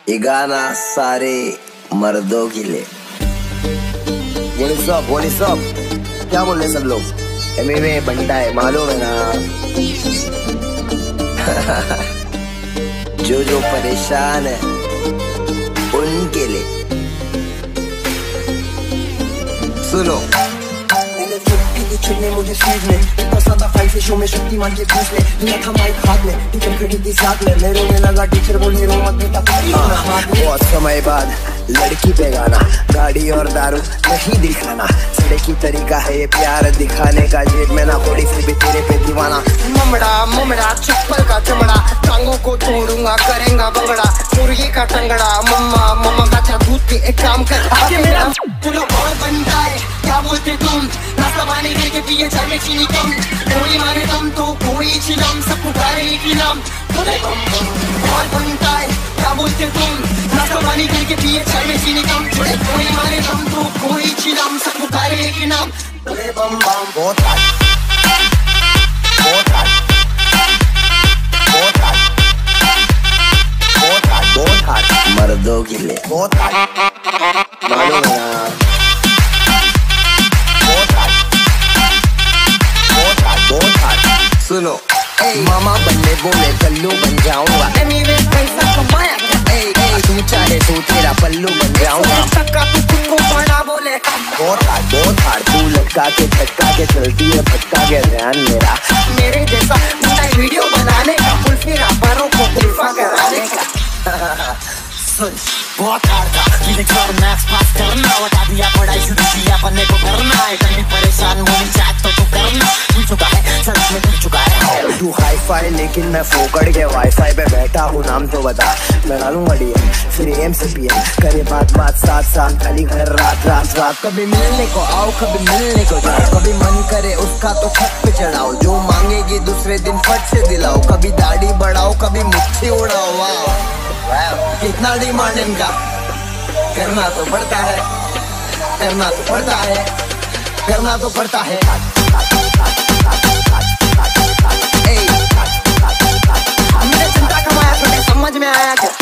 ये गाना सारे मर्दों के लिए। बोली सब क्या बोल रहे सब लोग? एमए बंटा है मालूम है ना। जो परेशान है उनके लिए सुनो। छुड़ने मुझे सीट में इतना सादा फैंसी शो में शक्तिमान के बीच में दुनिया था माइक हाथ में टीचर खड़ी थी साथ में मेरे में लगा टीचर बोली रो मत बेटा। बहुत समय बाद लड़की पे गाना, गाड़ी और दारू नहीं दिखाना, सड़े की तरीका है ये प्यार दिखाने का, जेब में ना थोड़ी फिर भी तेरे पे दीवाना। ममड़ा चप्पल का चमड़ा टांगों को तोड़ूंगा करेगा बंगड़ा, मुर्गी का टंगड़ा मम्मा का दूध के एक काम कर आके मेरा बहुत बनता है। क्या बोलते तुम नाश्ता पानी करके पिए चाय में चीनी कम, कोई मारे दम तो कोई चिलम सब पुकारे की नाम बहुत बनता है। क्या बोलते तुम नाश्ता पानी करके पिए चाय में चीनी कम, कोई मारे दम तो कोई चिलम सब पुकारे की नाम बम बम बहुत मर्दों के लिए बहुत मालूम है ना। सुनो मामा बनने बोले कल्लू बन जाऊंगा, पैसा कमाया तू चाहे तो तेरा पल्लू बन जाऊंगा। बोले बहुत हार्ड तू लटका के झटका के चलती है भटका के ध्यान मेरा मेरे जैसा वीडियो बनाने का कुल्फी राबारों को कुल्फा कराने का। सुन बहुत हार्ड था फिजिक्स और मैथ्स पास करना, बता दिया पढ़ाई शुरू किया पढ़ने को करना है, कहीं परेशान होनी चाहत तो तू करना भूल चुका है सच में भूल चुका है। तू हाई फाई लेकिन मैं फोकड़ के वाईफाई पे बैठा हूँ, नाम तो बता मैं डालूंगा डीएम फिर एम से पीएम करे बात साथ खाली घर रात। कभी मिलने को आओ कभी मिलने को जाओ, कभी मन करे उसका तो छत पे चढ़ाओ, जो मांगेगी दूसरे दिन फट से दिलाओ, कभी दाढ़ी बढ़ाओ कभी मुट्ठी उड़ाओ। वाह कितना डिमांड इनका, करना तो पड़ता है करना तो पड़ता है करना तो पड़ता है। हमने चिंता कमाया तो समझ में आया क्या?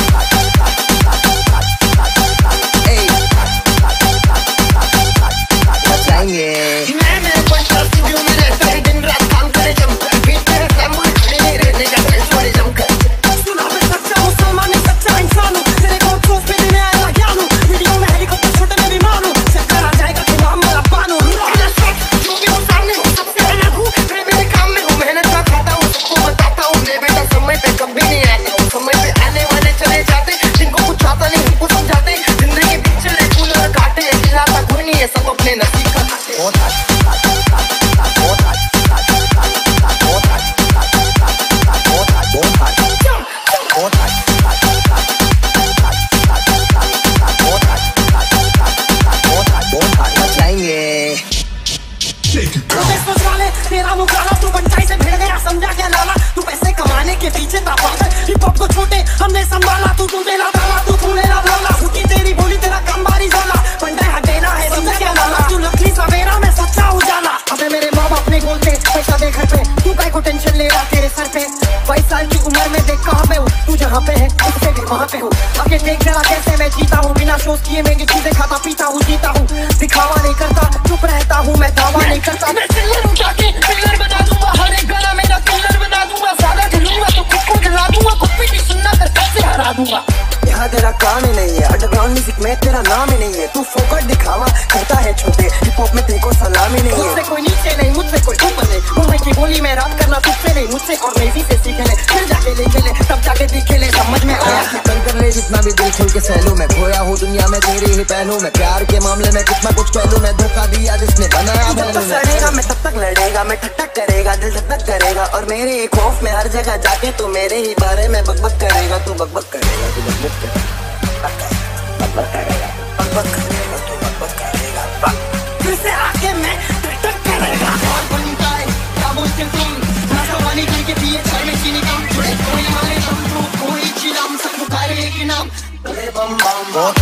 तेरा मुकाला तू पंचायत से भिड़ गया समझा क्या लाला, तू पैसे कमाने के पीछे था पागल, हिप हॉप को छोटे हमने संभाला, तू मेरा डाला तू मेरा डाला, फूटी तेरी बोली तेरा कम बारी जाला, पंडे हटेना है समझा क्या लाला, तू लकड़ी सवेरा में सच्चा उजाला। अबे मेरे माँ बाप ने बोलते पैसा दे घर पे, तू काय को टेंशन ले रहा तेरे सर पे, 22 साल की उम्र में देख कहाँ पे हूँ, तू जहाँ पे है उससे भी वहाँ पे हूँ, आगे देख जरा कैसे मैं जीता हूँ, बिना सोच किए महंगी चीजें खाता पीता हूँ, जीता हूँ दिखावा नहीं करता चुप रहता हूँ मैं दावा नहीं करता, मैं सिल्वर उठा के किलर बना दूंगा, हर एक गाना मेरा किलर बना दूंगा, ज्यादा दिलूंगा तो खुद को जला दूंगा, खुद पे भी सुनना कर कैसे हरा दूंगा। यहाँ तेरा काम ही नहीं है, अंडरग्राउंड म्यूजिक में तेरा नाम ही नहीं है, तू फोकट दिखावा करता है छोटे, हिप हॉप में तेरे को सलामी नहीं है, मुझसे कोई नीचे नहीं मुझसे कोई ऊपर नहीं, मुंबई की बोली में रात करना तुझसे नहीं मुझसे और मेरी से सीख ले, फिर जाके लेके ले तब जाके दिखे ले समझ में आया। चल कर ले जितना भी दिल खोल के सहलू, मैं खोया हूँ दुनिया में तेरी ही पहलू, मैं प्यार के मामले में कुछ ना कुछ कहलू, मैं धोखा दिया जिसने बनाया जब तक लड़ेगा मैं तब तक लड़ेगा, मैं ठक ठक करेगा दिल धक धक करेगा, और मेरे एक खौफ में हर जगह जाके तू मेरे ही बारे में बकबक करेगा, तू बकबक करेगा तू बकबक करेगा तू बकबक करेगा, फिर से आके मैं ठक ठक करेगा। और बनता है क्या बोलते तुम नाश्ता पानी करके पिए चाय में चीनी कम, कोई मारे दम तो कोई चिलम सब पुकारे एक नाम बम बम बहुत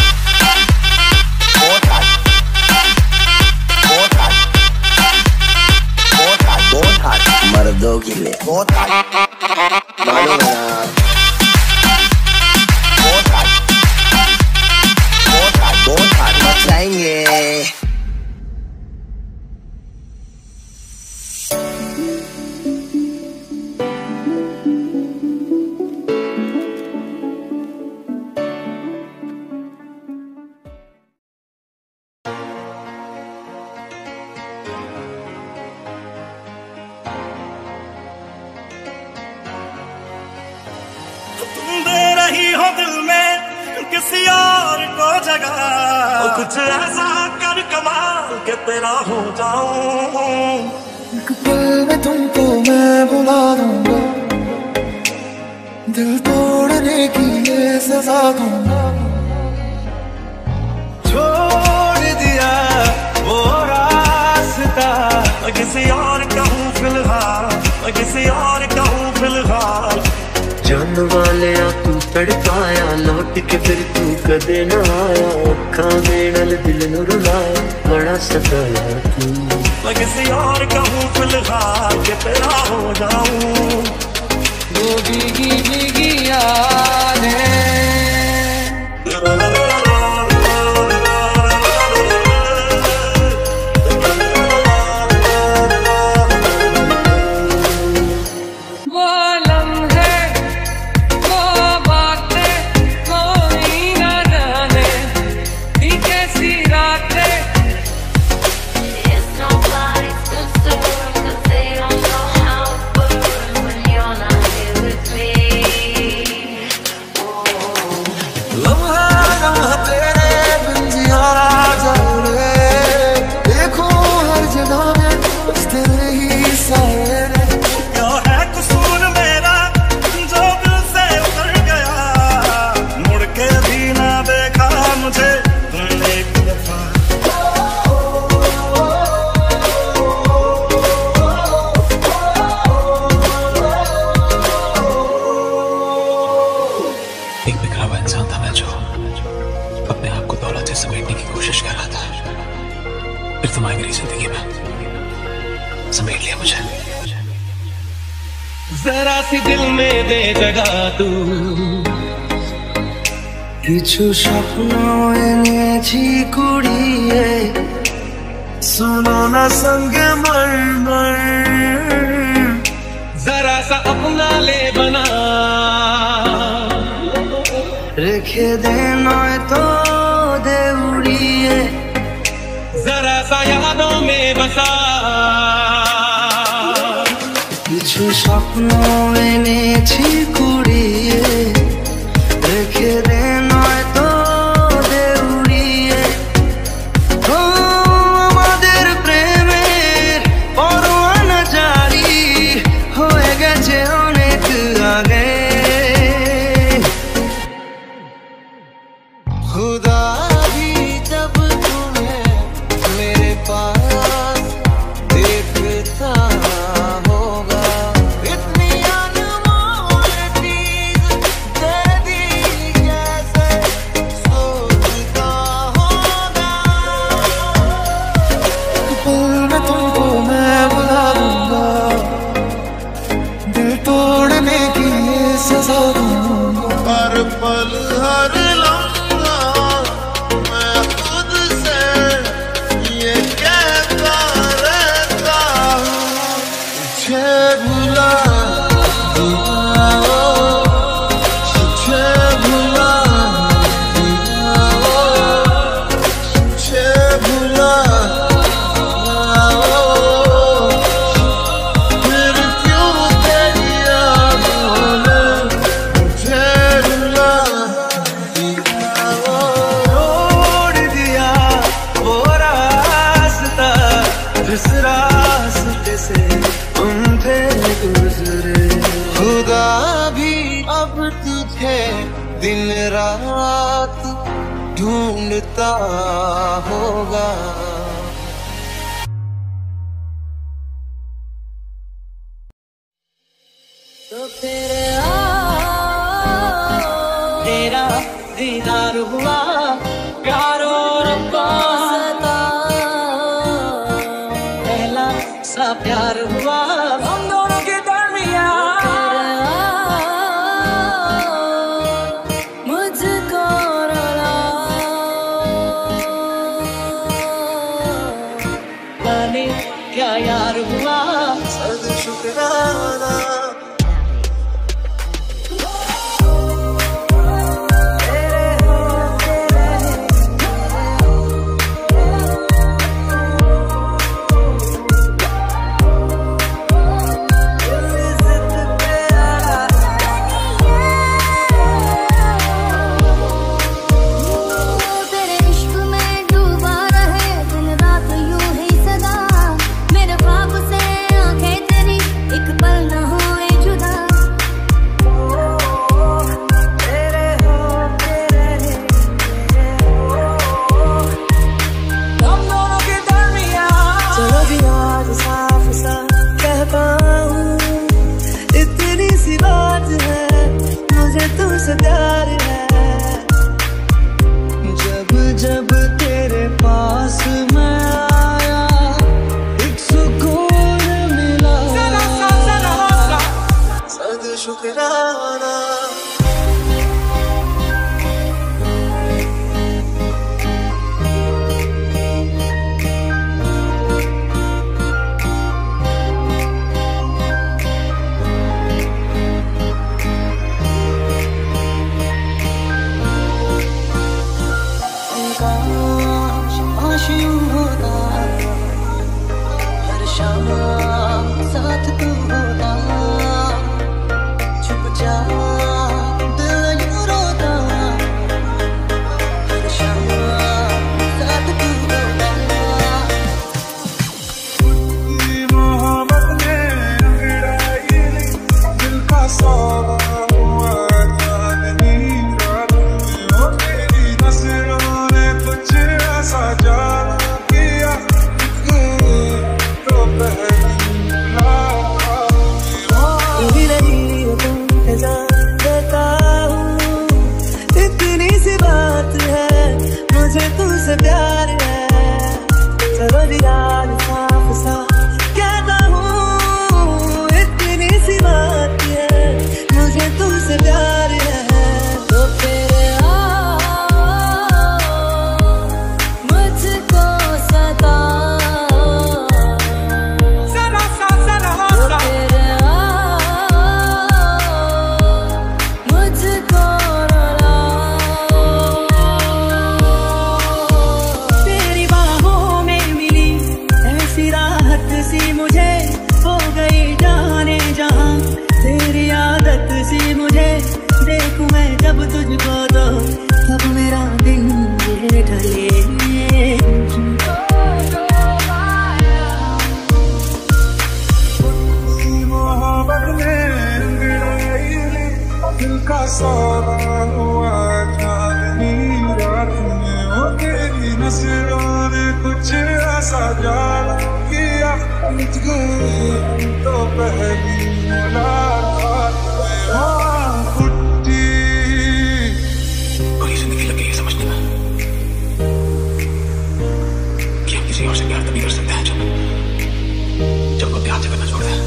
हार्ड मर्दों के लिए बहुत हार्ड मालूम है ना। तुम दे रही हो दिल में किसी और को जगह, कुछ ऐसा कर कमाल के तेरा हो जाऊं। एक पल में तुमको मैं बुला दूंगा, दिल तोड़ने की ये सजा दूंगा। छोड़ दिया वो रास्ता, मैं किसी और का हूँ फिलहाल, मैं किसी और का हूँ फिलहाल। जान वाले तू तड़पाया, लौट के फिर तू कदे न आया। अखा मेल दिल नू रुलाया, बड़ा सताया तू। मैं किसी और का हूँ फिलहाल के तेरा हो जाऊं। वो भीगी भीगी यादें समेटने की कोशिश कर रहा था, फिर तुम्हारी मेरी जिंदगी में समेट लिया मुझे। जरा सी दिल में दे जगह तू, কিছু স্বপ্ন এনেছি কুড়িয়ে, सुनो ना संग मर जरा सा अपना ले बना, रेखे दे नय तो दे उड़िए। जरा सा यादों में बसा, কিছু স্বপ্ন এনেছি কুড়িয়ে, রেখে দে নয় তো দে উড়িয়ে। ও আমাদের প্রেমের পরোয়ানা জারি হয়ে গেছে অনেক আগে। खुदा भी जब तुम्हें मेरे पास देखता होगा, इतनी अनमोल चीज दे दी कैसे सोचता होगा। पल में तुमको मैं बुला दूंगा, दिल तोड़ने की ये सजा दूंगा। हर पल हर जिस रास्ते से हम थे गुजरे, खुदा भी अब तुझे दिन रात ढूंढता होगा। तो तेरा दीदार हुआ प्यारो रब्बा, सा प्यार हुआ हम दोनों के दरमियान। मुझको रुला जाने क्या यार हुआ, सब शुक्राना। तेरे यार साफ साफ कहता हूँ इतनी सी बात है मुझे तुमसे प्यार है तो फिर मुझको सता जरा सा फिर मुझको रुला तेरी बाहों में मिली ऐसी राहत सी मुझे हो गई जाने जहां तेरी आदत सी मुझे देखूं मैं जब तुझको तो तब मेरा दिन ये ढले मोहब्बत में दिल का सौदा हुआ चांदनी रात में वो तेरी नजरों ने कुछ ऐसा जाना किया मुझको तो पहली मुलाकात में फुटी पूरी जिंदगी लग गई है समझने में कि हम किसी और से प्यार तभी कर सकते हैं जब वो प्यार से करना छोड़ दे।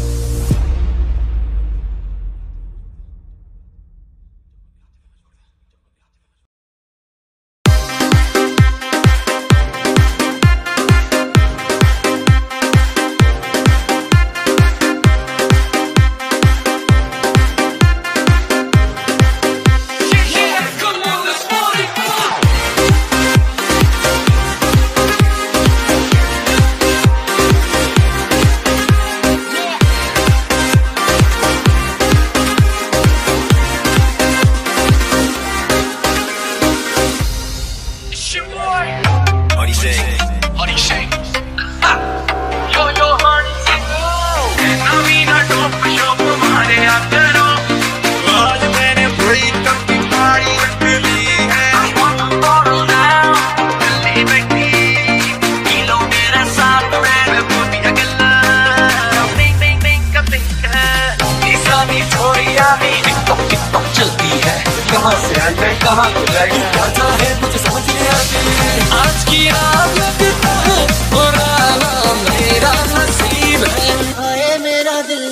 कहाँ को जाएगी क्या है मुझे समझ नहीं आती आज की आदत पुराना मेरा नसीब है आए मेरा दिल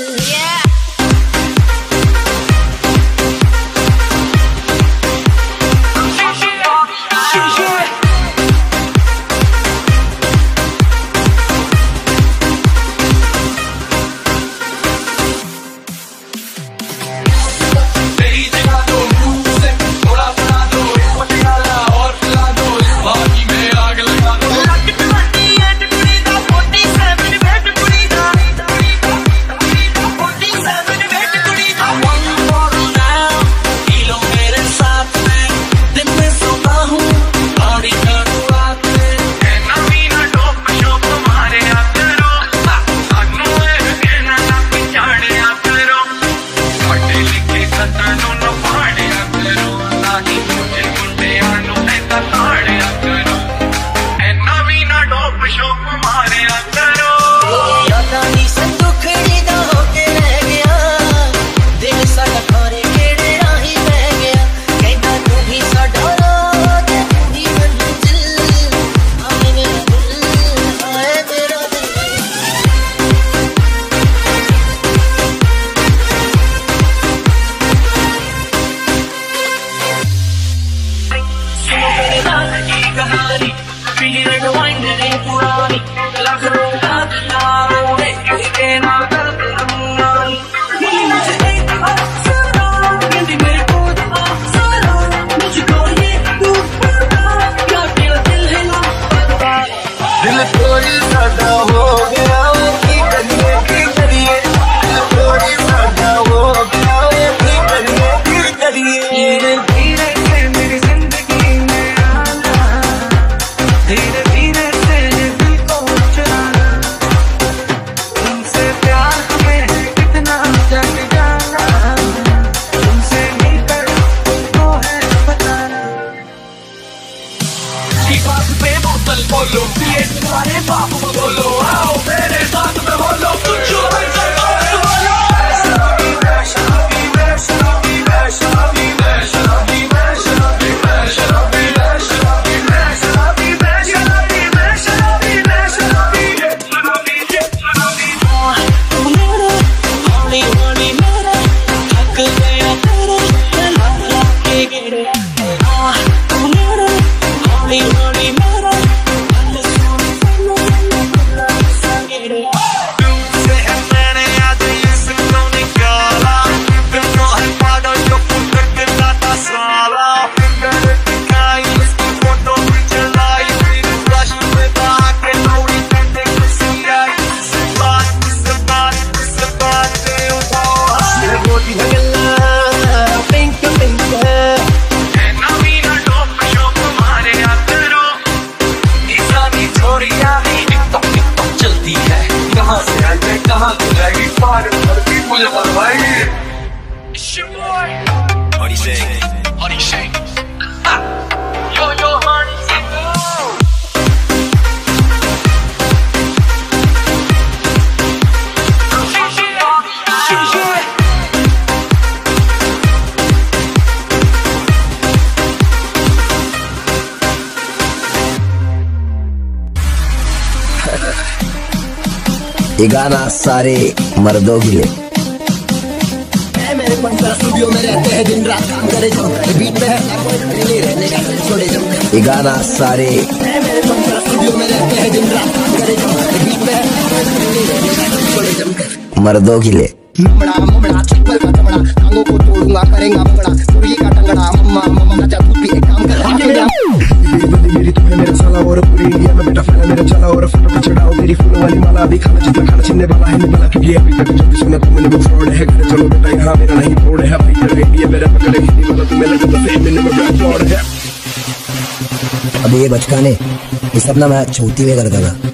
ये गाना सारे मर्दों के लिए। मेरे पंचर स्टूडियो में रहते हैं, दिन रात काम करे जमकर, बीट पे है नहीं रहने का छोड़े जमकर। ये गाना सारे मेरे पंचर स्टूडियो में रहते हैं, दिन रात काम करे जमकर, बीट पे है नहीं रहने का छोड़े जमकर। मर्दों के लिए। ममड़ा ममड़ा चप्पल का चमड़ा, टांगों को तोड़ूंगा करेंगा बंगड़ा, मुर्गी का टंगड़ा, मम्मा मम्मा का जादू भी एक काम कर मेरी तुम्हें मेरा साला और पूरी इंडिया में बेटा फैला मेरा चला और फोटो पे चढ़ाओ तेरी फूलों वाली माला भी खाना जितना खाना छीनने वाला है निकला क्योंकि अभी तक जो भी सुना तुमने वो फ्रॉड है। घर चलो बेटा यहाँ मेरा नहीं तोड़ है भाई तेरे इंडिया मेरा पकड़े खिली वाला तुम्हें लगा तो फेम में मेरा फ्रॉड है। अब ये बचकाने ये सब ना मैं छोटी में करता था।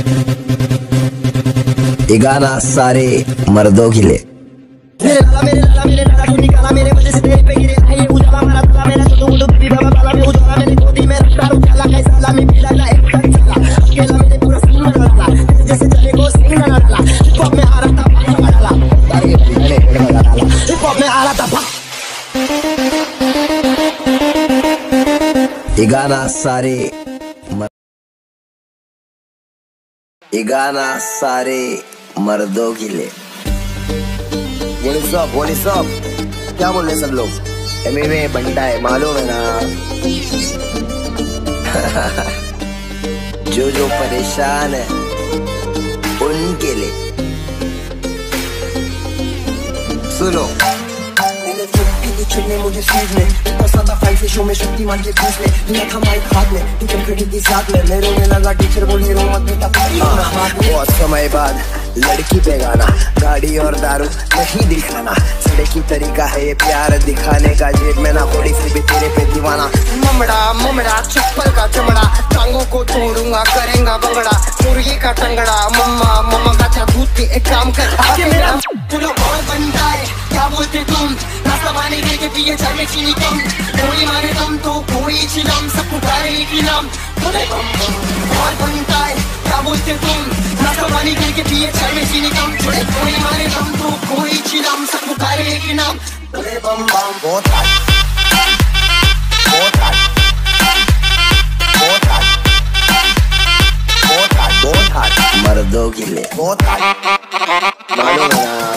ये गाना सारे मर्दों के लिए। मेरे लाला तू निकाला मेरे वजह से तेरे पे गिरे है ये उजाला मेरा तला मेरा तो तू भी बाबा बाला में उजाला मेरी गोदी में रखा उजाला कैसा ला में पीला ना एक तक चला अकेला मेरे पूरा सीन में डाला जैसे चले को सीन में डाला हिप हॉप में आ रहा था भाग डाला अरे मैंने हेड में डाला हिप हॉप में आ रहा था भाग। ये गाना सारे ये गाना सारे मर्दों के लिए। बोले सब क्या बोल रहे सब लोग? एमए बंटा है मालूम है ना। जो परेशान है उनके लिए। सुनो छुड़ने मुझे सीज में इतना सादा फैंसी शो में शक्तिमान के बीच में दुनिया था माइक हाथ में टीचर खड़ी थी साथ में मेरे में लगा टीचर बोली रो मत बेटा बहुत समय बाद लड़की पे गाना गाड़ी और दारू नहीं दिखाना सड़े की तरीका है ये प्यार दिखाने का जेब में ना थोड़ी फिर भी तेरे पे दीवाना। ममड़ा चप्पल का चमड़ा टांगों को तोड़ूंगा करेंगा बंगड़ा मुर्गी का टंगड़ा मम्मा का जादू भी एक काम कर आके मेरा तुलो बहुत बनता है क्या बोलते तुम नाश्ता पानी के पिए चाय में चीनी कम कोई मारे दम तो कोई चिलम सब पुकारे की नाम बोले बहुत बनता है क्या बोलते तुम नाश्ता पानी के पिए चाय में चीनी कम छोड़े कोई मारे दम तो कोई चिलम सब पुकारे की नाम बोले बम बम बहुत मर्दों के लिए। बहुत मालूम है ना।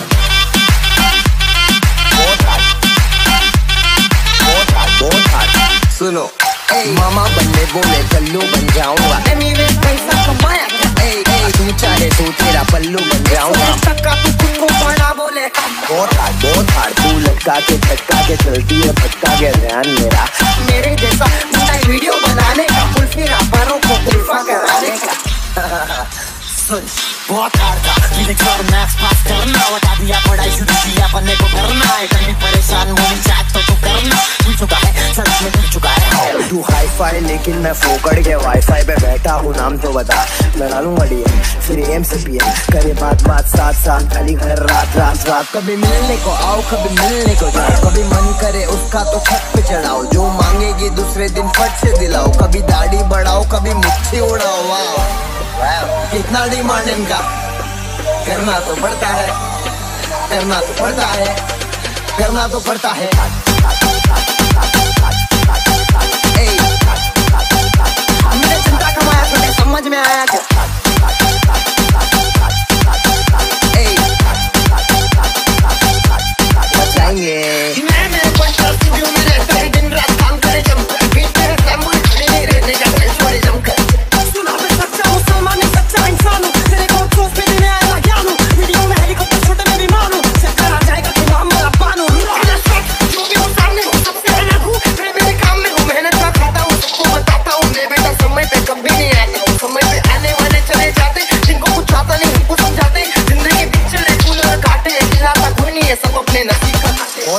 सुनो मामा बनने बोले कल्लू बन जाऊंगा पैसा कमाया तू चाहे तो तेरा पल्लू बन जाऊंगा तू खुद को बड़ा बोले बहुत हार्ड तू लटका के चलती है भटका के ध्यान मेरा मेरे जैसा वीडियो बनाने का कुल्फी रापारों को कुल्फा कराने का बहुत हार्ड था फिजिक्स और मैथ्स पास करना बता दिया पढ़ाई शुरू किया पढ़ने को करना है कभी परेशान होनी चाहत तो तू करना भूल चुका है सच में भूल चुका है तू हाई फाई लेकिन मैं फोकड़ के वाईफाई पे बैठा हूँ नाम तो बता मैं डालूंगा डीएम फिर एम से पीएम करे बात साथ खाली घर रात कभी मिलने को आओ कभी मिलने को जाओ कभी मन करे उसका तो छत पे चढ़ाओ जो मांगेगी दूसरे दिन फट से दिलाओ कभी दाढ़ी बढ़ाओ कभी मुट्ठी उड़ाओ वाह कितना डिमांड इनका करना तो पड़ता है हमने चिंता कमाया तो समझ में आया क्या बचाएंगे मैं स्टूडियो में रहता है दिन रात काम करे जमकर बीच में कैमरे खड़े नहीं रहने का छोड़े जमकर सुना मैं सच्चा मुसलमान नहीं सच्चा इंसान हूँ तेरे को सोच पे देने आया ज्ञान हूँ वीडियो में हेलीकॉप्टर छोटे में भी मानूं चक्कर आ जाएगा तो नाम मेरा पानू जो भी हो सामने हो सबसे अलग हूँ मेरे काम में हूँ मेहनत का खाता हूँ सबको बताता हूँ मैं बेटा समय पे कभी नहीं आता हूँ समय पे आने वाले चले जाते जिनको कुछ आता नहीं उनको समझाते जिंदगी बीच चले कूलर काटे खिलाता कोई नहीं है सब अपने नसीब का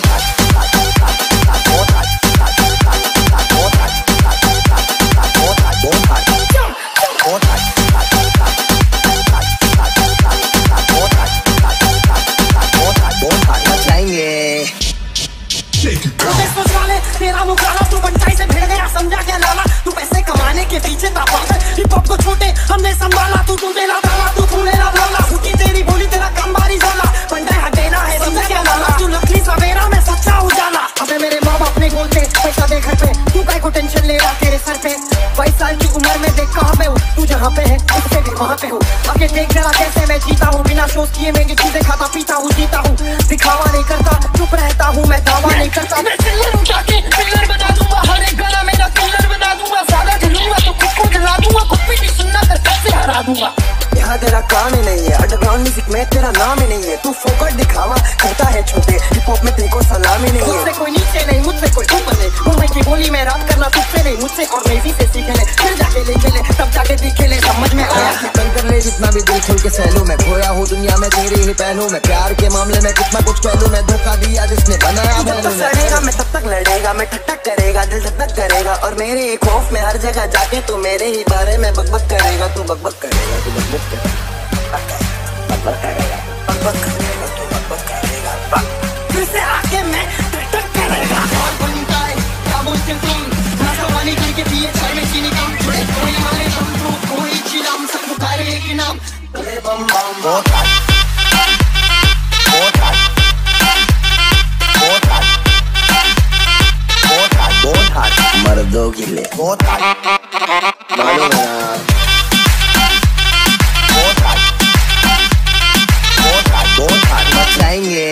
तेरा मुकाला तू बंटाई से भिड़ गया समझा क्या लाला तू पैसे कमाने के पीछे था पागल हिप हॉप को छोटे हमने संभाला तू देना डाला तू फूलेला डाला फूटी तेरी बोली तेरा कंबारी जाला बंटाई हटेना है समझा क्या लाला तू नकली सवेरा में सच्चा उजाला अबे मेरे माँ बाप नहीं बोलते पैसा दे घर पे तू काय को टेंशन ले रहा तेरे सर पे 22 साल की उम्र में देख कहाँ पे तू जहाँ जहाँ पे है उससे भी वहाँ पे हूँ। आगे देख जरा कैसे मैं जीता हूँ, बिना सोच किए मैं ये चीजें खाता पीता हूँ, जीता हूँ, दिखावा नहीं करता, चुप रहता हूँ, मैं दावा नहीं करता। मैं सिंगर उठा के किलर बना दूंगा, हर एक गाना मेरा किलर बना दूंगा, ज्यादा जलूंगा तो खुद को जला दूंगा, खुद पे भी सुनना कर सबसे हरा दूंगा। यहाँ तेरा काम ही नहीं है, अंडरग्राउंड म्यूजिक में तेरा नाम ही नहीं है, तू फोकट दिखावा करता है छोटे, हिप हॉप में तेरे को सलामी नहीं है। मुझसे कोई नीचे नहीं, मुझसे कोई ऊपर नहीं, मुंबई की बोली में रात करना तुझसे नहीं, मुझसे और मेरी से सीख ले, फिर जाके लेके ले, तब जाके दिखे ले, समझ में आया। बंद कर ले जितना भी दिल खोल के सहलू, मैं खोया हूँ दुनिया में तेरी ही पहलू, मैं प्यार के मामले में कुछ ना कुछ पहलू, मैं धोखा दिया जिसने बनाया। जब तक लड़ेगा मैं तब तक लड़ेगा, मैं ठक करेगा, दिल धक धक करेगा, और मेरे एक खौफ में हर जगह जाके तू मेरे ही बारे में बकबक करेगा, तू बकबक करेगा, तू बकबक करेगा, फिर से आके मैं टक करेगा। और बनता है क्या बोलते तुम, नासा पानी करके पिए चाय में चीनी कम, कोई मारे हम तो कोई चिलम, सब पुकारे एक नाम, बम बम बहुत मर्दों के लिए बहुत मालूम है ना, बहुत मचाएंगे।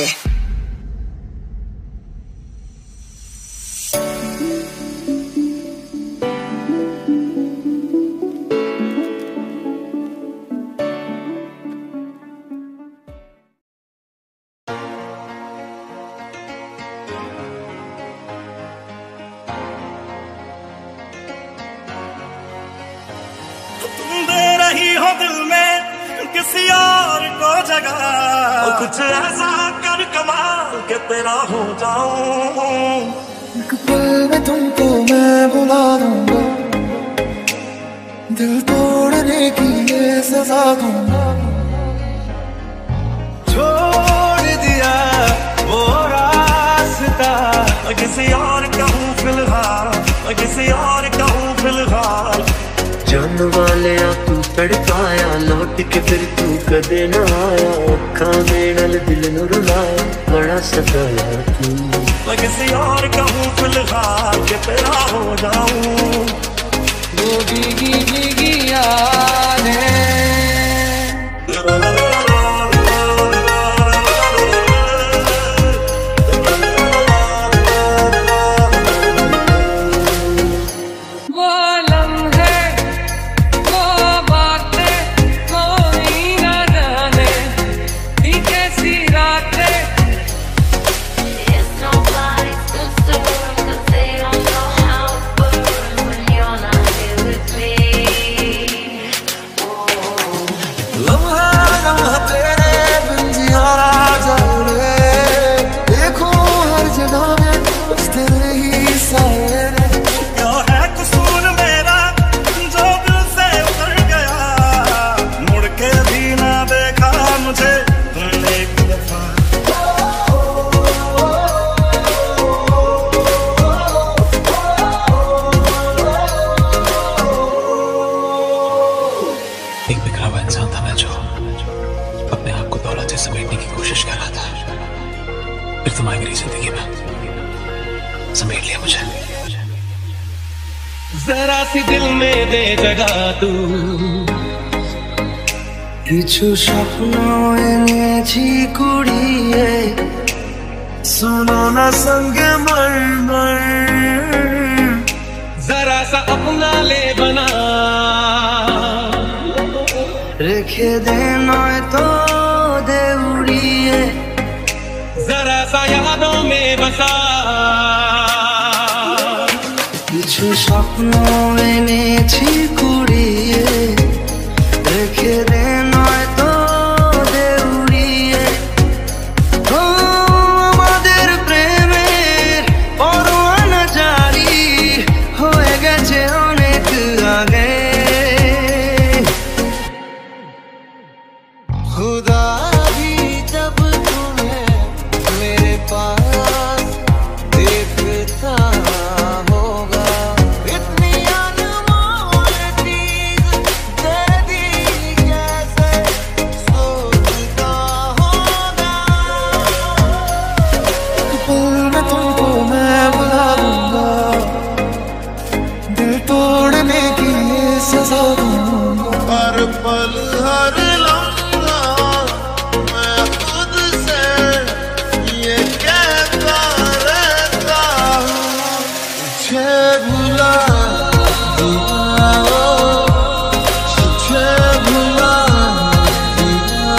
हो दिल में किसी और को जगह, कुछ ऐसा कर कमाल के तेरा हो जाऊं, एक पल में तुमको मैं बुला दूंगा, दिल तोड़ने की ये सजा दूंगा। छोड़ दिया वो रास्ता, किसी और का हूँ फिलहाल, किसी और का हूँ फिलहाल। जान वाले तू तड़पाया, लौट के फिर तू कदे ना आया, अखा मेल दिल नू रुलाया, बड़ा सताया तू। मैं किसी और का हूँ फिलहाल के तेरा हो जाऊं, वो भीगी भीगी यादें समेटने की कोशिश कर रहा था, फिर तुम आ मेरी जिंदगी में, समेट लिया मुझे। जरा सी दिल में दे जगह तू, কিছু স্বপ্ন এনেছি কুড়িয়ে, सुनो ना संग मर जरा सा अपना ले बना, रेखे दे नय तो दे उड़िए, जरा सा यादों में बसा। কিছু স্বপ্ন এনেছি কুড়িয়ে, রেখে দে নয় তো দে উড়িয়ে, আমাদের প্রেমের পরোয়ানা জারি হয়ে গেছে অনেক আগে। खुदा भी जब तुम्हें मेरे पास देखता होगा, इतनी अनमोल चीज दे दी कैसे सोचता होगा। पल में तुमको मैं बुला दूंगा, दिल तोड़ने की ये सजा दूंगा। मुझे भुला दिया, मुझे भुला दिया,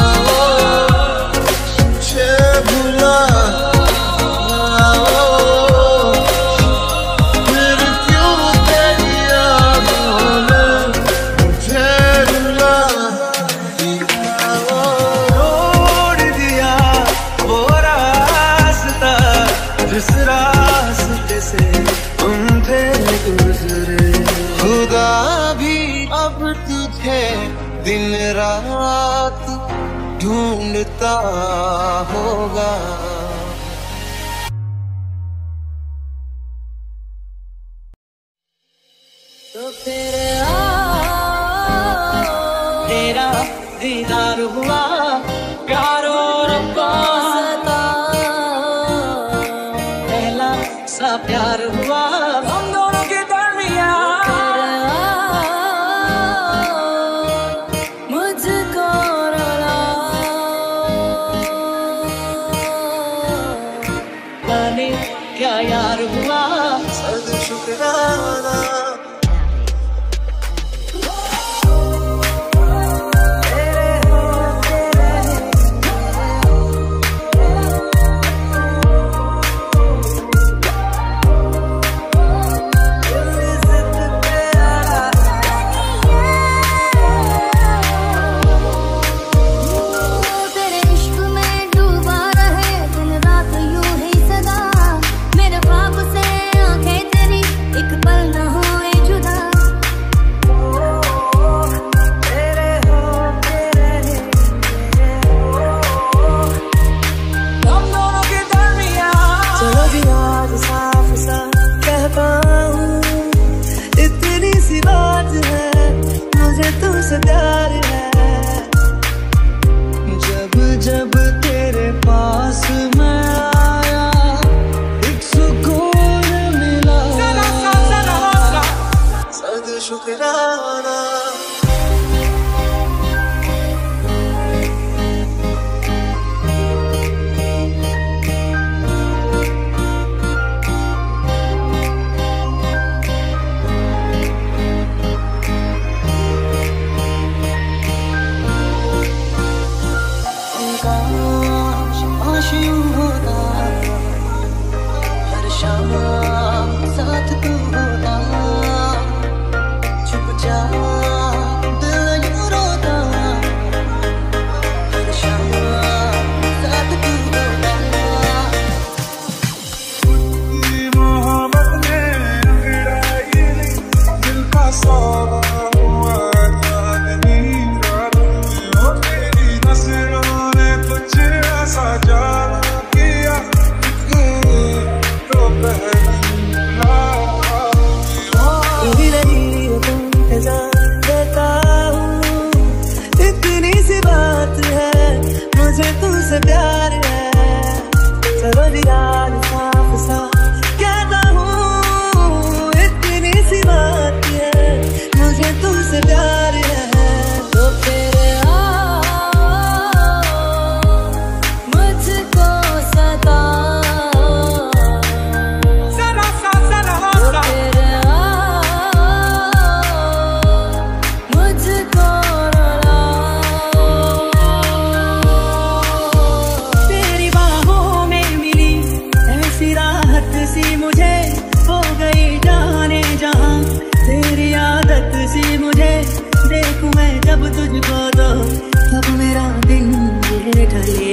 मुझे भुला फिर क्यों तेरी यादों ने मुझे रुला दिया। छोड़ दिया वो रास्ता जिस रास्ते से तुम थे गुजरे। खुदा भी अब तुझे दिन रात ढूंढता होगा। तो फिर तेरा दीदार हुआ प्यारो रब्बा सदा, पहला सा प्यार हुआ हम दोनों के दरमियान। मुझको रुला जाने क्या यार हुआ, सद शुक्राना तुझसे प्यार है। जब जब तेरे पास मैं आया एक सुकून मिला, सद शुक्राना हर शाम साथ तू होता, चुपचाप दिल यूं रोता। हर शाम साथ तू होता, मोहब्बत ने अंगड़ाई दिल का सौदा हुआ चांदनी रात में। ओ तेरी नजरों ने कुछ ऐसा जाना किया तो पहली देता हूँ इतनी सी बात है, मुझे तुझसे प्यार है। चलो यार साफ साफ कहता हूँ इतनी सी बात है, मुझे तुझसे प्यार है। तो फिर मुझको सदा मुझे हो गई जाने जहाँ, तेरी आदत सी मुझे देखूं मैं जब तुझको तो तब मेरा दिन ये ढले।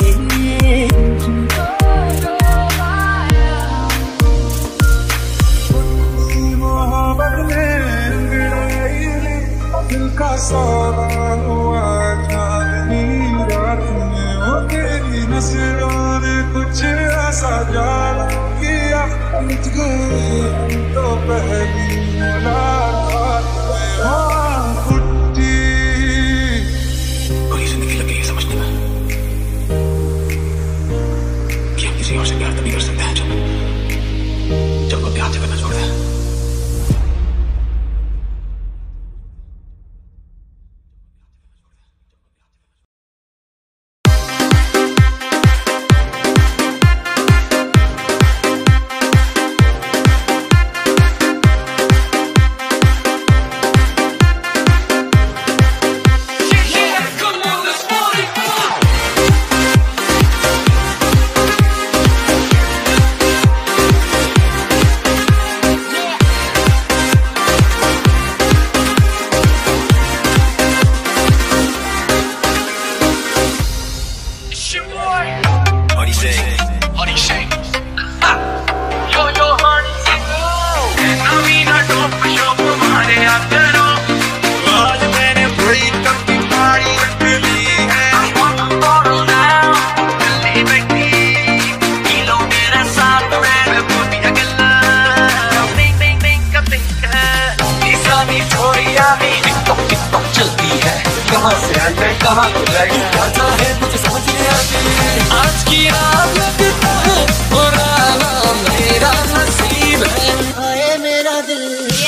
मोहब्बत ने अंगड़ाई दिल का सौदा हुआ चांदनी रात में। ओ तेरी नजरों ने कुछ ऐसा जाना किया मुझको तो पहली मुलाकात में। फुट्टी पूरी जिंदगी लग गई है समझने में कि हम किसी और से प्यार तभी कर सकते हैं जब वो प्यार करना छोड़ दें। कहाँ से आई मैं कहाँ को जाएगी, करना है मुझे समझ नहीं आती। आज की रात लगता है और आना मेरा नसीब है, आए मेरा दिल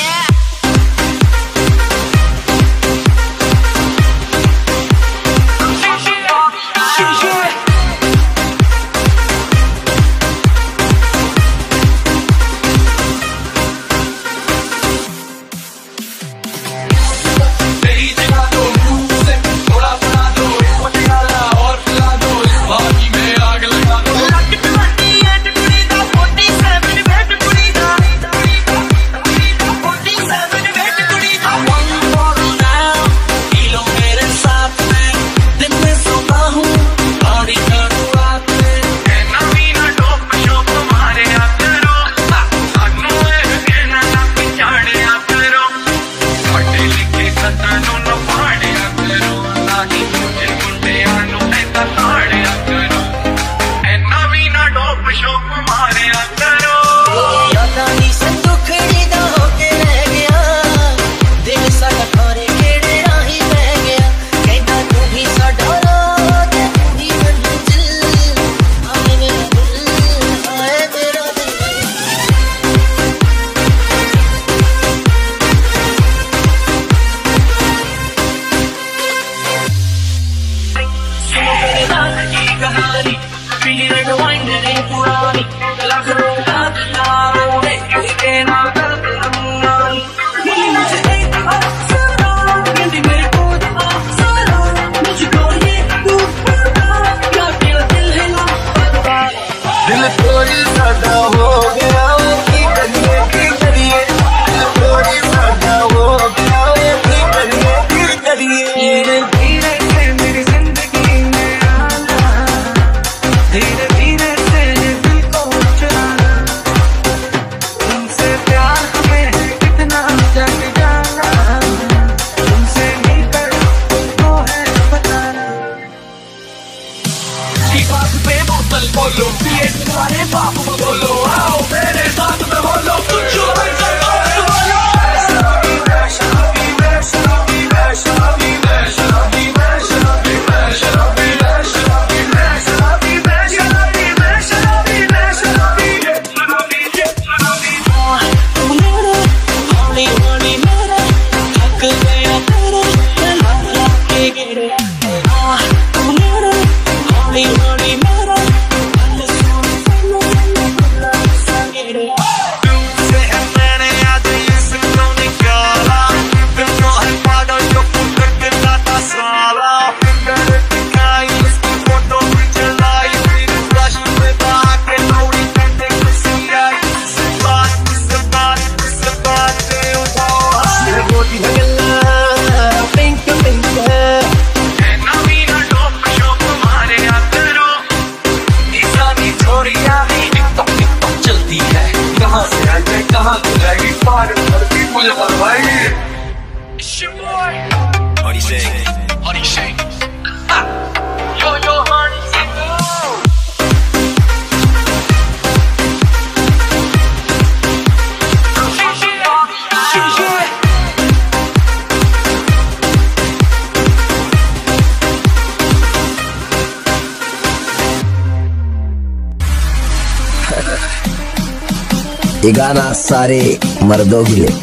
ये गाना सारे मर्दों के लिए।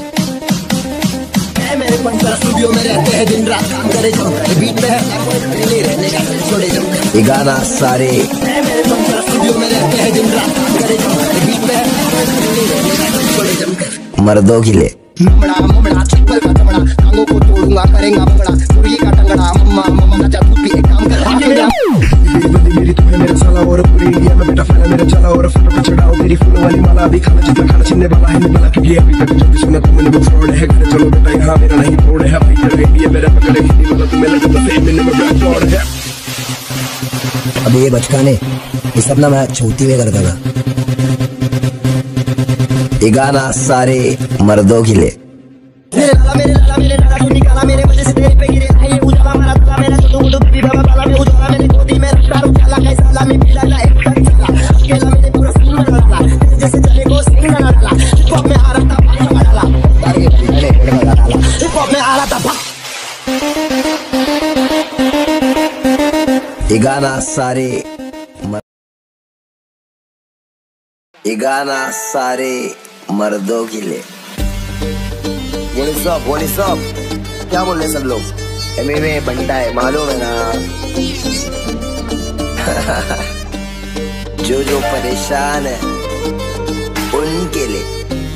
मेरे पंचर स्टूडियो में रहते हैं, दिन रात काम करे जमकर, बीट में है रहने का छोड़े जमकर। ये गाना सारे मेरे पंचर स्टूडियो में रहते हैं, दिन रात काम करे जमकर, बीट में है रहने का छोड़े जमकर। मर्दों के लिए। नमड़ा ममड़ा चप्पल का चमड़ा, टांगों को तोड़ूंगा करेगा पकड़ा, मुर्गी का टंगड़ा, मम्मा मम्मा का जादू भी एक काम कर। मेरी तू है मेरा साला और पूरी इंडिया में बेटा फैला मेरा चला और फोटो पे चढ़ाओ तेरी फूलों वाली माला, अभी खाना जितना खाना छीनने वाला है निकला, क्योंकि अभी तक जब भी सुना तो मैंने वो फ्रॉड है। घर चलो बेटा यहाँ मेरा नहीं तोड़ है, भाई तेरा इंडिया मेरा पकड़े खिली वाला तुम्हें लगा तो फेम में ब्लैक फ्रॉड है। अब ये बचकाने ये सब ना मैं छोटी में करता था। ये गाना सारे मर्दों के लिए। मेरे लाला तू निकाला मेरे वजह से तेरे पे गिरे है ये उजाला, मेरा तुला मेरा तो तू भी बाबा बाला में उजाला, मेरी गोदी में रखता उजाला, कैसा ला में पीला ला एक तक चला, अकेला मेरे पूरा सीन में डाला, जैसे चले को सीन में डाला, हिप हॉप में आ रहा था भाग डाला, हिप हॉप में आ रहा था भाग। ये गाना सारे मर्दों के लिए। बोली सब क्या बोल रहे सब लोग? एमए बंटा है मालूम है ना। जो परेशान है उनके लिए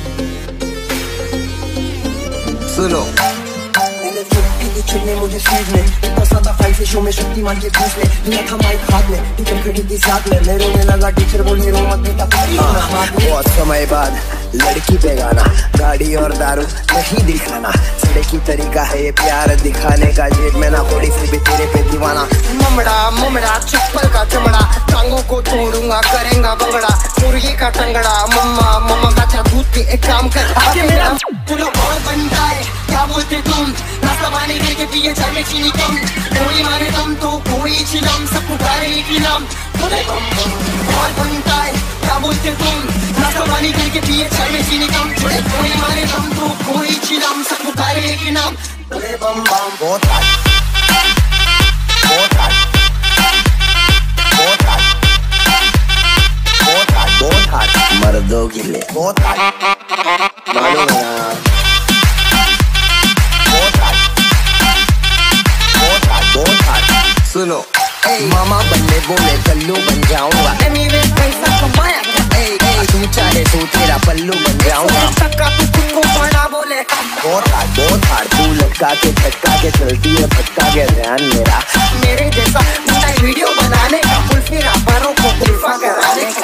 सुनो। छिड़ने मुझे सीट में इतना सादा फैंसी शो में शक्तिमान के बीच में लिया था माइक हाथ में टीचर खड़ी थी साथ में मेरे में लगा टीचर बोली रो मत बेटा। बहुत समय बाद लड़की पे गाना, गाड़ी और दारू नहीं दिखाना, सड़े की तरीका है ये प्यार दिखाने का, जेब में ना थोड़ी फिर भी तेरे पे दीवाना। ममड़ा चप्पल का चमड़ा, टांगों को तोड़ूंगा करेंगा बंगड़ा, मुर्गी का टंगड़ा, मम्मा का दूध के एक काम कर आके मेरा तुलो बहुत बनता है। क्या बोलते तुम? नाश्ता पानी करके पिए चाय में चीनी कम, कोई मारे दम तो कोई चिलम, सब पुकारे एक ही नाम बोले बम बम। बहुत बनता है। क्या बोलते तुम? नाश्ता पानी करके पिए चाय में चीनी कम, कोई मारे दम तो कोई चिलम, सब पुकारे एक ही नाम बोले बम बम। बहुत हार्ड मर्दों के लिए, बहुत हार्ड मालूम है ना। बहुत हार्ड सुनो। मामा बनने बोले कल्लू बन जाऊंगा, पैसा कमाया तू चाहे तो तेरा पल्लू बन जाऊंगा। बोले बहुत हार्ड तू लटका के झटका के चलती है भटका के ध्यान मेरा। मेरे जैसा वीडियो बनाने का फिर अखबारों को कुल्फा कराने का।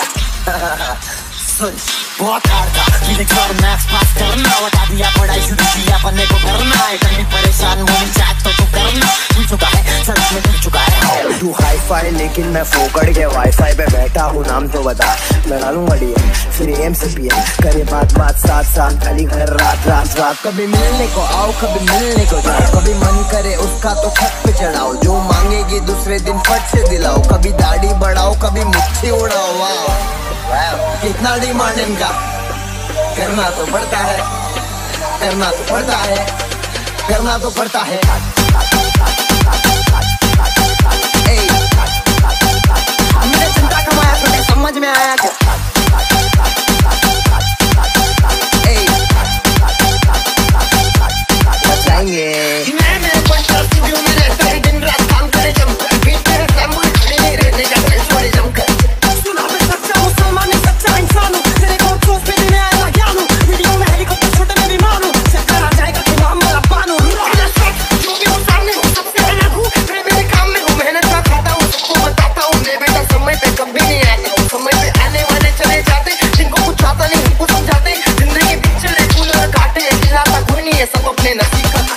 बहुत हार्ड था फिजिक्स और मैथ्स पास करना, बता दिया पढ़ाई शुरू किया पढ़ने को करना है, कहीं परेशान होनी चाहत तो तू करना, भूल चुका है सच में भूल चुका है। तू हाई फाई लेकिन मैं फोकड़ के वाईफाई पे बैठा हूँ, नाम तो बता मैं डालूंगा डीएम फिर एम से पीएम, करे बात साथ खाली घर रात। कभी मिलने को आओ कभी मिलने को जाओ, कभी मन करे उसका तो छत पे चढ़ाओ, जो मांगेगी दूसरे दिन फट से दिलाओ, कभी दाढ़ी बढ़ाओ कभी मुट्ठी उड़ाओ। कितना डिमांड इनका, करना तो पड़ता है, करना तो पड़ता है, करना तो पड़ता है। हमने चिंता कमाया तुझे समझ में आया क्या? बचाएंगे दिन रात काम करे जमकर, खड़े नहीं रहने का छोड़े जमकर। सुना मैं सच्चा मुसलमान नहीं सच्चा इंसान हूँ, तेरे को सोच पे देने आया ज्ञान हूँ, वीडियो में हेलीकॉप्टर छोटे में भी मानू, चक्कर आ जाएगा तो नाम मेरा बानू। जो भी हो सामने हूँ सबसे अलग हूँ, मेरे काम में हूँ, मेहनत का खाता हूँ, सबको बताता हूँ मैं बेटा समय पे कभी नहीं आता हूँ, समय पे आने वाले चले जाते, जिनको कुछ आता नहीं उनको समझाते, जिंदगी बीच चले कूलर काटे, खिलाता कोई नहीं है सब अपने नसीब का।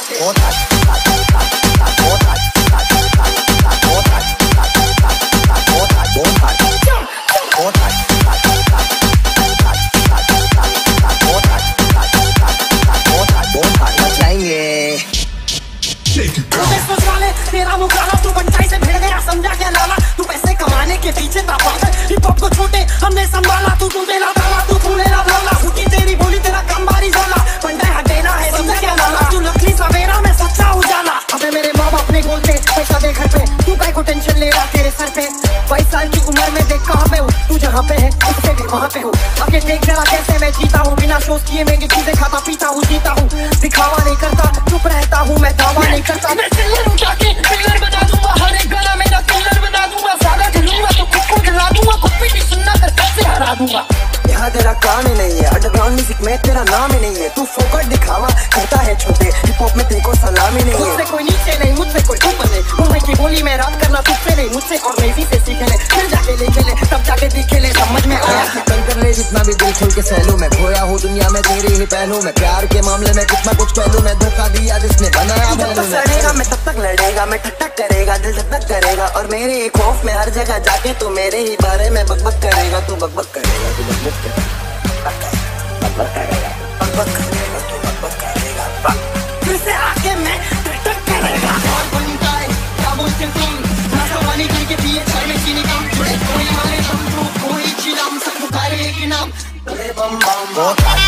तेरा मुकाला तू बंटाई से भिड़ गया समझा क्या नाला, तू पैसे कमाने के पीछे था पागल, हिप हॉप को छोटे हमने संभाला, तू देना डाला तू मेरा बोला, फूटी तेरी बोली तेरा कम बारी जाला, बंटाई हटेना है समझा क्या नाला, तू लकड़ी सवेरा में सच्चा उजाला। अबे मेरे माँ बाप ने बोलते पैसा दे घर पे, तू काय को टेंशन ले रहा तेरे सर पे, 22 साल की उम्र में देख कहाँ पे हूँ, तू जहाँ पे है उससे भी वहाँ पे हूँ, आगे देख जरा कैसे मैं जीता हूँ, बिना सोच किए मैं चीजें खाता पीता हूँ, जीता हूँ दिखावा नहीं करता, चुप रहता हूँ मैं दावा नहीं करता, मैं सिल्वर उठा के पिलर बना दूंगा, हर एक गाना मेरा किलर बना दूंगा, ज्यादा जलूंगा तो खुद को जला दूंगा, खुद भी नहीं सुनना कर कैसे हरा दूंगा। यहाँ तेरा काम ही नहीं है, अंडरग्राउंड म्यूजिक में तेरा नाम ही नहीं है, तू फोकट दिखावा करता है छोटे, हिप हॉप में तेरे को सलाम ही नहीं है, मुझसे कोई नीचे नहीं मुझसे कोई ऊपर नहीं, मुंबई की बोली में रात करना तुझसे नहीं मुझसे और नेवी से सीख ले, फिर जाके लेके ले तब जाके दिखे ले, समझ में आया कर ले जितना भी दिल खोल के सहलू मैं, खोया हूँ दुनिया में तेरे ही पहलू में, प्यार के मामले में कुछ ना कुछ पहलू में, धोखा दिया जिसने बनाया जब तक लड़ेगा मैं तब तक लड़ेगा, मैं ठक ठक करेगा दिल धक धक करेगा, और मेरे एक खौफ में हर जगह जाके तू मेरे ही बारे में बकबक करेगा, तू बकबक करेगा, तू बकबक करेगा, बकबक करेगा, बकबक करेगा, तू बकबक करेगा, फिर से आके मैं ठक ठक करेगा। और बनता है क्या बोलते तुम? नाश्ता पानी करके पिए चाय में चीनी कम, कोई मारे दम तो कोई चिलम, सब पुकारे एक ही नाम बोले बम बम। बहुत हार्ड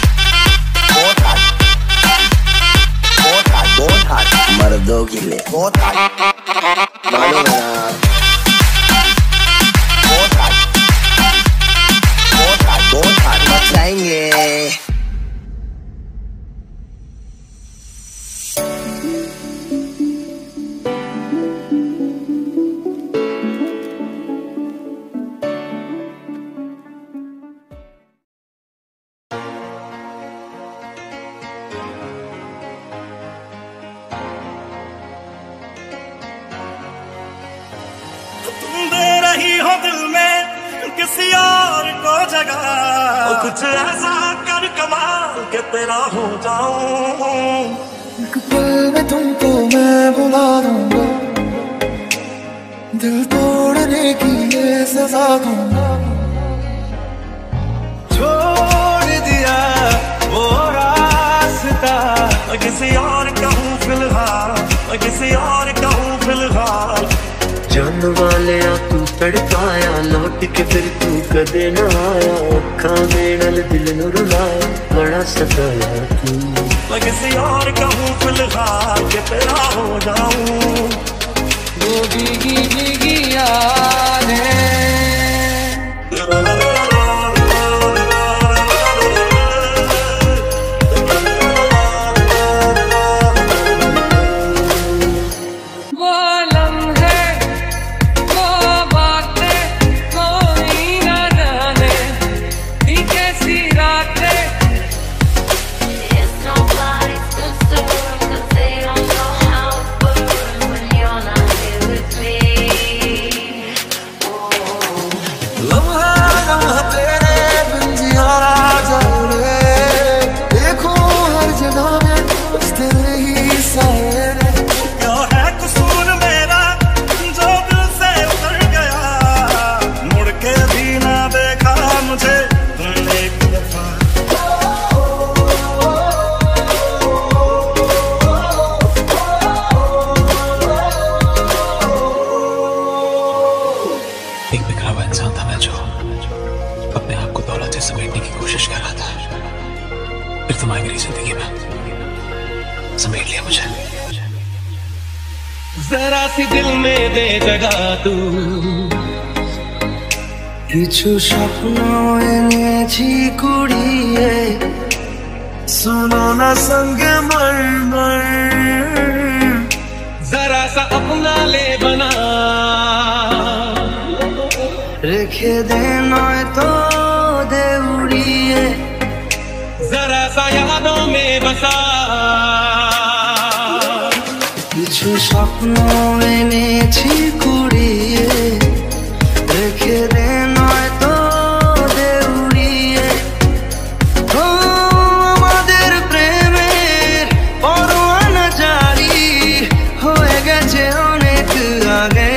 मर्दों के लिए, बहुत जाएंगे। किसी और को जगह कुछ ऐसा कर कमाल के तेरा हो जाऊं। एक पल में तुमको मैं बुला दूंगा, दिल तोड़ने की ये सजा दूंगा। छोड़ दिया वो रास्ता, किसी और का हूँ फिलहाल, किसी और का हूँ फिलहाल। जान वाले तू तड़पाया, लौट के फिर तू कदे ना आया। अखा मेल दिल नू रुलाया, बड़ा सताया तू। मैं किसी और का हूँ फिलहाल के तेरा हो जाऊं। वो भीगी भीगी यादें समेटने की कोशिश कर रहा था, फिर तुम आई मेरी जिंदगी में, समेट लिया मुझे। जरा सी दिल में दे जगह तू, কিছু স্বপ্ন এনেছি কুড়িয়ে, सुनो ना संग मर जरा सा अपना ले बना, रेखे दे नय तो दे उड़िए, जरा सा यादों में बसा। কিছু স্বপ্ন এনেছি কুড়িয়ে, রেখে দে নয় তো দে উড়িয়ে। ও আমাদের প্রেমের পরোয়ানা জারি হয়ে গেছে অনেক আগে।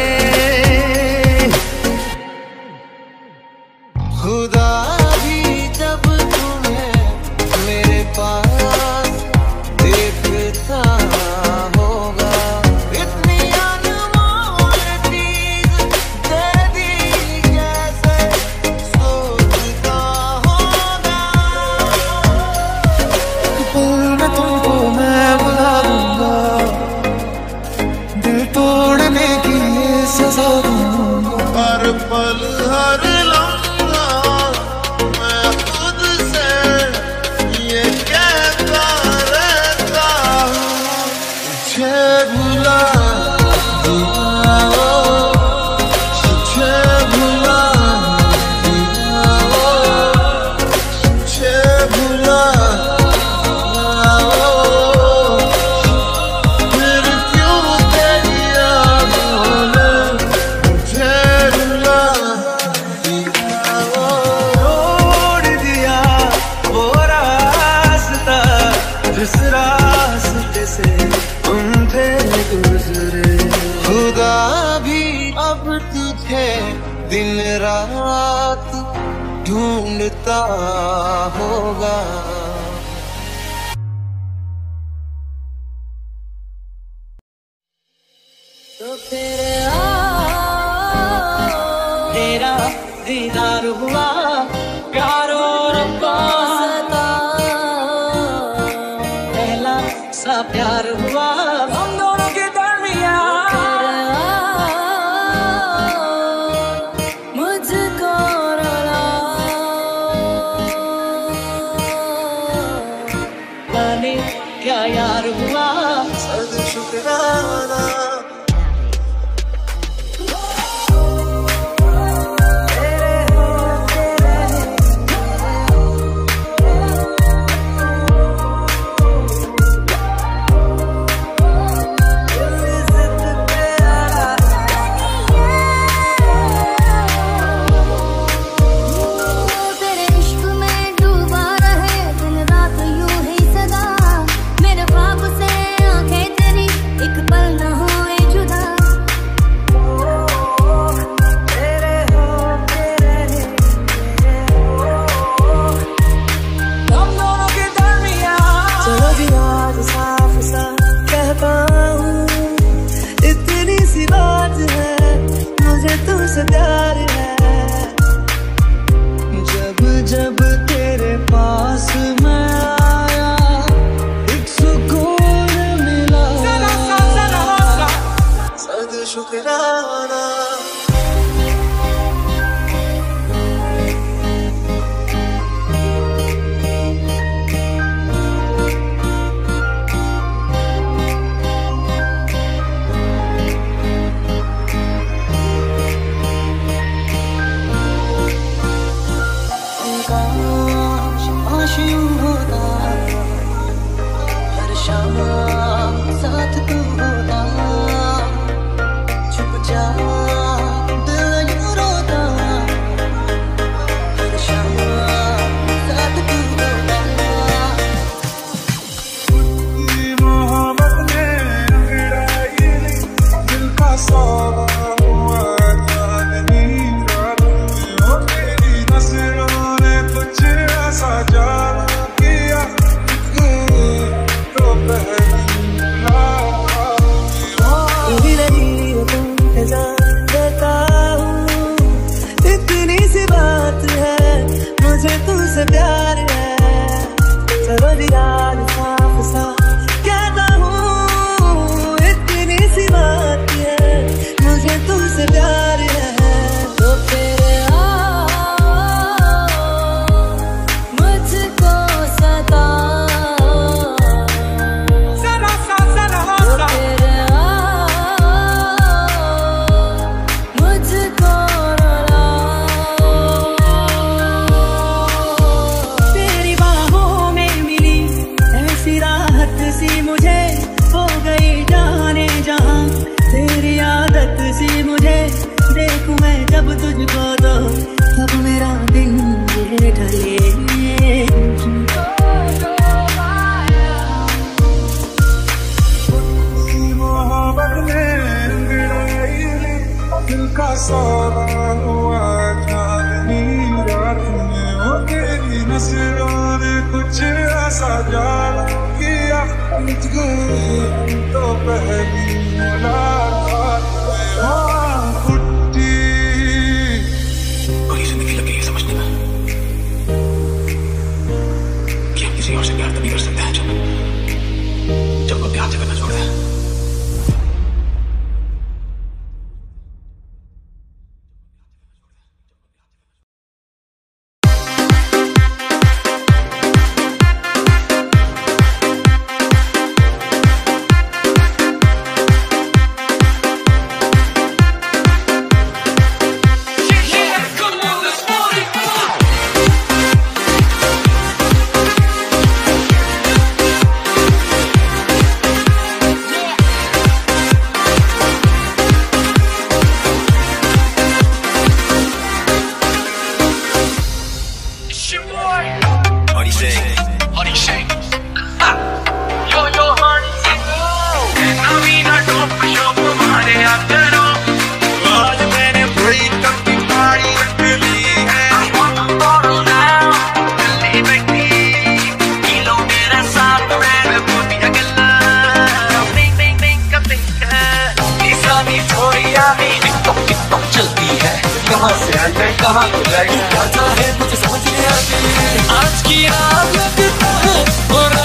खुदा भी जब तुम्हें मेरे पास देखता होगा, इतनी अनमोल चीज दे दी कैसे सोचता होगा। पल में तुमको मैं बुला दूंगा, दिल तोड़ने की ये सजा दूंगा। हर पल हर जिस रास्ते से हम थे गुजरे, खुदा भी अब तुझे दिन रात ढूंढता होगा। तो तेरा दीदार हुआ, प्यारो रब्बा सा प्यार हुआ हम दोनों के दरमियान। मुझको रुला क्या यार हुआ, सद शुक्राना। जब तेरे पास मैं आया एक सुकून मिला, सद शुक्राना। हर शाम साथ तू होता, चुपचाप दिल यूं रोता, हर शाम साथ तू होता। मोहब्बत ने अंगड़ाई दिल का सौदा हुआ, चांदनी रात में हो तेरी नजरों ने कुछ ऐसा जाना किया, तो देता हूँ, इतनी सी बात है मुझे तुझसे प्यार है, चलो यार साफ साफ कहता हूँ, इतनी सी बात है मुझे तुझसे प्यार है। तो फिर मुझको सदा देखूं मैं जब तुझको तो तब मेरा दिन ये ढले। मोहब्बत ने दिल का सौदा हुआ, चांदनी रात में हो तेरी नजरों ने कुछ ऐसा जाना किया, तो पहली मुलाकात में किसी और से प्यार तभी कर सकते हैं जब वो प्यार से करना छोड़ दे। कहाँ को जाएगी, क्या चाहे मुझे समझ नहीं आती। आज की आदत है और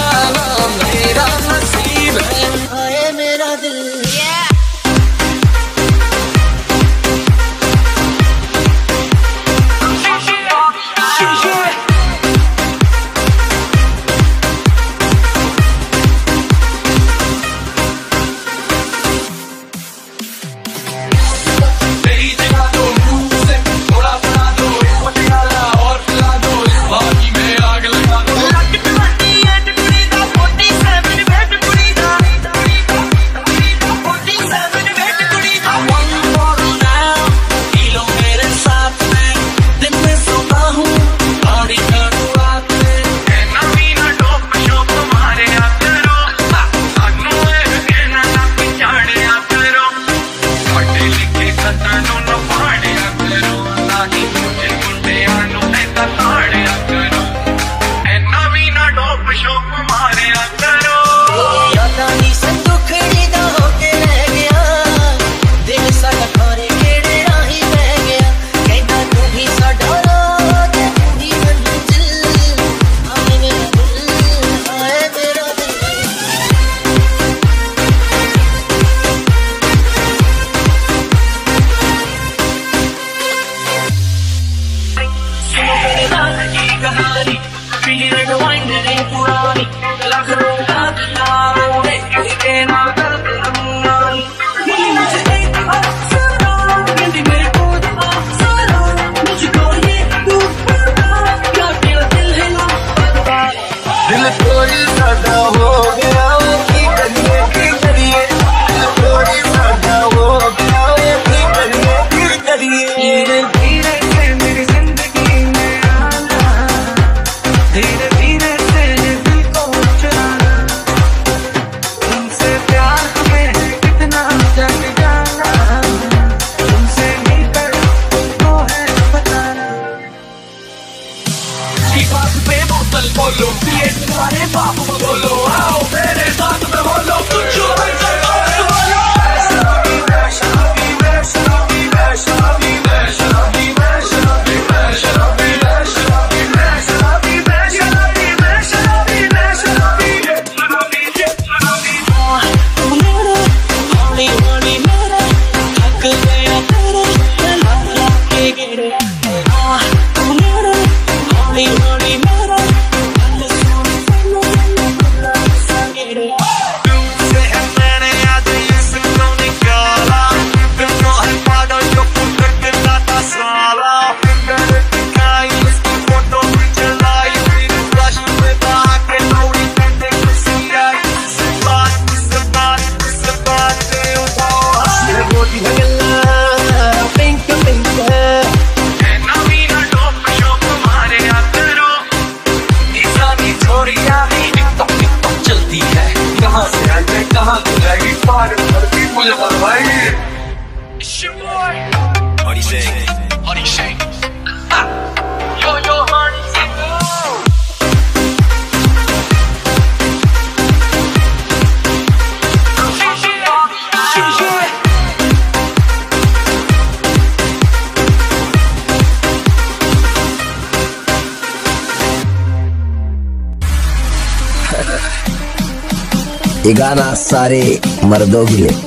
धीरे धीरे तेरे दिल को चुराना, तुमसे प्यार हमें कितना जग जाना, तुमसे मिलकर तुमको है बताना। की बात पे बोतल बोलो, पिए तुम्हारे बाप को बोलो, आओ मेरे साथ में बोलो, कुछ जो है ये गाना सारे मर्दों के लिए।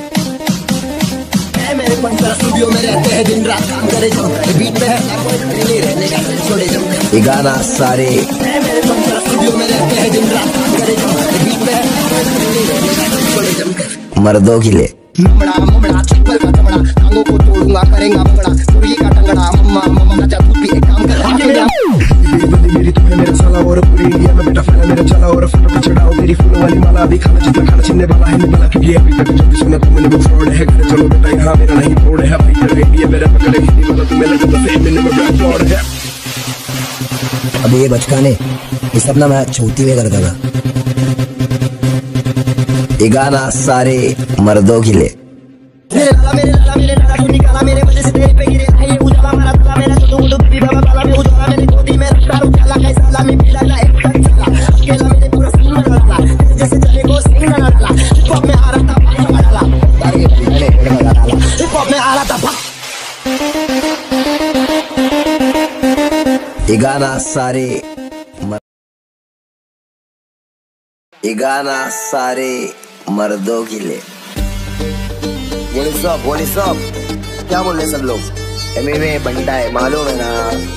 मेरे पंचरा स्टूडियो में रहते हैं, दिन रात काम करे जो बीट में है रहने का छोड़े जो। ये गाना सारे मेरे पंचरा स्टूडियो में रहते हैं, दिन रात काम करे जो बीट में है रहने का छोड़े जो। मर्दों के लिए। ममड़ा ममड़ा चप्पल का चमड़ा, टांगों को तोड़ूंगा करेंगा बंगड़ा, मुर्गी का टंगड़ा, मम्मा मम्मा का जादू भी एक काम कर। मेरी तू है मेरा साला और पूरी इंडिया में बेटा फैला मेरा चला, और फोटो पे चढ़ाओ तेरी फूलों वाली माला, अभी खाना जितना खाना छीनने वाला है निकला, क्योंकि अभी तक जो भी सुना तुमने वो फ्रॉड है। घर चलो बेटा यहाँ मेरा नहीं तोड़ है, भाई तेरा इंडिया मेरा पकड़े हिंदी वाला तुम्हें लगे तो सही मिलने में बड़ा फ्रॉड है। अब ये बचकाने ये सब ना मैं छोटी में करता था। ये गाना सारे मर्दों के लिए। मेरे लाला तू निकाला मेरे वजह से तेरे पे गिरे है ये उजाला, मेरा तुला मेरा तो तू भी बाबा बाला में उजाला, मेरी गोदी में रखता उजाला, कैसा ला में पीला ला एक तक चला, अकेला मेरे पूरा सीन में डाला, जैसे चले को सीन में डाला, हिप हॉप में आ रहा था भाई में डाला, तारे पीले में डाला, हिप हॉप में आ रहा था भाई। ये गाना सारे मर्दों के लिए। What is up? क्या बोल रहे सब लोग? MMA बंटा है मालूम है ना।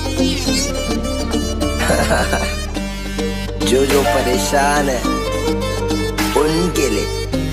जो परेशान है उनके लिए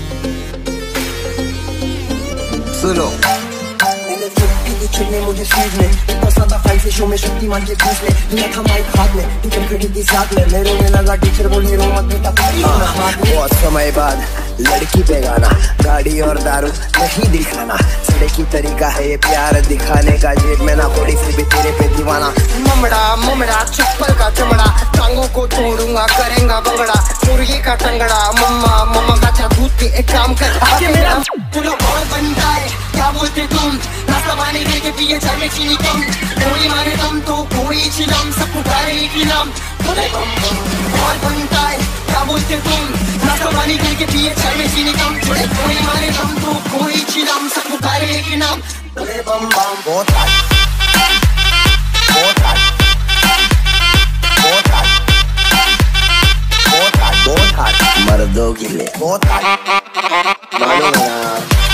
सुनो। छुड़ने मुझे सीट में इतना सादा फैंसी शो में शक्तिमान के बीच में लिया था माइक हाथ में, टीचर खड़ी थी साथ में, मेरे में लगा टीचर बोली रो मत बेटा। बहुत समय बाद लड़की पे गाना, गाड़ी और दारू नहीं दिखाना, सड़े की तरीका है ये प्यार दिखाने का, जेब में ना थोड़ी फिर भी तेरे पे दीवाना। ममड़ा ममड़ा चप्पल का चमड़ा, टांगों को तोड़ूंगा करेंगा बंगड़ा, मुर्गी का टंगड़ा, मम्मा मम्मा का जादू भी एक काम कर। आगे मेरा तुलो बहुत बनता है, क्या बोलते तुम? नाश्ता पानी दे के पिए चाय में चीनी कम, कोई मारे दम तो कोई चिलम, सबको डाले एक नाम बोले बम बम। बहुत बनता है, क्या बोलते तुम? नाश्ता पानी दे के पिए चाय में चीनी कम, कोई मारे दम तो कोई चिलम, सबको डाले एक नाम बोले बम बम। बहुत हार्ड बहुत हार्ड बहुत हार्ड बहुत हार्ड बहुत हार्ड मर्दों के लिए बहुत हार्ड मालूम है ना।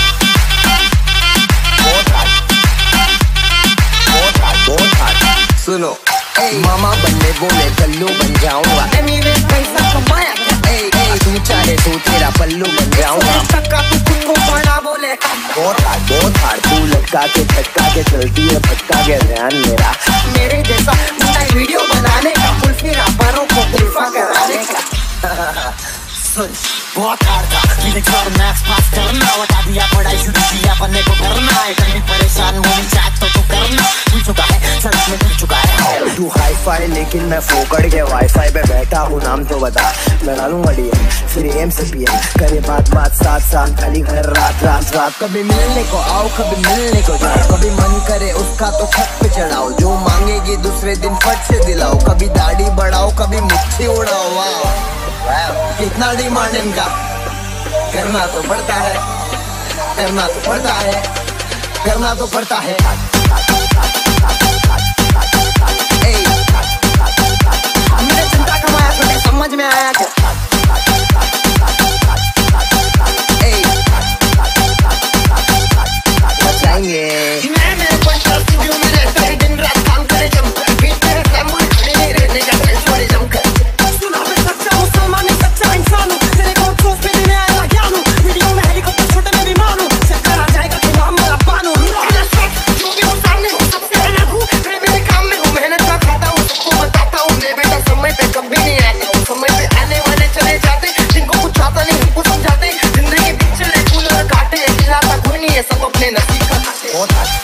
सुनो मामा बनने बोले कल्लू बन जाऊंगा, पैसा कमाया तू चाहे तो तेरा पल्लू बन जाऊंगा, तू खुद को बड़ा बोले बहुत हार्ड तू लटका के झटका के चलती है भटका के ध्यान मेरा, मेरे जैसा वीडियो बनाने का, कुल्फी रापारों को कुल्फा कराने का। सुन बहुत हार्ड था फिजिक्स और मैथ्स पास करना, बता दिया पढ़ाई शुरू किया पढ़ने को करना है, कभी परेशान मूवी चैट तो तू करना, भूल चुका है सच में भूल चुका है। तू हाई फाई लेकिन मैं फोकट के वाईफाई पे बैठा हूँ, नाम तो बता मैं डालूंगा डीएम फिर एम से पीएम करे बात साथ साथ खाली घर रात रात रात। कभी मिलने को आओ कभी मिलने को जाओ, कभी मन करे उसका तो छत पे चढ़ाओ, जो मांगेगी दूसरे दिन फट से दिलाओ, कभी दाढ़ी बढ़ाओ कभी मुट्ठी उड़ाओ। वाह कितना डिमांड इनका, करना तो पड़ता है करना तो पड़ता है करना तो पड़ता है। हमने चिंता कमाया तो समझ में आया क्या, बचाएंगे दिन रात काम करे जमकर, बीच में खड़े नहीं रहने का छोड़े जमकर। सुना मैं सच्चा मुसलमान नहीं सच्चा इंसान हूँ, तेरे को सोच पे देने आया ज्ञान हूँ, वीडियो में हेलीकॉप्टर छोटे में भी मानूं, चक्कर आ जाएगा तो नाम मेरा बानू। जो भी हो सामने हो सबसे अलग हूँ, मैं मेरे काम में हूँ, मेहनत का खाता हूँ, सबको बताता हूँ मैं बेटा समय पे कभी नहीं आता हूँ, समय पे आने वाले चले जाते, जिनको कुछ आता नहीं उनको समझाते, जिंदगी बीच चले फूल और काटे, खिलाता कोई नहीं है सब अपने नसीब का खाते।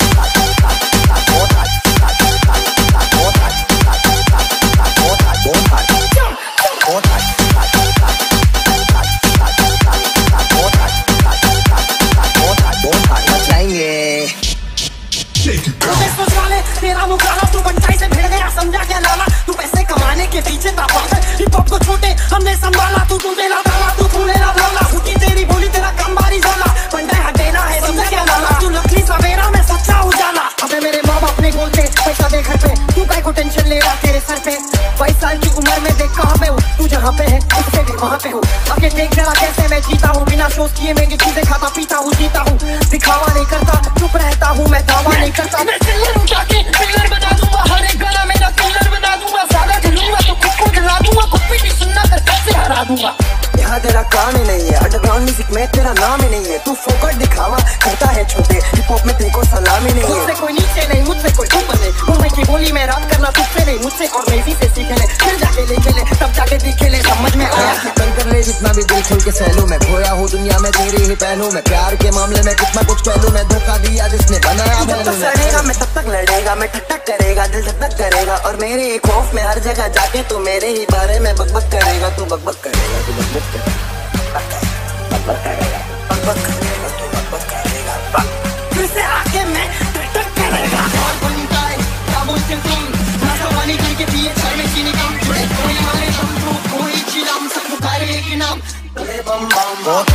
तेरा मुकाला तू बंटाई से भिड़ गया समझा क्या लाला, तू पैसे कमाने के पीछे था पागल, हिप हॉप को छोटे हमने संभाला, तू मेरा डाला तू मेरा डाला, फूटी तेरी बोली तेरा कम बारी जाला, बंटाई हटेना है समझा क्या लाला, तू नकली सवेरा में सच्चा उजाला। अबे मेरे माँ बाप ने बोलते पैसा दे घर पे, तू काय को टेंशन ले रहा तेरे सर पे, 22 साल की उम्र में देख कहाँ पे हूँ, तू जहाँ पे है उससे भी वहाँ पे हूँ, आगे देख जरा कैसे मैं जीता हूँ, बिना शोज किए मैं चीजें खाता पीता हूँ जीता हूँ, दिखावा नहीं करता चुप रहता हूँ मैं दावा नहीं करता, मैं सिल्वर उठा के पिलर बना दूंगा, हर एक गाना मेरा किलर बना दूंगा, ज्यादा जलूंगा तो खुद को जला दूंगा, खुद भी नहीं सुनना कर कैसे हरा दूंगा। यहाँ तेरा काम ही नहीं है, अंडरग्राउंड म्यूजिक में तेरा नाम ही नहीं है, तू फोकट दिखावा करता है छोटे, हिप हॉप में तेरे को सलाम ही नहीं है, मुझसे कोई नीचे नहीं मुझसे कोई ऊपर नहीं, मुंबई की बोली में रात करना तुझसे नहीं मुझसे और मेजी से सीख ले, फिर जाके लेके ले तब जाके दिखे ले, समझ में आया बंद कर ले जितना भी दिल खोल के सहलू, मैं खोया हूँ दुनिया में तेरी ही पहलू, मैं प्यार के मामले में कुछ ना कुछ पहलू, मैं धोखा दिया जिसने बनाया जब तक लड़ेगा मैं तब तक लड़ेगा, मैं ठक ठक करेगा दिल धक धक करेगा, और मेरे खौफ में हर जगह जाके तू मेरे ही बारे में बकबक करेगा, तू बकबक करेगा तू बकबक करेगा बकबक करेगा तू बकबक करेगा, फिर से आके मैं ठक ठक करेगा। और बनता है क्या बोलते तुम, नासा पानी करके पिए चाय में चीनी कम, कोई मारे तुम कोई चिलम सब पुकारे एक नाम, अरे बम बम बहुत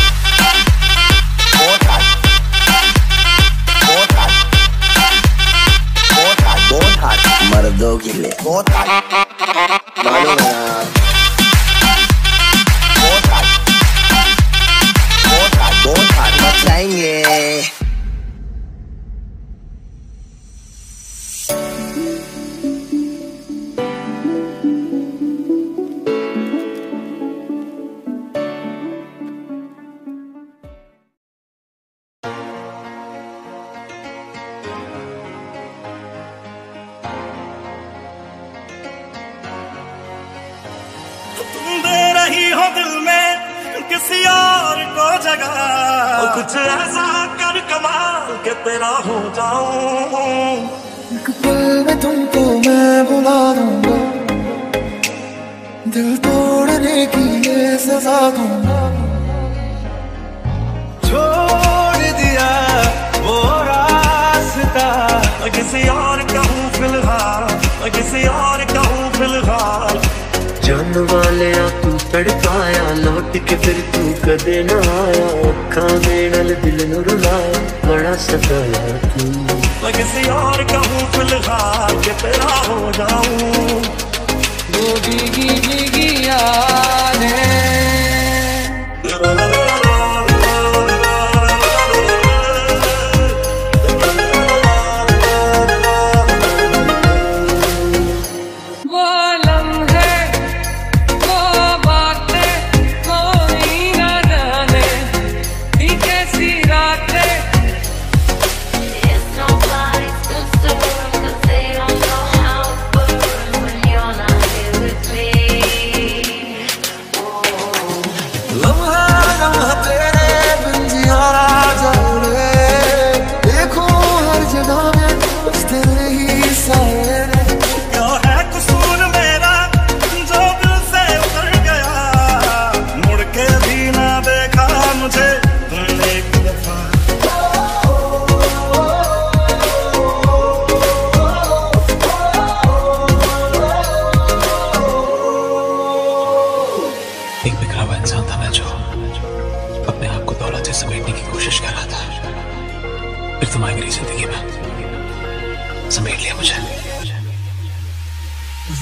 मर्दों के लिए बहुत मालूम है बहुत मचाएंगे। किसी और को जगह कुछ ऐसा कर कमाल के तेरा हो जाऊं, एक पल में तुमको मैं बुला दूंगा, दिल तोड़ने की ये सजा दूंगा, छोड़ दिया वो रास्ता किसी और का हूँ फिलहाल, किसी और का हूँ फिलहाल, जान वाले तू तड़पाया लौट के फिर तू कदे न आया, अखा मेल दिल नु रुलाया बड़ा सताया तू, मैं किसी और का हूँ फिलहाल के तेरा हो जाऊं, वो भीगी भीगी यादें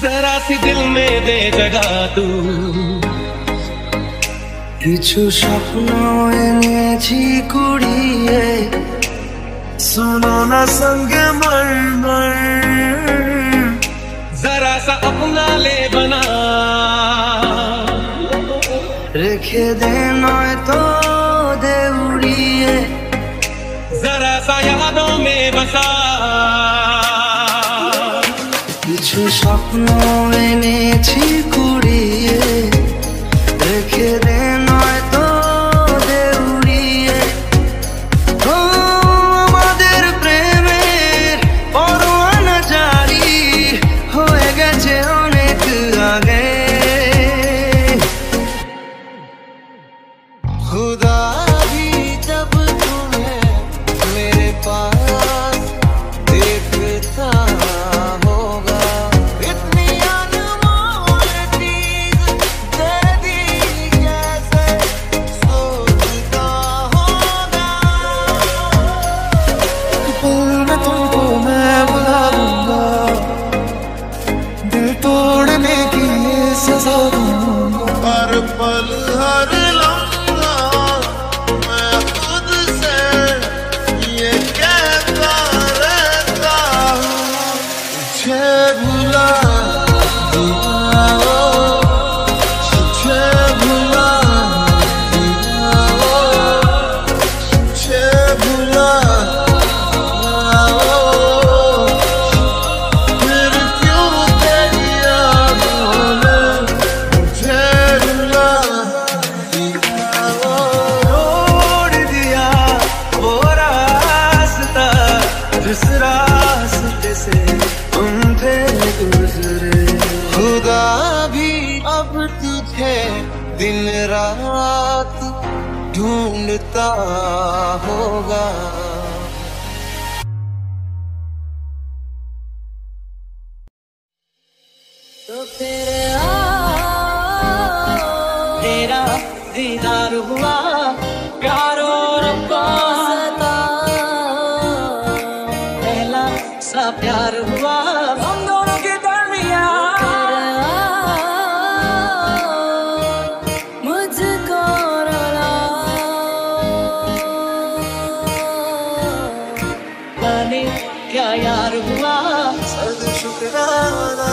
जरा सी दिल में दे जगह तू কিছু স্বপ্ন এনেছি কুড়িয়ে सुनो ना संग मर जरा सा अपना ले बना रेखे दे नय तो दे उड़िए जरा सा यादों में बसा কিছু স্বপ্ন এনেছি কুড়িয়ে রেখে দে নয় তো দে উড়িয়ে আমাদের প্রেমের পরোয়ানা জারি হয়ে গেছে অনেক আগে खुदा भी जब तुम्हें मेरे पास देखता होगा इतनी अनमोल चीज दे दी कैसे सोचता होगा पल में तुमको मैं बुला दूंगा दिल तोड़ने की ये सजा दूंगा हर पल हर खुदा भी अब तुझे दिन रात ढूंढता होगा तो तेरा दीदार हुआ प्यारो रब्बा पहला सा प्यार हुआ हम दोनों के दरमियान मुझको रुला जाने क्या यार हुआ सद शुक्राना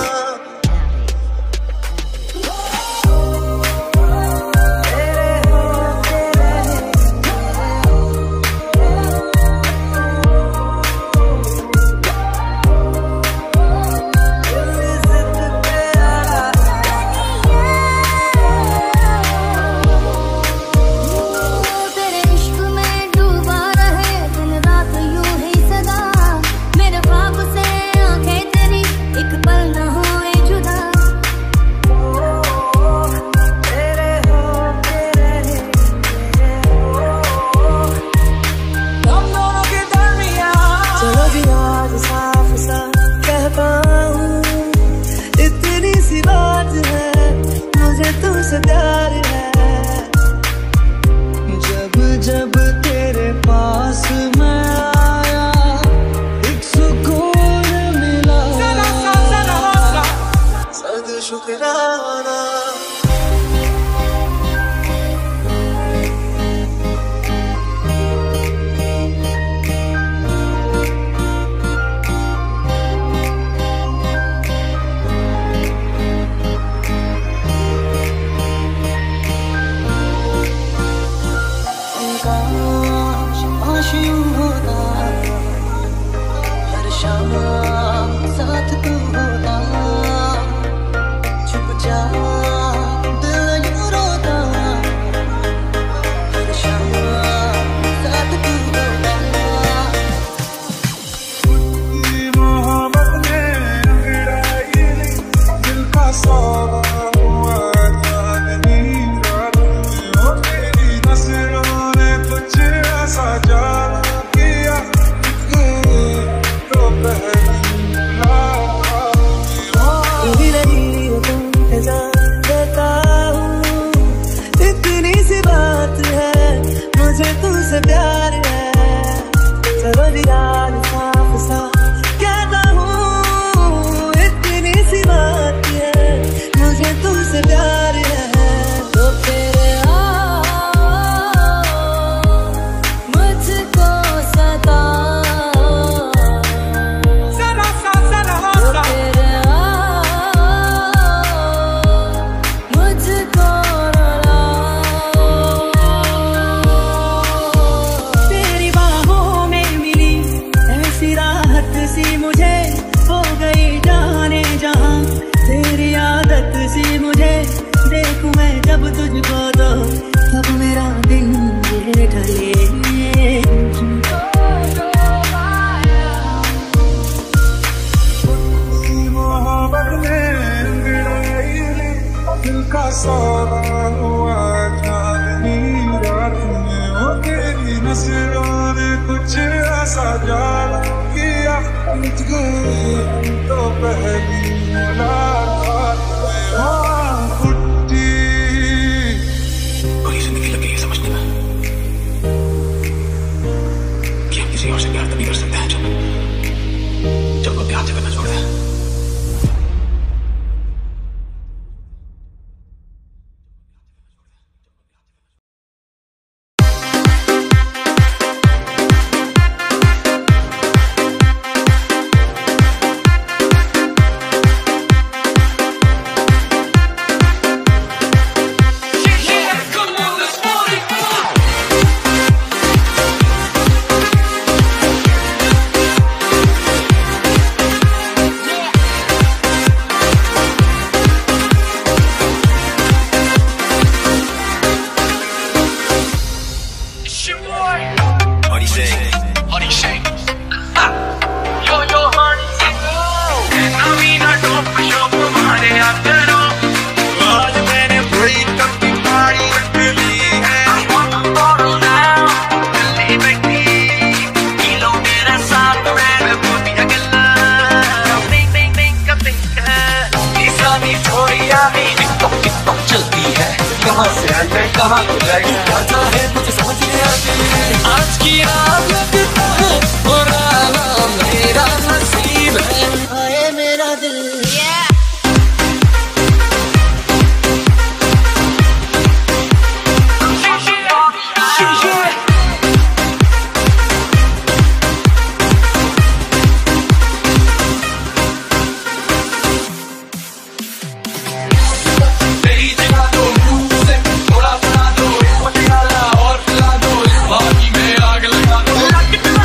प्यार है जब जब तेरे पास मैं आया एक सुकून मिला सद शुक्राना हर शाम साथ तू होता चुपचाप दिल यूं रोता हर शाम साथ तू होता मोहब्बत ने अंगड़ाई दिल का सौदा हुआ नहीं रातों तेरी नजरों ने कुछ ऐसा जाना किया तो इतनी सी बात है मुझे तुमसे प्यार है चलो यार साफ साफ कहता हूँ इतनी सी बात का सौदा हुआ चांदनी रात में, वो तेरी नजरों ने कुछ ऐसा जाना किया, टूट गए तो पहली मुलाकात में वहाँ फुटी। पूरी जिंदगी लग गई है समझने में कि हम किसी और से प्यार तभी कर सकते हैं जब वो प्यार से करना छोड़ दे। कहाँ को जाएगा है मुझे समझ नहीं आती। आज की रात लगता है पुराना मेरा नसीब है, आए मेरा दिल। Lock it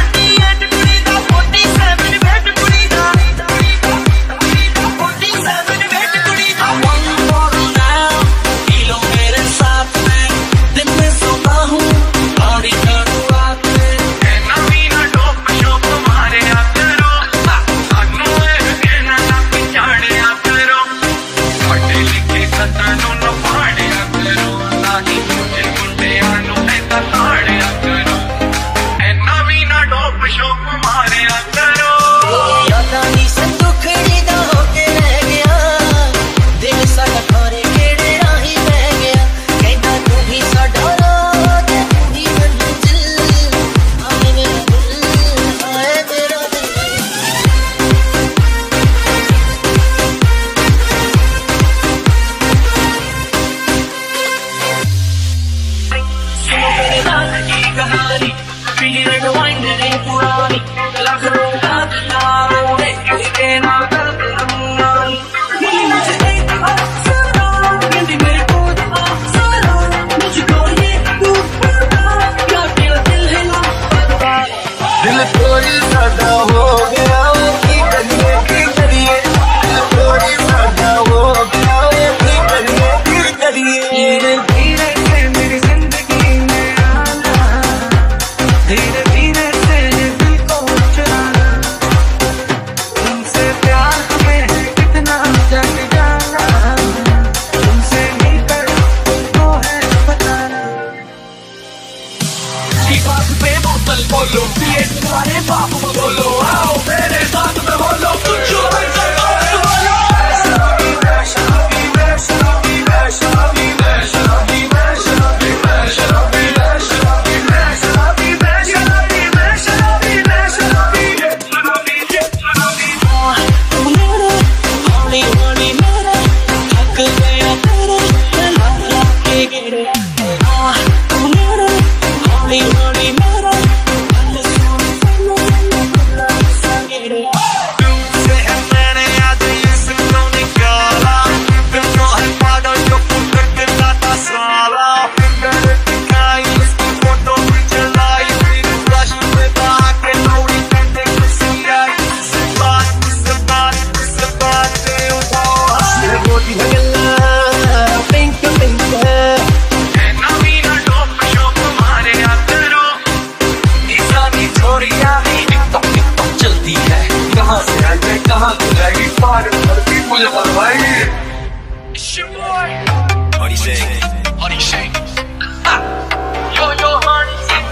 Honey sing, honey sing. Yo yo honey sing.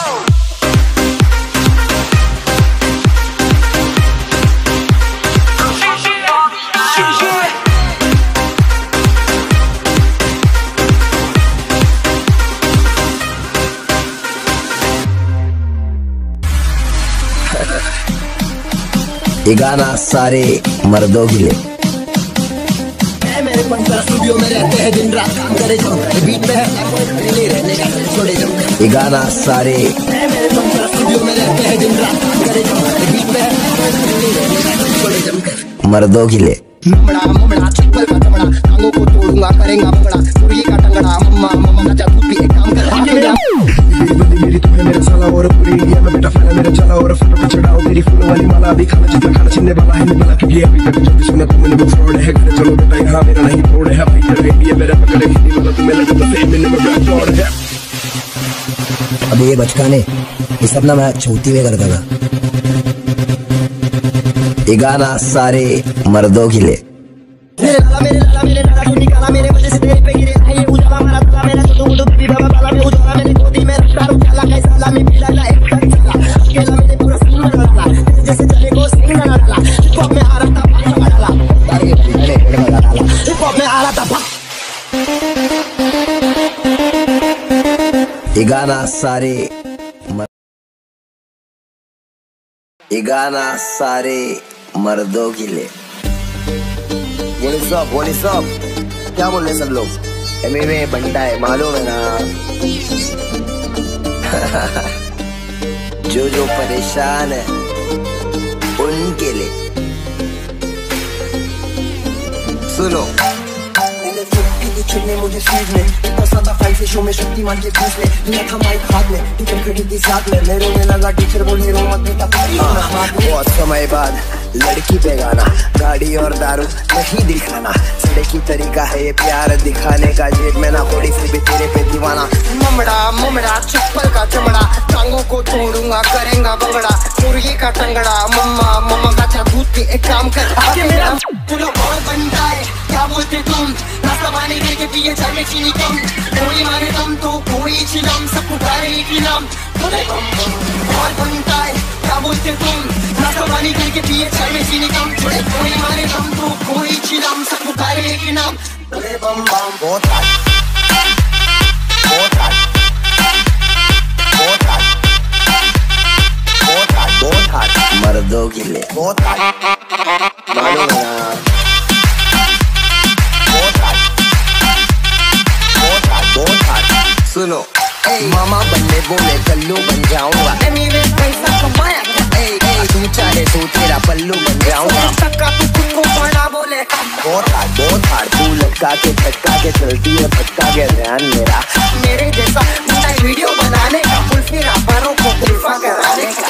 ये गाना सारे मर्दों के लिए। मेरे पंचर स्टूडियो में रहते हैं, दिन रात काम करे जो बीट में है रहने का छोड़े जो। ये गाना सारे मेरे पंचर स्टूडियो में रहते हैं, दिन रात काम करे जो बीट में है रहने का छोड़े जो। मर्दों के लिए। ममड़ा ममड़ा चप्पल का चमड़ा, टांगों को तोड़ूंगा करेंगा बगड़ा, मुर्गी का टंगड़ा, मम्मा मम्मा का जादू भी एक काम कर। मेरी तू है मेरा साला और पूरी इंडिया में बेटा फैला मेरा चला और फोटो पे चढ़ाओ तेरी फूलों वाली माला, अभी खाना जितना खाना छीनने वाला है निकला क्योंकि अभी तक जो भी सुना तुमने वो फ्रॉड है। घर चलो बेटा यहाँ मेरा नहीं तोड़ है, भाई तेरा इंडिया मेरा पकड़े हिंदी वाला तुम्हें लगा तो सही मैंने में ब्लैक फ्रॉड है। अभी ये बचकाने ये सब ना मैं छोटी में करता था। ये गाना सारे मर्दों के लिए। मेरे लाला तू निकाला मेरे वजह से तेरे पे गिरे ये उजाला मेरा ताला मेरा तो तू भी बाबा बाला में उजाला मेरी गोदी में रफ्तार उजाला कैसा ला में पीला ला एक तक चला अकेला मेरे पूरा सीन में डाला जैसे चले को सीन में डाला हिप हॉप में आ रहा था भाई में डाला तारे मेरे हेड में डाला हिप हॉप में आ रहा था भाई। ये गाना सारे मर्दों के लिए। What is up? क्या बोल रहे सब लोग? MMA बंटा है मालूम है ना। जो परेशान है उनके लिए सुनो। छुड़ने मुझे सीट में इतना सादा फैंसी शो में शक्तिमान के बीच में लिया था माइक हाथ में टीचर खड़ी थी साथ में मेरे रोने लगा टीचर बोली रो मत बेटा। बहुत समय बाद लड़की पे गाना, गाड़ी और दारू नहीं दिखाना, सड़े की तरीका है ये प्यार दिखाने का, जेब में ना थोड़ी फिर भी तेरे पे दीवाना। ममड़ा ममड़ा चप्पल का चमड़ा, टांगों को तोड़ूंगा करेगा बगड़ा, मुर्गी का टंगड़ा, मम्मा मम्मा का दूध भी एक काम कर आगे मेरा तू लोग और बनता है क्या बोलते तुम नाश्ता पानी लेके पिए चाय में चीनी कम, कोई मारे दम तो कोई चिलम सब पुकारे एक ही नाम और बनता है क्या बोलते तुम नाश्ता पानी लेके पिए चाय में चीनी कम, कोई मारे दम तो कोई चिलम सब पुकारे एक ही नाम बम बम। बहुत हार्ड मर्दों के लिए बहुत मालूम है ना। बहुत हार्ड सुनो। मामा बनने बोले कल्लू बन जाऊंगा, पैसा कमाया तू चाहे तो तेरा पल्लू बन जाऊंगा, तू को बड़ा बोले बहुत हार्ड तू लटका के फटका के चलती है फटका के ध्यान मेरा मेरे जैसा वीडियो बनाने का फुलफिरा पारों को कुल्फा कराने का।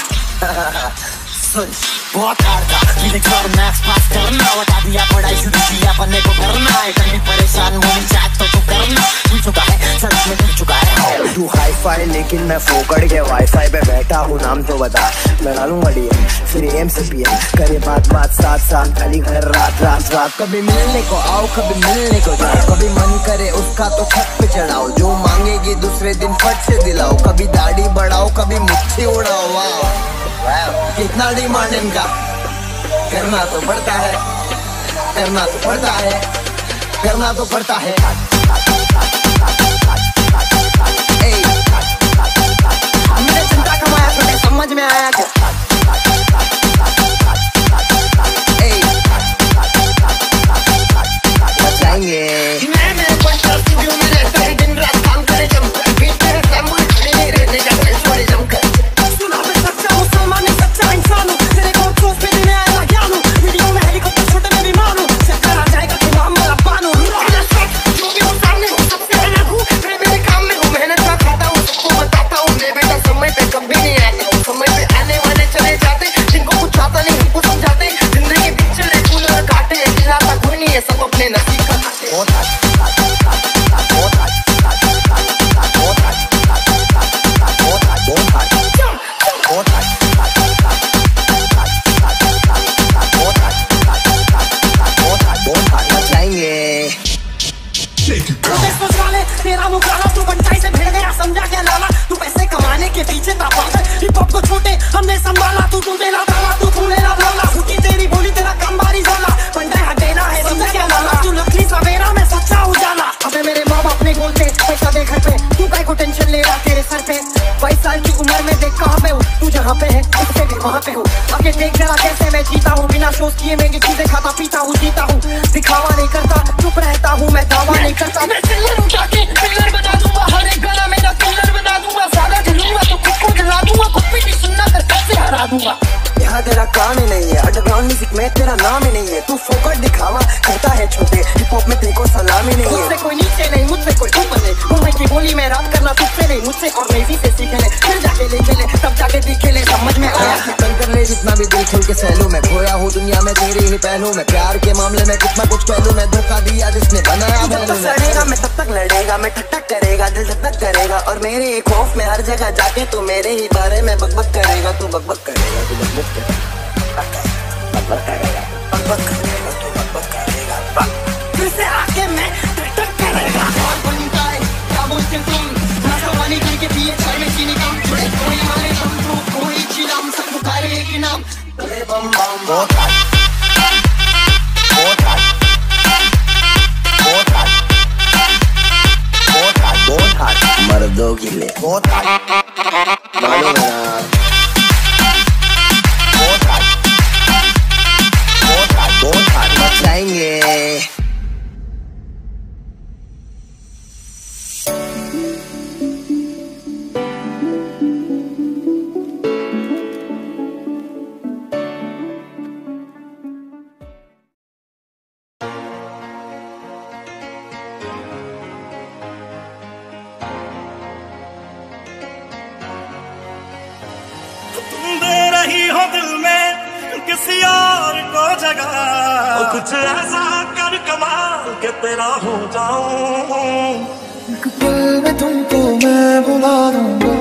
बहुत हार्ड था मैथ्स पास करना, बता दिया पढ़ाई शुरू किया पढ़ने को करना है, कहीं परेशान होनी चाह तो तू करना भूल चुका है सच में भूल चुका है। तू हाई फाई लेकिन मैं फोकड़ के वाईफाई पे बैठा हूँ, नाम तो बता मैं डालूंगा DM फिर AM करे बात साथ साथ खाली घर रात रात रात। कभी मिलने को आओ कभी मिलने को जाओ, कभी मन करे उसका तो छत पे चढ़ाओ, जो मांगेगी दूसरे दिन फट से दिलाओ, कभी दाढ़ी बढ़ाओ कभी मुच्छी उड़ाओ। वाह कितना डिमांड इनका, करना तो पड़ता है करना तो पड़ता है करना तो पड़ता है। हमने चिंता कमाया तो समझ में आया क्या बचाएंगे। मैं पंचर स्टूडियो में रहता है, दिन रात काम करे जम बीच में कैमरे खड़े नहीं रहने का छोड़े जम कर। सुना मैं सच्चा मुसलमान है सच्चा इंसान हूँ, तेरे को सोच पे देने आया ज्ञान हूँ, वीडियो में हेलीकॉप्टर छोटे में भी मानूं, चक्कर आ जाएगा तो नाम मेरा बानू। जो भी हो सामने हो सबसे अलग हूँ, मैं मेरे काम में हूँ, मेहनत का खाता हूँ, सबको बताता हूँ मैं बेटा समय पे कभी नहीं आता हूँ, समय पे आने वाले सोच वाले तेरा मुकाला, तू बंटाई से भिड़ गया समझा क्या लाला, तू पैसे कमाने के पीछे था पागल, हिप हॉप को छोटे हमने संभाला, तू ढूंढेला डाला, तू ढूंढेला डाला, फूटी तेरी बोली तेरा कम बारी जाला, बंटाई हटेना है समझा क्या लाला, तू नकली सवेरा में सच्चा उजाला। अबे मेरे माँ बाप ने बोलते पैसा दे घर पे, तू काय को टेंशन ले रहा तेरे सर पे, 22 साल की उम्र में देख कहाँ पे हूँ, तू जहाँ पे है उससे भी वहाँ पे हूँ, आगे देख जरा कैसे मैं जीता हूँ, बिना शोज किए महंगी चीजें खाता पीता हूँ, जीता हूँ दिखावा नहीं करता, चुप रहता हूँ मैं दावा नहीं करता, मैं सिल्वर उठा के पिलर बना दूंगा, हर एक गाना मेरा किलर बना दूंगा, सादा जलूंगा तो खुद को जला दूंगा, कुछ भी नहीं सुनना कर कैसे हरा दूंगा। यहाँ तेरा काम ही नहीं है, अंडरग्राउंड म्यूजिक में तेरा नाम ही नहीं है, तू फोकट दिखावा करता है छोटे, हिप हॉप में तेरे को सलाम ही नहीं है, मुझसे कोई नीचे नहीं मुझसे कोई ऊपर नहीं, मुंबई की बोली में रात करना तुझसे नहीं मुझसे और नेवी से सीखे ले, फिर जाके लेके ले तब जाके दिखे ले, समझ में आया तंग कर ले जितना भी दिल खोल के सहलू, मैं खोया हूँ दुनिया में तेरे ही पहलू, मैं प्यार के मामले में कुछ ना कुछ पहलू, मैं धोखा दिया जिसने बनाया, जब तक लड़ेगा मैं तब तक लड़ेगा, मैं ठक ठक करेगा दिल धक धक करेगा, और मेरे खौफ में हर जगह जाके तू मेरे ही बारे में बकबक करेगा, तू बकबक करेगा, तू बकबक करेगा, बकबक करेगा, बकबक करेगा, तू बकबक करेगा, फिर से आके मैं ठक ठक करेगा, और बनता है क्या बोलते तुम, नाचा पानी करके पिए चाय में चीनी कम, जुड़े कोई मारे हम तो कोई चिलम, सब पुकारे एक नाम, अरे बम बम बहुत मर्दों के लिए बहुत मालूम है ना, बहुत मचाएंगे। किसी और को जगह कुछ ऐसा कर कमाल के तेरा हो जाऊं, एक पल में तुमको मैं बुला दूंगा,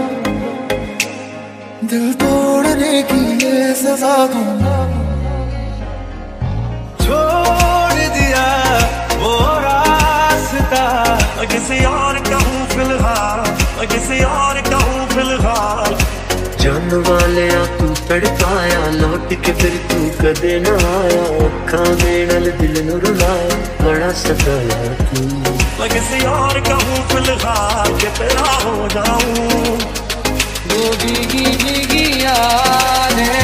दिल तोड़ने की ये सजा दूंगा, छोड़ दिया वो रास्ता, किसी और का हूँ फिलहाल, किसी और का हूँ फिलहाल, जान वाले तू तड़पाया, लौट के फिर तू कदे न आया, अखा मेल दिल नु रुलाया, बड़ा सताया तू, मैं किसी और का हूँ फिलहाल के तेरा हो जाऊं, वो भीगी भीगी यादें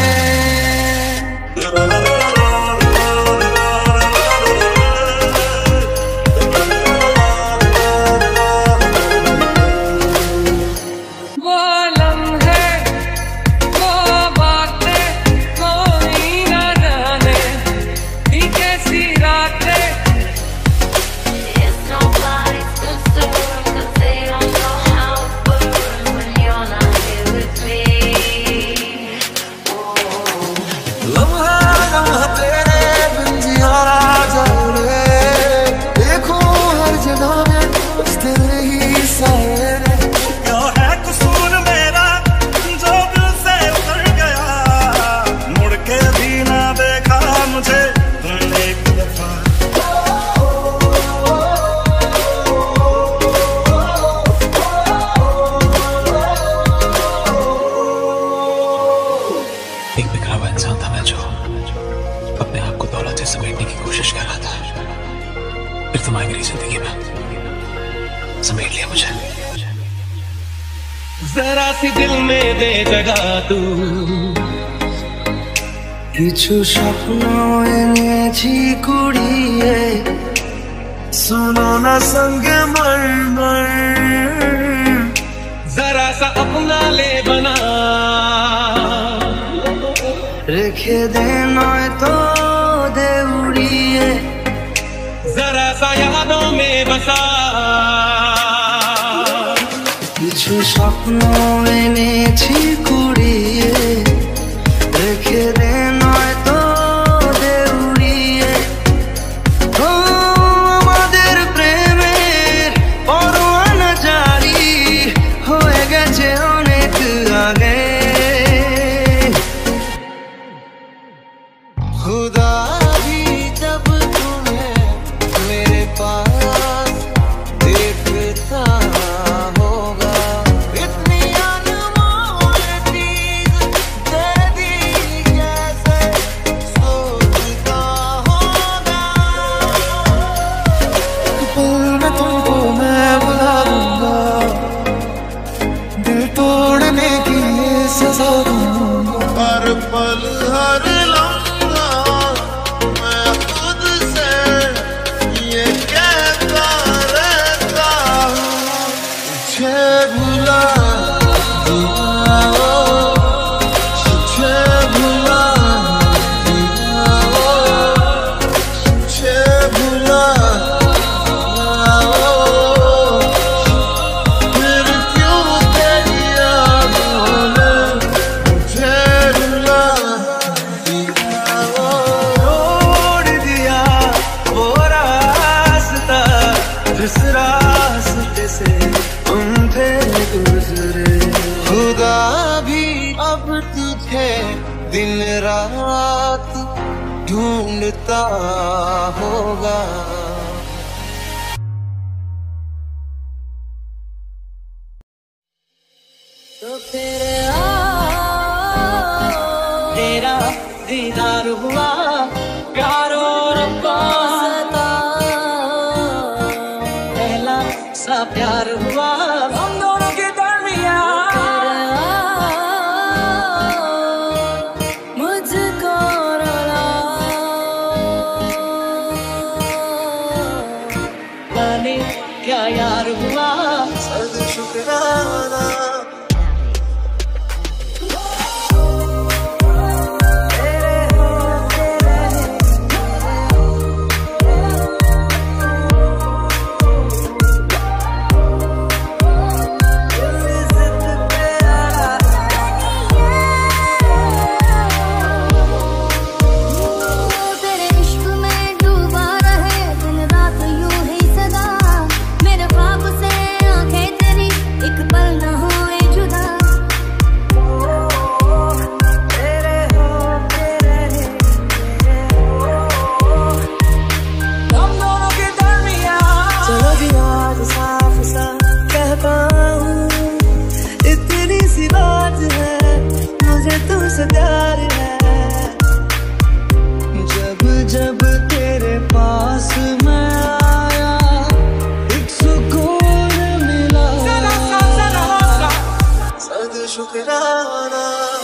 समेटने की कोशिश कर रहा था, फिर तुम आई मेरी जिंदगी में, समेट लिया मुझे। जरा सी दिल में दे जगह तू, কিছু স্বপ্ন এনেছি কুড়িয়ে, सुनो ना संग मर जरा सा अपना ले बना, रेखे दे नय तो दे उड़िए, जरा सा यादों में बसा, কিছু স্বপ্ন এনেছি কুড়িয়ে, রেখে দে নয় তো দে উড়িয়ে, ও আমাদের প্রেমের পরোয়ানা জারি হয়ে গেছে অনেক আগে, खुदा भी जब तुम्हें मेरे पास रास्ते से हम थे गुजरे। खुदा भी अब तुझे दिन रात ढूंढता होगा। तो फिर तेरा दीदार हुआ प्यारो रब्बा सदा, पहला सा प्यार हुआ हम दोनों के दरमियान। मुझको रुला जाने क्या यार हुआ, सद शुक्राना प्यार है। जब जब तेरे पास मैं आया एक सुकून मिला, सद शुक्राना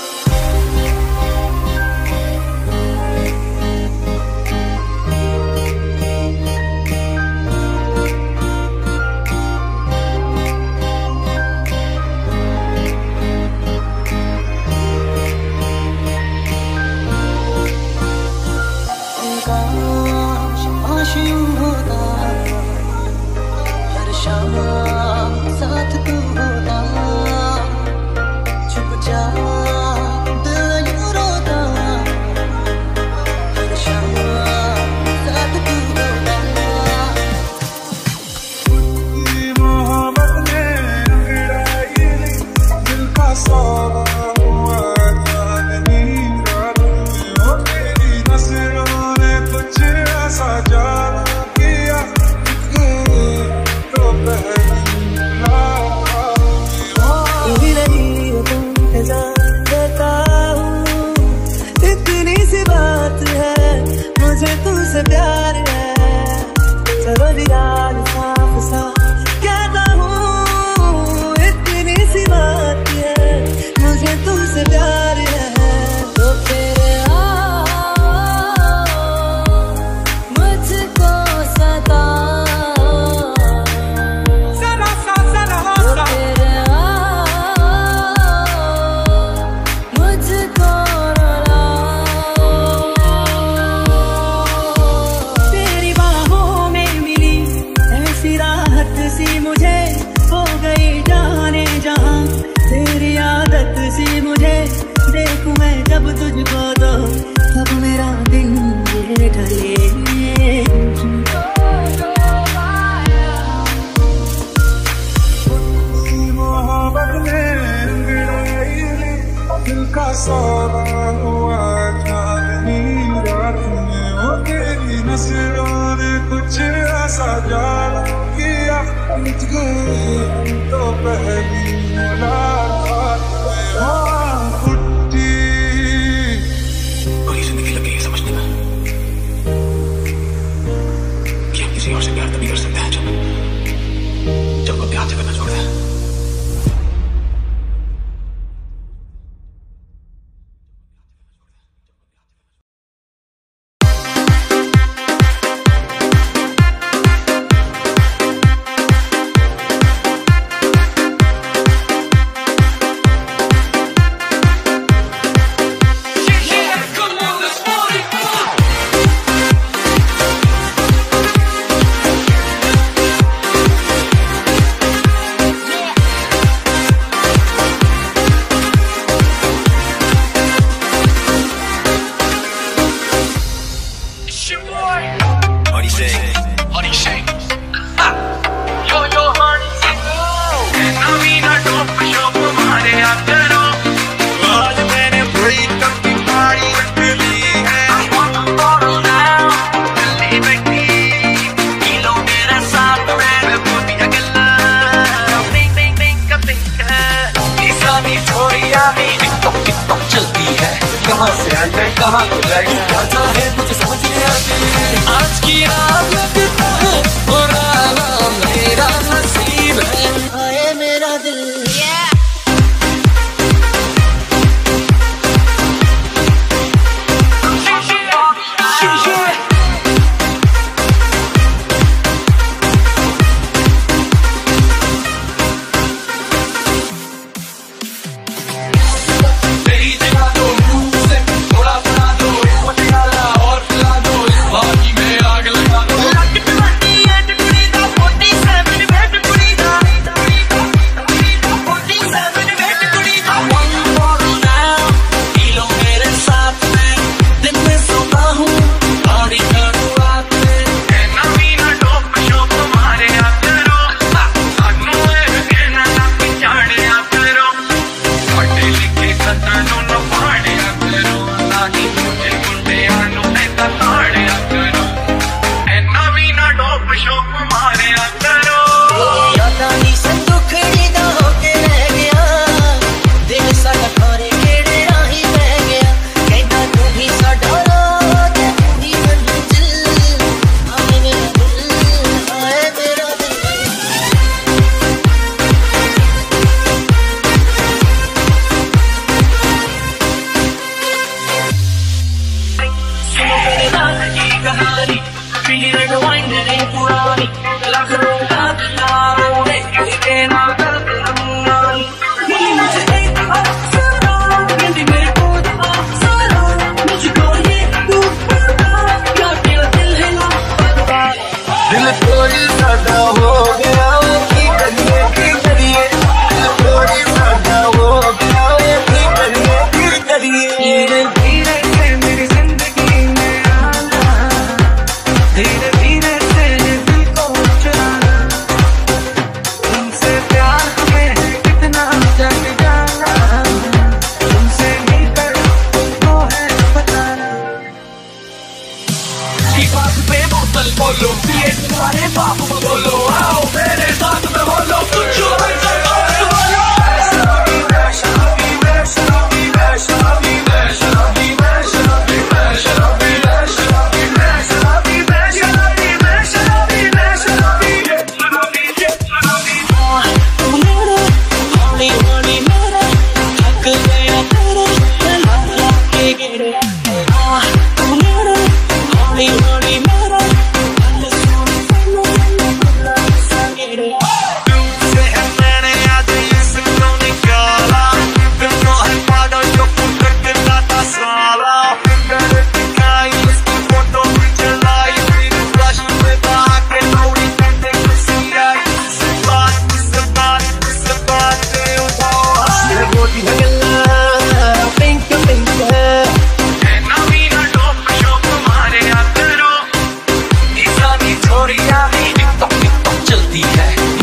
साथ तू होता, चुपचाप दिल यूं रोता, हर शाम साथ तू होता। मोहब्बत ने अंगड़ाई दिल का सौदा हुआ चांदनी रात में, ओ तेरी नजरों ने कुछ ऐसा जाना किया तो इतनी सी बात है मुझे तुझसे प्यार है। चलो यार साफ साफ कहता हूँ, इतनी सी बात है मुझे तुझसे प्यार है। तो फिर मुझको सता मुझे हो गई जाने जहां, तेरी आदत सी मुझे देखूं मैं जब तुझको तो तब मेरा दिन ये ढले। मोहब्बत ने अंगड़ाई दिल का सौदा हुआ चांदनी रात में, ओ तेरी नजरों ने कुछ ऐसा जाना किया तो पहली मुलाकात में फुटी। पूरी जिंदगी लग गई है समझने में कि हम किसी और से प्यार तभी कर सकते हैं जब वो प्यार से करना छोड़ दे।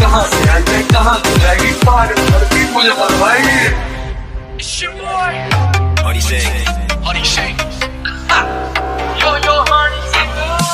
कहाँ से आई मैं कहाँ तो जाएगी पार धरती मुझे मरवाएगी Honey shake, honey shake. Yo yo honey shake.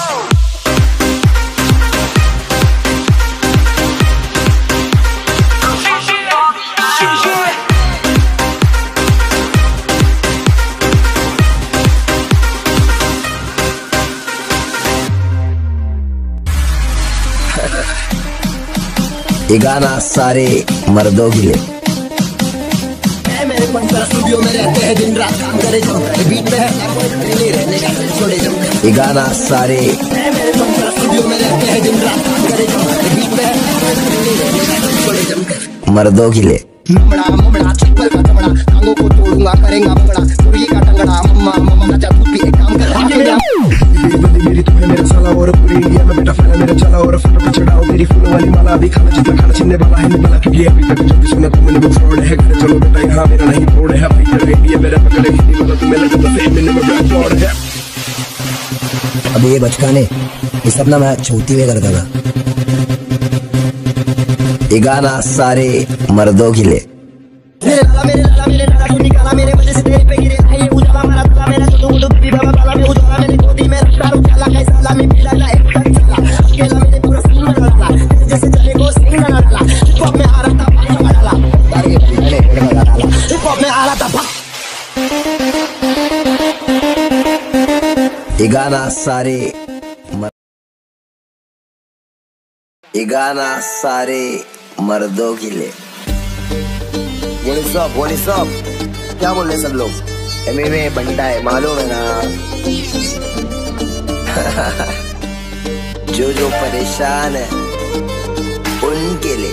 ये गाना सारे मर्दों के लिए। मेरे पंचरा स्टूडियो में रहते हैं दिन रात काम करे जो बीट में है रहने का छोड़े जो ये गाना सारे मेरे पंचरा स्टूडियो में रहते हैं दिन रात काम करे जो बीट में है छोड़े जो मर्दों के लिए। ममड़ा ममड़ा चप्पल का चमड़ा टांगों को तोड़ूंगा करेंगा बगड़ा मुर्गी का टंगड़ा मम्मा मम्मा का जादू भी एक काम कर मेरी तू है मेरा साला और पूरी इंडिया में बेटा फैला मेरा चला और फोटो पे चढ़ाओ तेरी फूलों वाली माला अभी खाना जितना खाना छीनने वाला है निकला क्योंकि अभी तक जब भी सुना तुमने वो फ्रॉड है घर चलो बेटा यहाँ मेरा नहीं फ्रॉड है भाई तेरा इंडिया मेरा पकड़े हिंदी वाला तुम्हें लगा तो फेम मिलने में बड़ा फ्रॉड है। अब ये बचकाने ये सब ना मैं छोटी में करता था। ये गाना सारे मर्दों के लिए। मेरे लाला तू निकाला मेरे वजह से तेरे पे गिरे ये उजाला मेरा तला मेरा तो तू भी बाबा बाला में उजाला मेरी गोदी में रखता उजाला कैसा ला में मिला ना एक तक चला अकेला मेरे पूरा सीन में डाला जैसे चले को सीन में डाला हिप हॉप में आ रहा था भाई में डाला हिप हॉप में आ रहा था ये गाना सारे मर्दों के लिए। What is up? क्या बोल रहे सब लोग? MMA बंटा है मालूम है ना। जो परेशान है उनके लिए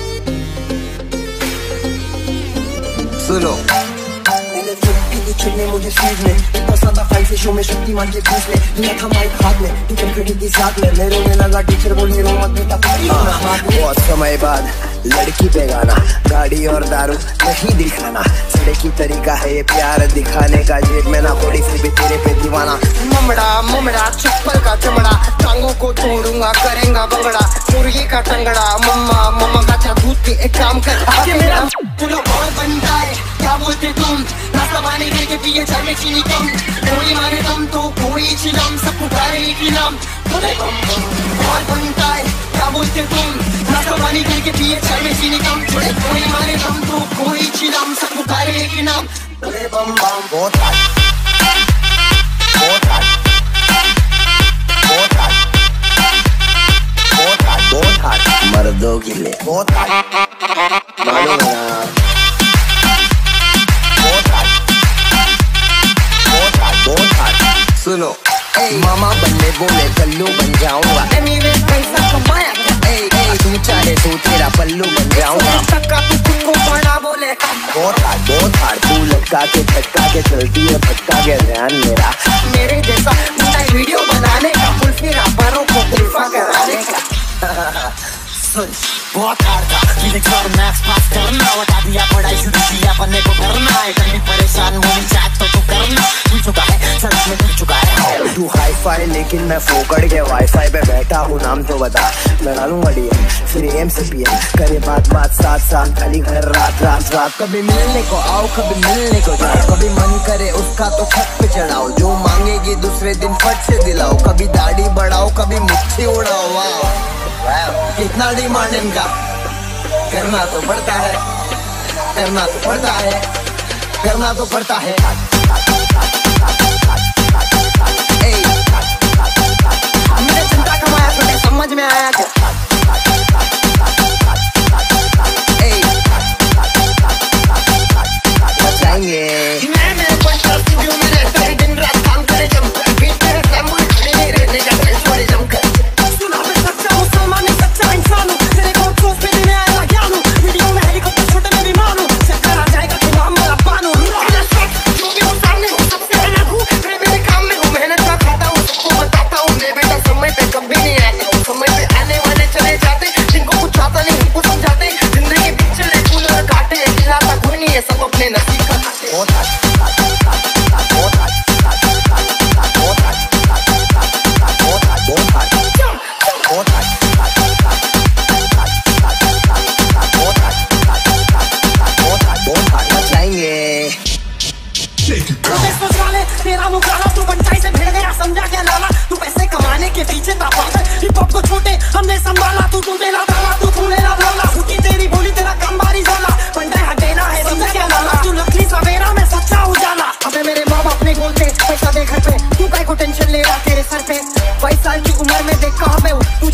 सुनो। छुड़ने मुझे सीज में इतना सादा फाइल से शो में शक्तिमान के बीच में लिया था माइक हाथ में टीचर खड़ी थी साथ में मेरे में लगा टीचर बोली रो मत बेटा बहुत समय बाद लड़की पे गाना गाड़ी और दारू नहीं दिखाना सड़े की तरीका है ये प्यार दिखाने का जेब में ना थोड़ी फिर भी तेरे पे दीवाना ममड़ा ममड़ा चप्पल का चमड़ा टांगों को तोड़ूंगा करेंगा बगड़ा मुर्गी का टंगड़ा मम्मा मम्मा का दूध के एक काम कर आगे मेरा चलो और बनता है क्या बोलते तुम नाश्ता पानी के पिए चाय में चीनी कम कोई मारे दम तो कोई चिलम सब पुकारे एक ही नाम और बनता है क्या बोलते तुम नाश्ता पानी के पिए चाय में चीनी कम कोई मारे दम तो कोई चिलम सब पुकारे एक ही नाम बम बम बहुत मर्दों के लिए बहुत मालूम है ना सुनो मामा बनने बोले कल्लू बन जाऊंगा पैसा कमाया तू चाहे तो तेरा पल्लू बन जाऊंगा तू बड़ा बोले बहुत हार तू लटका के झटका के चलती है भटका के ध्यान मेरा मेरे जैसा वीडियो बनाने का फुलफिरा पारों को कुल्फा कराने का बहुत हार्ड था और मैथ्स पास करना बता दिया पढ़ाई शुरू किया बनने को करना है कहीं परेशान होनी चाह तो तू करना तू चुका है सच में तू चुका है तू हाई फाई लेकिन मैं फोकड़ के वाईफाई पे बैठा हूँ नाम तो बता मैं डालूंगा DM फिर AM करे बात साथ साथ खाली घर रात कभी मिलने को आओ कभी मिलने को जाओ कभी मन करे उसका तो खत पे चढ़ाओ जो मांगेगी दूसरे दिन फट से दिलाओ कभी दाढ़ी बढ़ाओ कभी मुट्ठी उड़ाओ वाह कितना डिमांड इनका करना तो पड़ता है करना तो पड़ता है करना तो पड़ता है हमने चिंता कमाया तुम्हें समझ में आया क्या बचाएंगे मैं पंचर स्टूडियो में रहता है दिन रात काम करे जम बीच में काम खड़े नहीं रहने का छोड़े जम कर समय पे आने वाले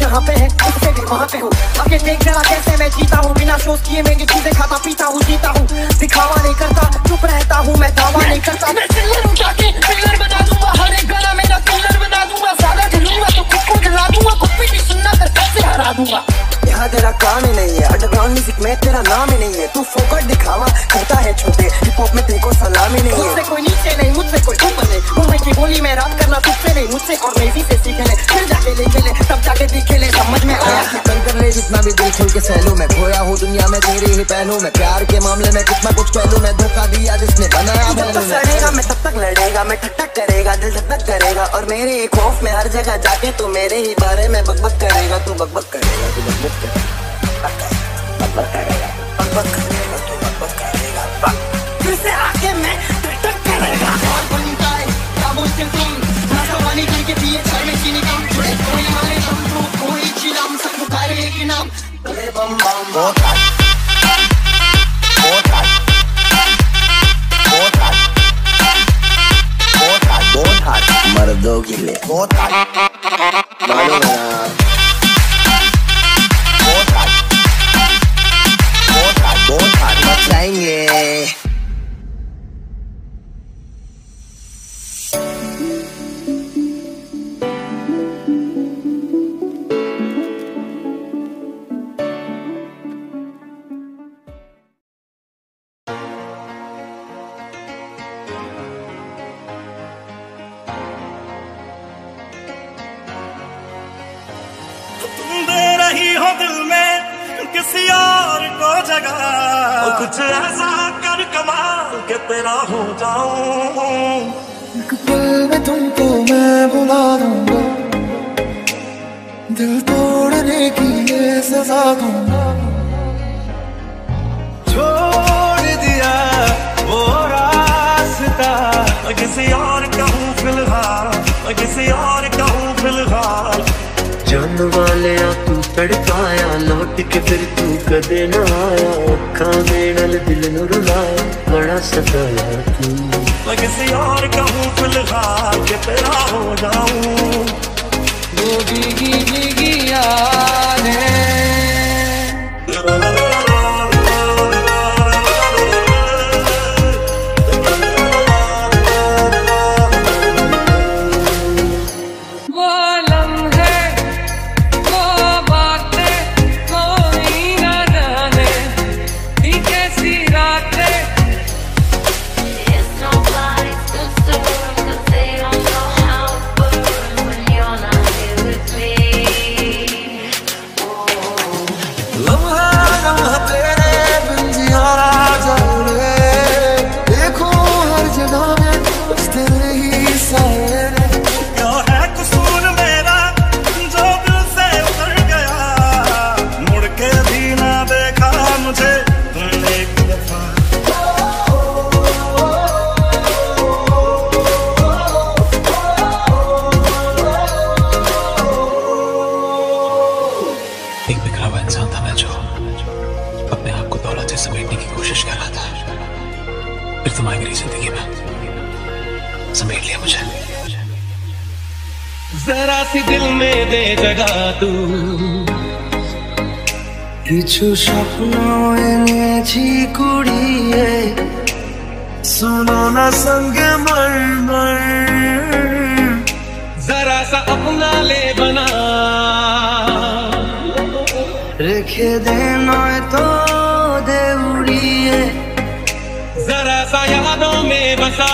जहाँ पे है उससे भी वहाँ पे हूँ। आगे देख जरा कैसे मैं जीता हूँ, बिना सोच किए महंगी चीजें खाता पीता हूँ, जीता हूँ, दिखावा नहीं करता, चुप रहता हूँ, मैं दावा नहीं करता। मैं सिल्लर हूँ जाके पिल्लर बना दूंगा, हर एक गाना मेरा किल्लर बना दूंगा, ज्यादा ढलूंगा तो खुद को जला दूंगा, खुद भी नहीं सुनना कर सबसे हरा दूंगा। यहाँ तेरा काम ही नहीं है, अंडरग्राउंड म्यूजिक में तेरा नाम ही नहीं है, तू फोकट दिखावा करता है छोटे, हिप हॉप में तेरे को सलाम ही नहीं है। मुझसे कोई नीचे नहीं, मुझसे कोई ऊपर नहीं, मुंबई की बोली में रात करना तुझसे नहीं, मुझसे और मेजी से सीख ले, फिर जाके लेके ले, तब जाके दिखे ले, समझ में आया। तंग कर ले जितना भी दिल खोल के सहलू, मैं खोया हूँ दुनिया में तेरे ही पहलू, मैं प्यार के मामले में कुछ ना कुछ पहलू, मैं धोखा दिया जिसने बनाया लड़ेगा, मैं तब तक लड़ेगा, मैं ठक ठक करेगा, दिल धक धक करेगा, और मेरे खौफ में हर जगह जाके तू मेरे ही बारे में बकबक करेगा, तू बकबक करेगा, तू बकबक करेगा, बकबक करेगा, बकबक करेगा, तू बकबक करेगा, फिर से आके मैं ठक ठक करेगा। और बनता है क्या बोलते तुम, नाचा वाली करके पिए चाय में चीनी कम, जुड़े कोई मारे हम तो कोई चिलम, सब पुकारे एक नाम, अरे बम बम बहुत मर्दों के लिए बहुत मालूम है ना, बहुत हाथ मचाएंगे। हो दिल में किसी और को जगह, कुछ ऐसा कर कमाल के तेरा हो जाऊं, एक पल में तुमको मैं बुला दूंगा, दिल तोड़ने की ये सजा दूंगा। छोड़ दिया वो रास्ता, किसी और का हूँ फिलहाल, किसी और का हूँ फिलहाल। जान वाले तू तड़पाया, लौट के फिर तू कदे ना आया, अखा मेल दिल नू रुलाया, बड़ा सताया तू। मैं किसी और का हूँ फिलहाल के तेरा हो जाऊं, वो भीगी भीगी यादें समेटने की कोशिश कर रहा था, फिर तुम्हारी मेरी जिंदगी में समेट लिया मुझे। जरा सी दिल में दे जगह तू, কিছু স্বপ্ন এনেছি কুড়িয়ে, सुनो ना संग मर जरा सा अपना ले बना, रेखे दे नय तो दे उड़िए, जरा सा यादों में बसा।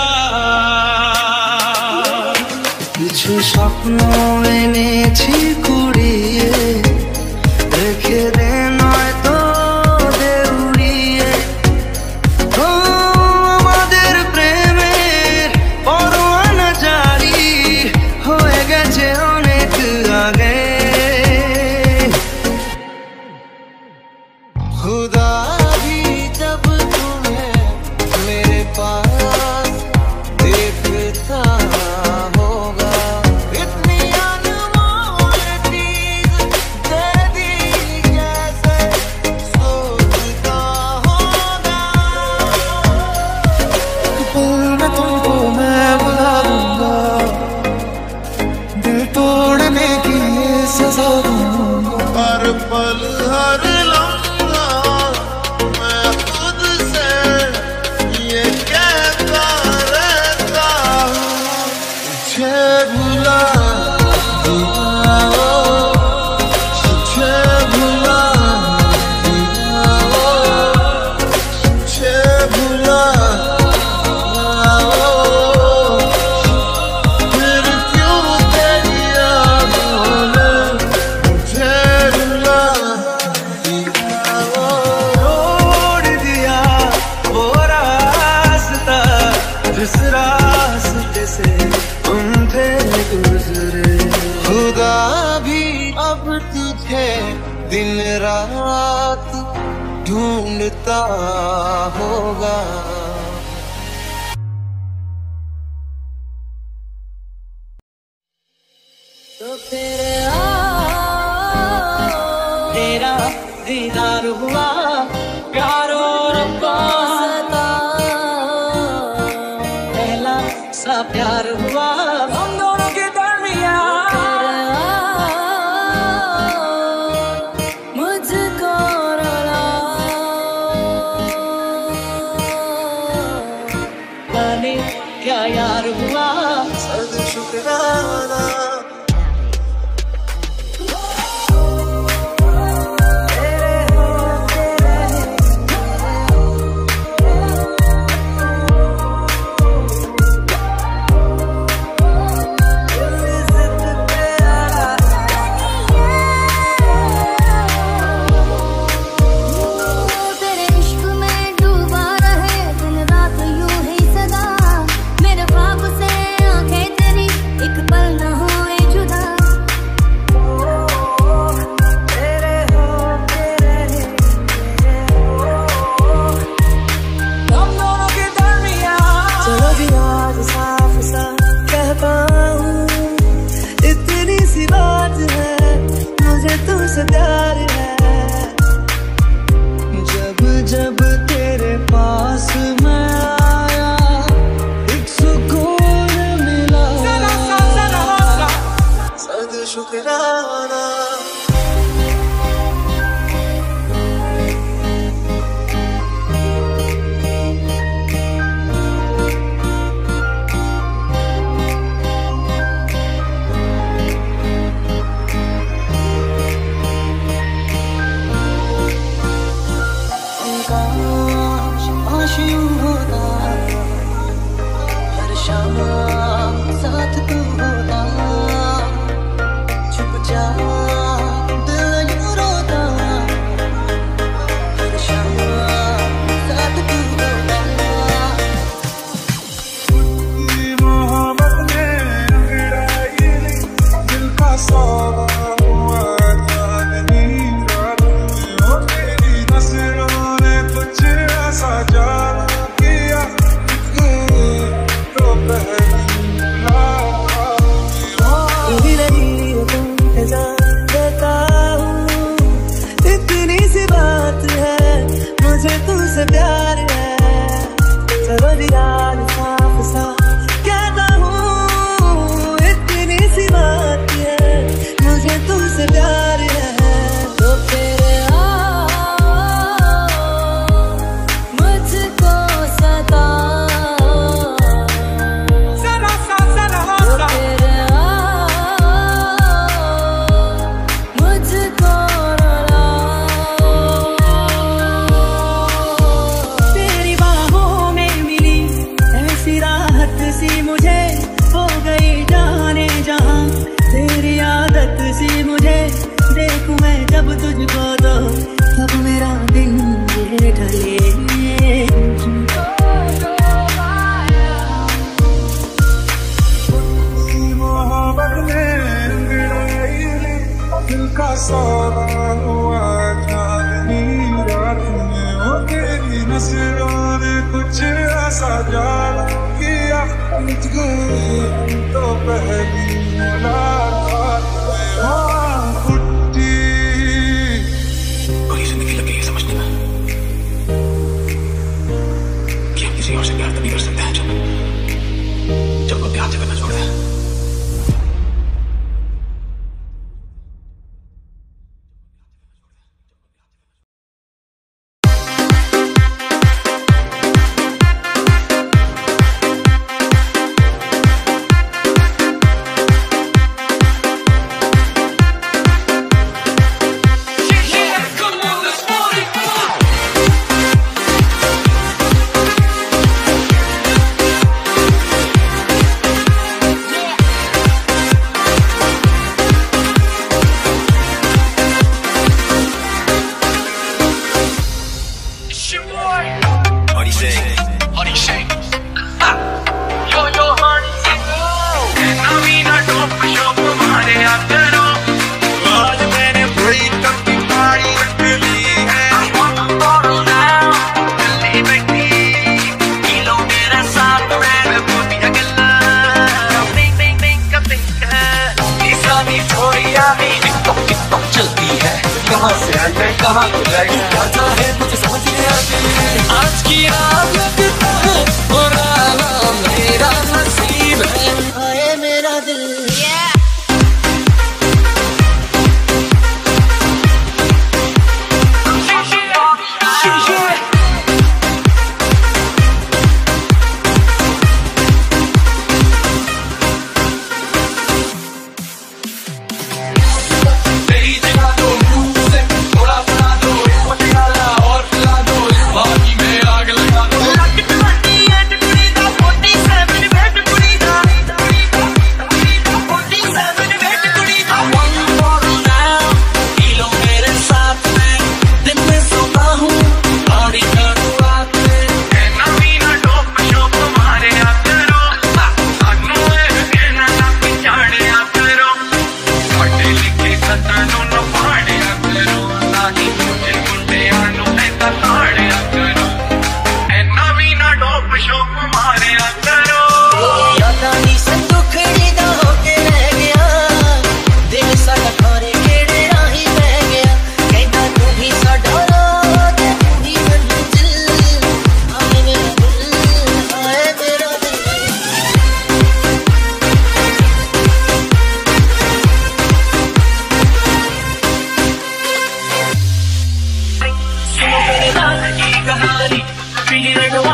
কিছু স্বপ্ন এনেছি কুড়িয়ে, রেখে দে নয় তো দে উড়িয়ে, ও আমাদের প্রেমের পরোয়ানা জারি হয়ে গেছে অনেক আগে। खुदा भी जब तुम्हें मेरे पास देखता होगा, इतनी अनमोल चीज दे दी जैसे सोचता होगा। पल में तुमको मैं बुला दूंगा, दिल तोड़ने की ये सजा दूंगा। रात ढूंढता होगा। तो फिर तेरा दीदार हुआ प्यारो रब्बा सदा, पहला सा प्यार हुआ हम दोनों के दरमियान। मुझको रुला जाने क्या यार हुआ, सद शुक्राना प्यार है। जब जब तेरे पास मैं आया एक सुकून मिला, सद शुक्राना साथ तू होता, चुप जा दिल यूं रोता, हर शाम साथ तू होता। मोहब्बत ने अंगड़ाई दिल का सौदा हुआ चांदनी रात में, ओ तेरी नजरों ने कुछ ऐसा जादू किया तो पहली इतनी सी बात है मुझे तुझसे प्यार है। चलो यार साफ साफ कहता हूँ, इतनी सी बात है मुझे तुझसे प्यार है। तो फिर मुझको सता जब तुझको तो तब मेरा दिन ये ढले। मोहब्बत ने अंगड़ाई दिल का सौदा हुआ चांदनी रात में, ओ तेरी नजरों ने कुछ ऐसा जादू किया तो पहली मुलाकात में। किसी और से प्यार तभी कर सकते हैं जब वो प्यार से करना छोड़ दे।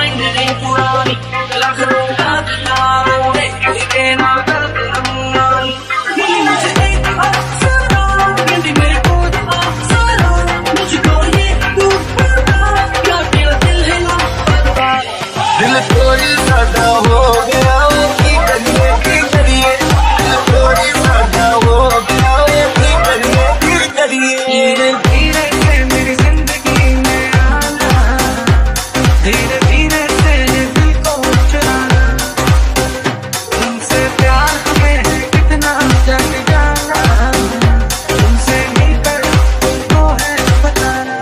रिमाइंड है पुरानी लग रोना रोने के ना दर्द रंगानी मुझे एक अफसाना कहती मेरे को अफसाना मुझको ये तू बता क्या तेरा दिल है ना दिल थोड़ी सादा हो गया की करिए दिल थोड़ी सादा हो गया की करिए धीरे धीरे से मेरी जिंदगी में आना धीरे धीरे से दिल को चुराना तुमसे प्यार हमें कितना जग जाना तुमसे मिलकर तुमको है बताना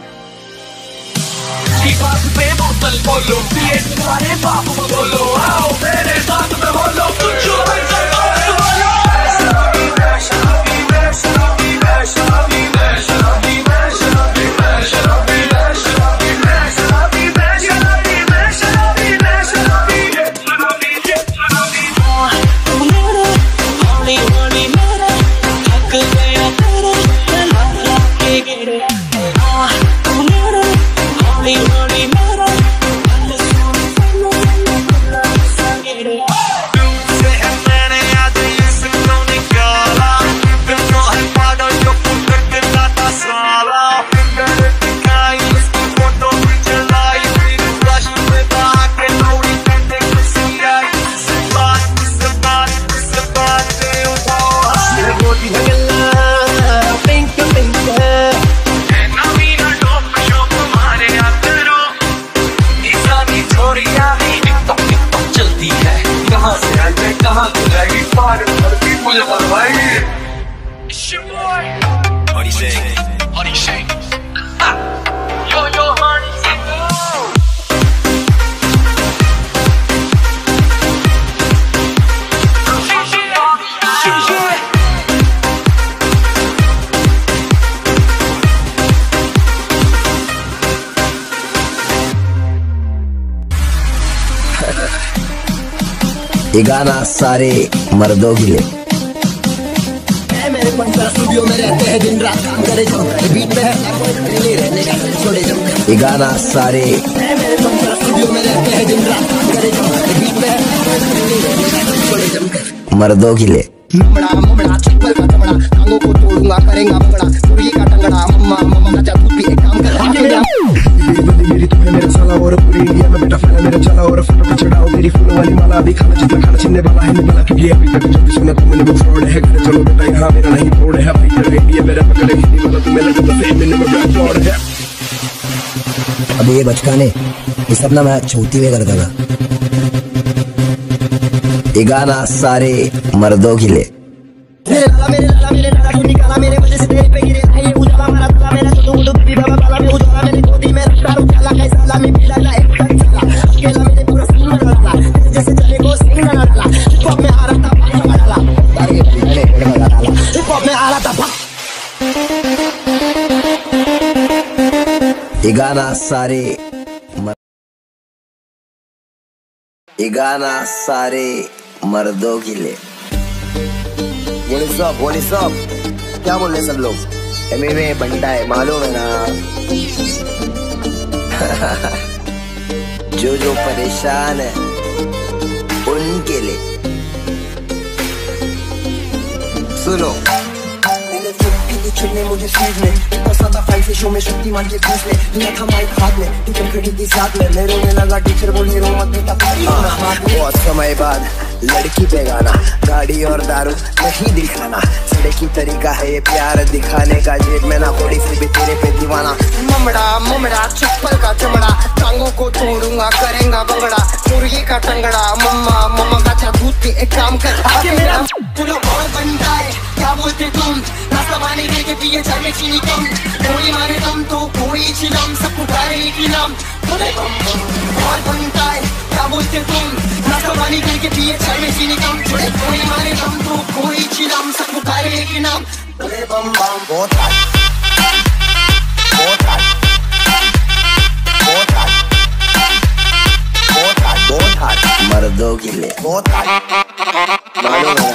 की बात पे बोतल बोलो पिए तुम्हारे बाप को बोलो आओ मेरे साथ में बोलो जो ये गाना सारे मर्दों के लिए। मेरे पंखा स्टूडियो में रहते हैं दिन रात काम करे जो बीट में है रहने का छोड़े जो ये गाना सारे मेरे पंखा स्टूडियो में रहते हैं दिन रात काम करे जो बीट में है छोड़े जो मर्दों के लिए। ममड़ा ममड़ा चप्पल का चमड़ा टांगों को तोड़ूंगा करेंगा बगड़ा मुर्गी का टंगड़ा मम्मा मम्मा का जादू भी एक काम कर मेरी तू है मेरा साला और पूरी इंडिया में बेटा फैला मेरा चला और फोटो पे चढ़ाओ तेरी फूलों वाली माला अभी खाना जितना खाना छीनने वाला है निकला क्योंकि अभी तक जब भी सुना तुमने वो फ्रॉड है घर चलो बेटा यहाँ मेरा नहीं फ्रॉड है भाई तेरा इंडिया मेरा पकड़े हिंदी वाला तुम्हें लगा तो सही मैंने मेरा फ्रॉड है। अभी ये बचकाने ये सब ना मैं छोटी में करता था। ये गाना सारे मर्दों के लिए। मेरे लाला तू निकाला मेरे वजह से तेरे पे गिरे ये उजाला मारा तला मेरा तो तू भी बाबा बाला में उजाला मेरी गोदी में रखता उजाला कैसा ला मैं मिला ना एक तक चला अकेला मेरे पूरा सीन में डाला जैसे चले को सीन में डाला हिप हॉप में आ रहा था भाई डाला हिप हॉप में आ रहा था ये गाना सारे मर्दों के लिए। बोली सब क्या बोल रहे सब लोग एमए बंटा है मालूम है ना जो परेशान है उनके लिए सुनो छुड़ने मुझे सीज में इतना सादा फाइल से शो में शक्तिमान के बीच में लिया था माइक हाथ में टीचर खड़ी थी साथ में मैं रोने लगा टीचर बोली रो मत बेटा बहुत समय बाद लड़की पे गाना गाड़ी और दारू नहीं दिखाना सड़े की तरीका है ये प्यार दिखाने का जेब में ना थोड़ी सी भी तेरे पे दीवाना ममड़ा ममड़ा चप्पल का चमड़ा टांगों को तोड़ूंगा करेंगा बगड़ा मुर्गी का टंगड़ा मम्मा मम्मा का दूध पे एक काम कर आगे मेरा चलो और बनता है क्या बोलते तुम नाश्ता पानी दे के पिए चाय में चीनी कम कोई मारे दम तो कोई चिलम सब पुकारे एक ही नाम और बनता है क्या बोलते तुम नाश्ता पानी दे के पिए चाय में चीनी कम कोई मारे दम तो कोई चिलम सब पुकारे एक ही नाम बम बम बहुत मर्दों के लिए बहुत मालूम है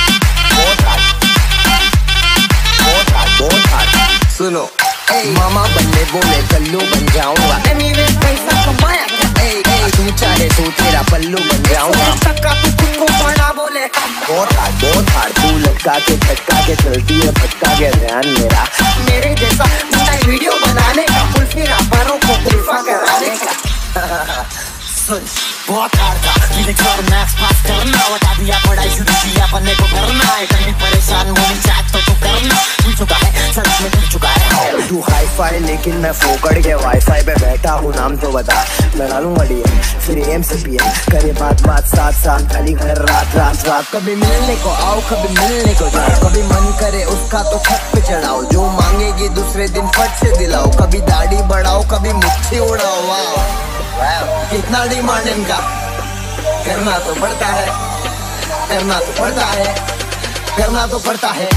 बहुत सुनो मामा बनने बोले कल्लू बन जाऊंगा। पैसा कमाया तू चाहे तो तेरा पल्लू बन जाऊंगा। तू खुद को बड़ा बोले बहुत हार्ड तू लटका के झटका के चलती है भटका के ध्यान मेरा मेरे जैसा वीडियो बनाने का कुल्फी रापरों को कुल्फा कराने का। बहुत हार्ड था फिजिक्स और मैथ्स पास करना, बता दिया पढ़ाई शुरू किया पढ़ने को करना है। कभी परेशान होनी चाहत तो तू करना, भूल चुका है सच में भूल चुका है। तू हाई फाई लेकिन मैं फोकड़ के वाईफाई पे बैठा हूँ, नाम तो बता। मैं डालूंगा डीएम फिर एम से पीएम करे बात साथ साथ खाली घर रात रात रात। कभी मिलने को आओ कभी मिलने को जाओ, कभी मन करे उसका तो छत पे चढ़ाओ, जो मांगेगी दूसरे दिन फट से दिलाओ। कभी दाढ़ी बढ़ाओ कभी मुच्छी उड़ाओ। वाह कितना डिमांड इनका, करना तो पड़ता है करना तो पड़ता है करना तो पड़ता है।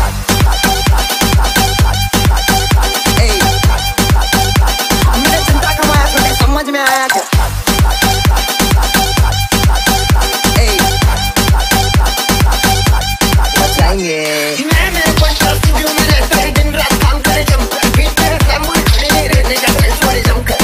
हमने चिंता कमाया तुम्हें समझ में आया क्या? बचाएंगे दिन रात काम करे जम रहने का जम कर।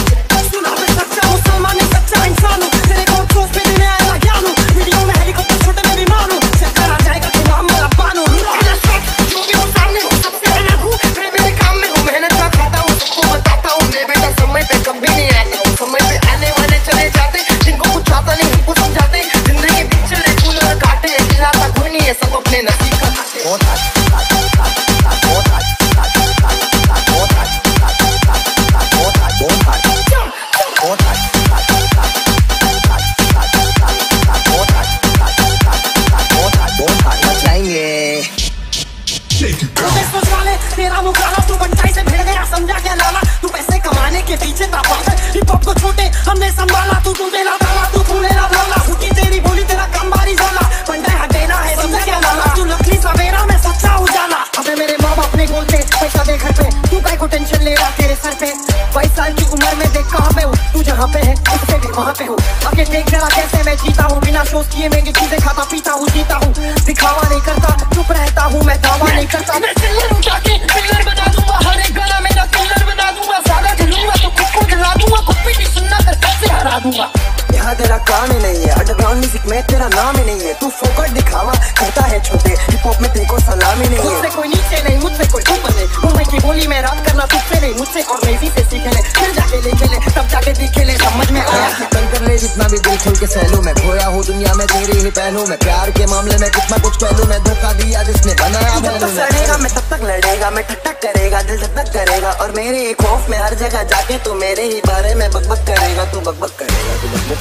तेरा मुकाला तू पंचाई से भिड़ गया समझा क्या लाला, तू पैसे कमाने के पीछे था पागल। हिप हॉप को छोटे हमने संभाला, तू मेरा डाला तू मेरा डाला। उठी तेरी बोली तेरा काम बारी जाला, पंडा हट देना है समझा क्या लाला। तू नकली सवेरा में सच्चा उजाला। अबे मेरे माँ बाप ने बोलते पैसा दे घर पे, तू काय को टेंशन ले रहा तेरे सर पे। 22 साल की उम्र में देख कहाँ पे हूँ, तू जहाँ पे है उससे भी वहाँ पे हूँ। आगे देख जरा कैसे मैं जीता हूँ, बिना शोज किए महंगी चीजें खाता पीता हूँ जीता हूँ। दिखावा नहीं करता चुप रहता हूँ, मैं दावा नहीं करता। मैं सिल्वर उठा के पिल्लर बना दूंगा, हर एक गाना मेरा किल्लर बना दूंगा। ज्यादा जलूंगा तो खुद को जला दूंगा, खुद भी नहीं सुनना कर कैसे हरा दूंगा। यहाँ तेरा काम ही नहीं है, अंडरग्राउंड म्यूजिक में तेरा नाम ही नहीं है। तू फोकट दिखावा करता है छोटे, हिप हॉप में तेरे को सलाम ही नहीं है। मुझसे कोई नीचे नहीं मुझसे कोई ऊपर नहीं, मुंबई की बोली में रात करना तुझसे नहीं मुझसे और मेजी से सीख ले। फिर जाके ले खेले तब जाके दिखे ले, समझ में आया तंग कर ले जितना भी दिल खोल के सहलू। मैं खोया हूँ दुनिया में तेरे ही पहलू में, प्यार के मामले में कितना कुछ पहलू। मैं धोखा दिया जिसने बनाया लड़ेगा मैं तब तक लड़ेगा, मैं ठक ठक करेगा दिल धक धक करेगा। और मेरे खौफ में हर जगह जाके तू मेरे ही बारे में बकबक करेगा। तू बकबक करेगा तू बकबक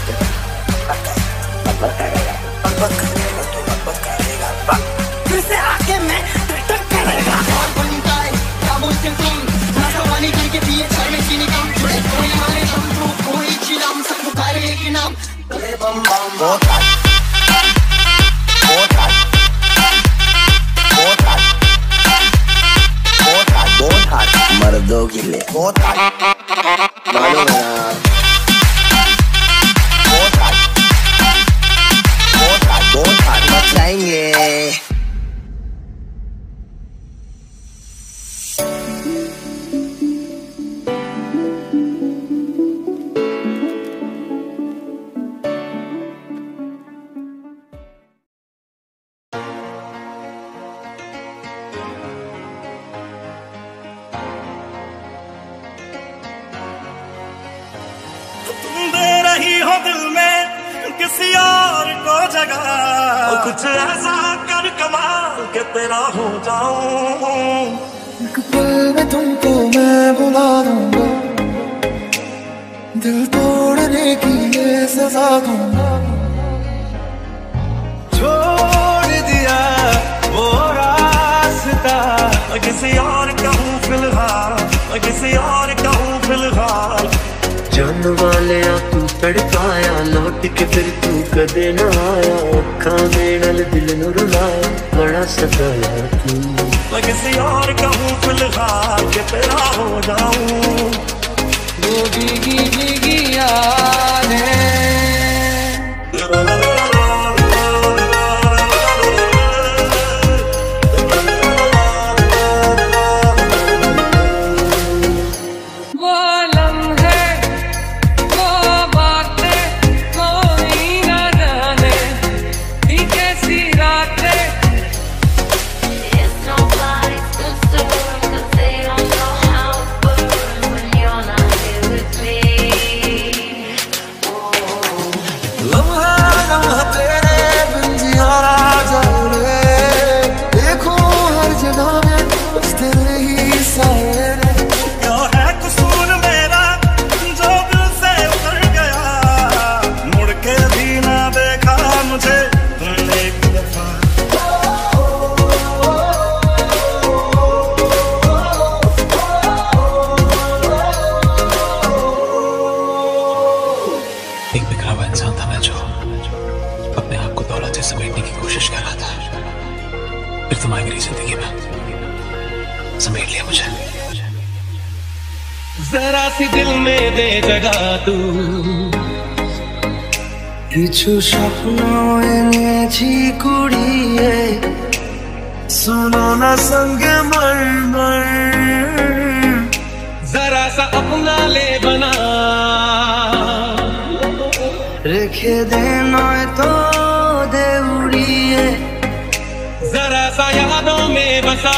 करेगा बकबक करेगा तू बकबक करेगा। फिर से आके मैं ठक ठक करेगा। और बनता है क्या बोलते तुम, नाचा पानी करके पिए चाय में चीनी कम। जुड़े कोई मारे हम तो कोई चिलम, सब पुकारे एक नाम अरे बम बम। बहुत मर्दों के लिए बहुत मालूम है ना। बहुत हार्ड मचाएंगे। किसी और को जगह कुछ ऐसा कर कमाल के तेरा हो जाऊं। एक पल में तुमको मैं बुला दूंगा, दिल तोड़ने की ये सजा दूंगा। छोड़ दिया वो रास्ता, किसी और कहूँ फिलहाल, किसी और कहूँ फिलहाल। जान वाले तू तड़पाया, लौट के फिर तू कदे ना आया। अखा मेल दिल नू रुलाया, बड़ा सताया तू। मैं किसी और कहूँ फिलहाल के तेरा हो जाऊं। वो भीगी भीगी यादें वो तुम आए मेरी जिंदगी में, समेट लिया मुझे। जरा सी दिल में दे जगह तू, কিছু স্বপ্ন এনেছি কুড়িয়ে, सुनो ना संग मर जरा सा अपना ले बना, रेखे दे नय तो दे उड़िए, जरा सा यादों में बसा।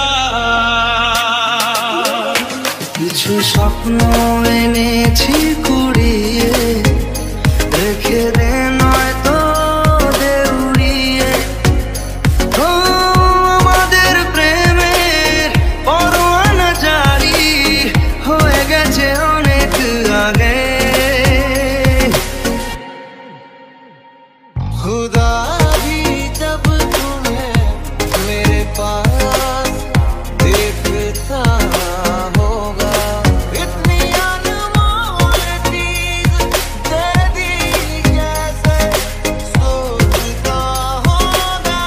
কিছু স্বপ্ন এনেছি কুড়িয়ে, রেখে দে নয় তো দে উড়িয়ে। ও আমাদের প্রেমের পরোয়ানা জারি হয়ে গেছে অনেক আগে। खुदा भी जब तुम्हें मेरे पास देखता होगा, इतनी अनमोल चीज दे दी जैसे सोचता होगा।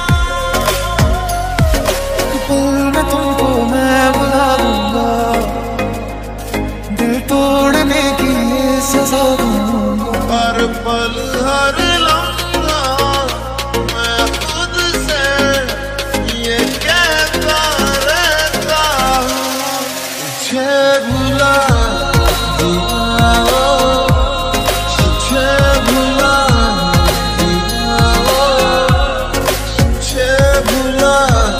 पल में तुमको मैं बुला दूंगा, दिल तोड़ने की ये सजा दूंगा। हर पल हर लम्हा मैं खुद से ये कहता रहता हूँ, तुझे भुला दिया, तुझे भुला दिया, तुझे भुला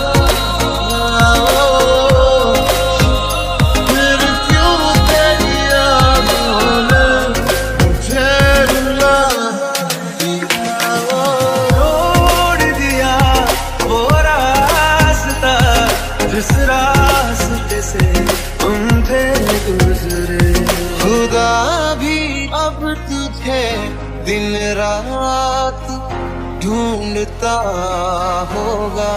दिया। फिर क्यों तेरी यादों ने मुझे रुला दिया। छोड़ दिया वो रास्ता जिस रास्ते से हम थे गुजरे। खुदा भी अब तुझे दिन रात ढूंढता होगा।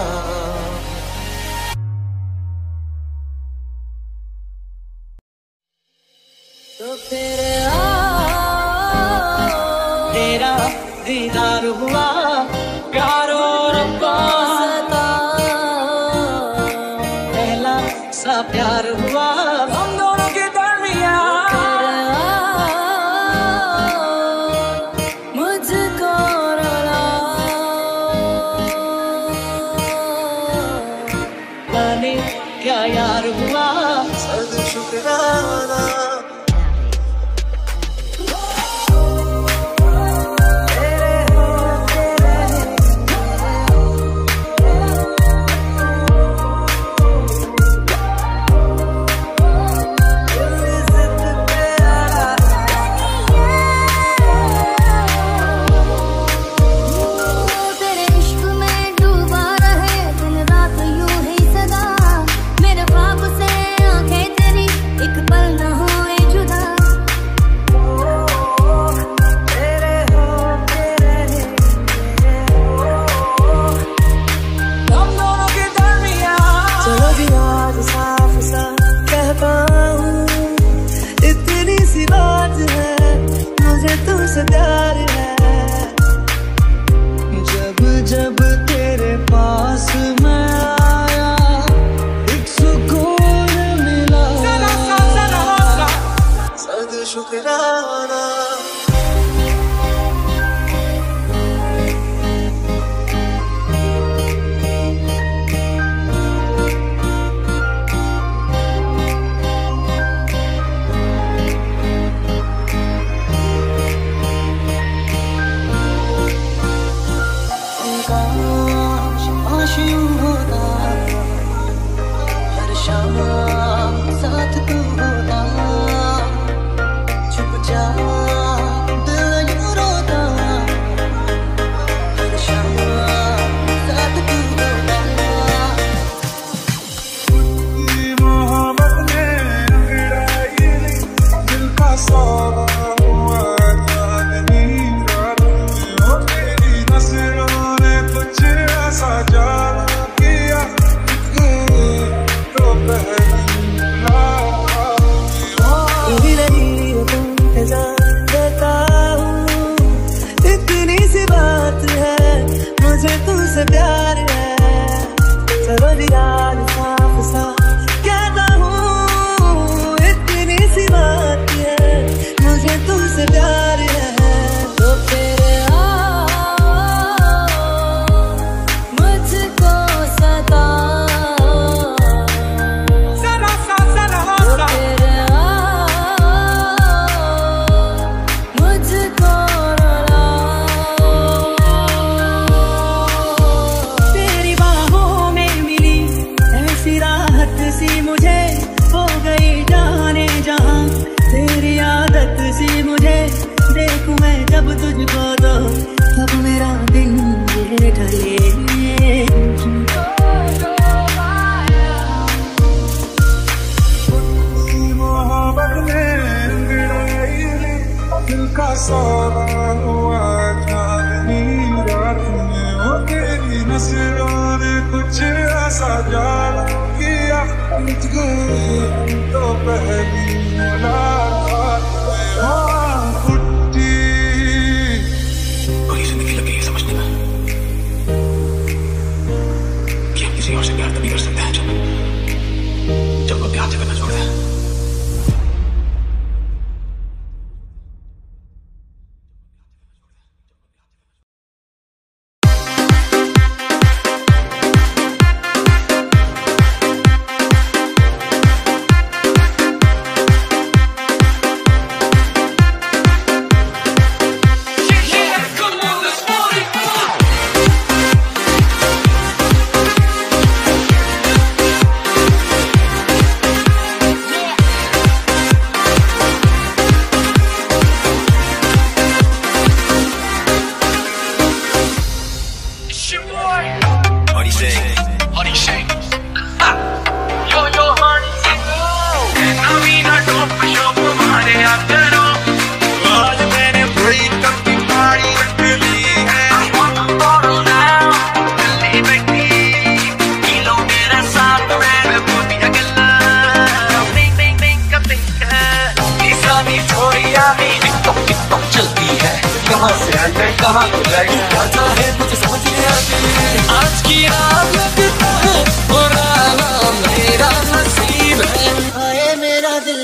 तो फिर तेरा दीदार हुआ, प्यारो रब्बा पहला सा प्यार हुआ हम दोनों के दरमियान। मुझको रुला जाने क्या यार हुआ, सद शुक्राना तेरे इश्क में डूबा रहे दिन रात यूं ही सदा, मेरे ख्वाब से आंखें तेरी एक पल न होए जुदा। हम दोनों के दरमियान। चलो जी आज साफ सा कहता हूँ, इतनी सी बात है मुझे तुमसे प्यार है। जब जब तेरे पास मैं आया एक सुकून मिला। सद शुक्राना काश यूं होता हर शाम साथ तू होता, चुपचाप तुझको तो अब मेरा दिन ये ढले। दिल का सौदा हुआ चांदनी रात में, वो तेरी नजरों ने कुछ ऐसा जाना किया, टूट गए तो पहली मुलाकात में हो उठी। पूरी जिंदगी लग गई है समझने में कि हम किसी और से प्यार तभी कर सकते हैं जब वो प्यार से करना छोड़ दें। आज की रात लगता है पुराना मेरा नसीब है, आए मेरा दिल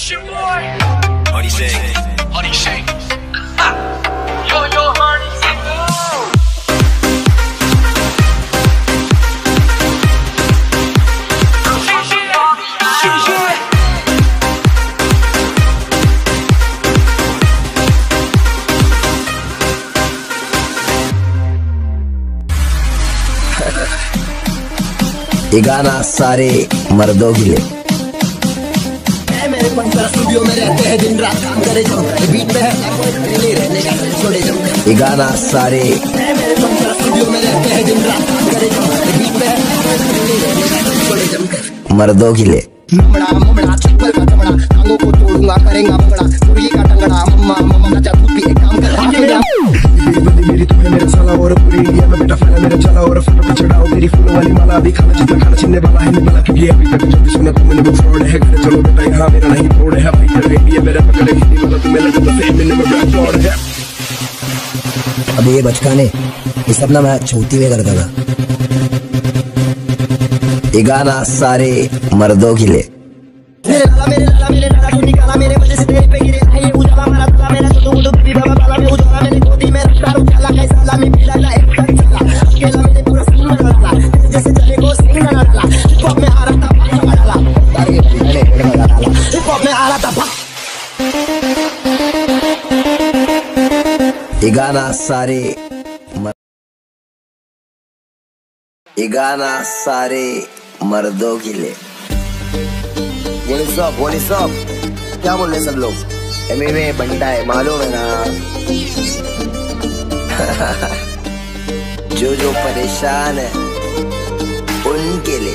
It's your boy. Honey Sing. Honey Sing. Yo, yo, Honey Sing. ये गाना सारे मर्दों के लिए। मेरे पंचर स्टूडियो में रहते हैं, दिन रात काम करे जो बीट में है रहने का छोड़े जो। ये गाना सारे मेरे पंचर स्टूडियो में रहते हैं, दिन रात काम करे जो बीट में है छोड़े जो मर्दों के लिए। ममड़ा ममड़ा चप्पल का चमड़ा, टांगों को तोड़ूंगा करेंगा बंगड़ा, मुर्गी का टंगड़ा, मम्मा मम्मा का जादू भी एक काम कर। बंदी मेरी तू है मेरा साला और पूरी इंडिया में बेटा फैला मेरा चला और फोटो पे चढ़ाओ तेरी फूलों वाली माला। अभी खाना जितना खाना छीनने वाला है निकला क्योंकि अभी तक जब भी सुना तुमने वो फ्रॉड है। घर चलो बेटा यहाँ मेरा नहीं फ्रॉड है भाई, तेरा इंडिया मेरा पकड़े हिंदी वाला तुम्हें लगा तो फेम मिलने में ब्लैक फ्रॉड है। अभी ये बचकाने ये सब ना मैं छोटी हुए करता था। ये गाना सारे मर्दों के लिए। मेरे लाला तू निकाला मेरे वजह से तेरे पे गिरे है ये उजाला मेरा तला मेरा तो तू भी बाबा बाला में उजाला मेरी गोदी में रखता उजाला कैसा ला में मिला ना एक तक चला अकेला मेरे पूरा सिंह में डाला जैसे चले को सिंह में डाला हिप हॉप में आ रहा था भाई डाला तारे पीने में डाला हिप हॉप में आ रहा था। ये गाना सारे मर्दों के लिए। बोली सब क्या बोल रहे सब लोग? एमए बंटा है मालूम है ना। जो परेशान है उनके लिए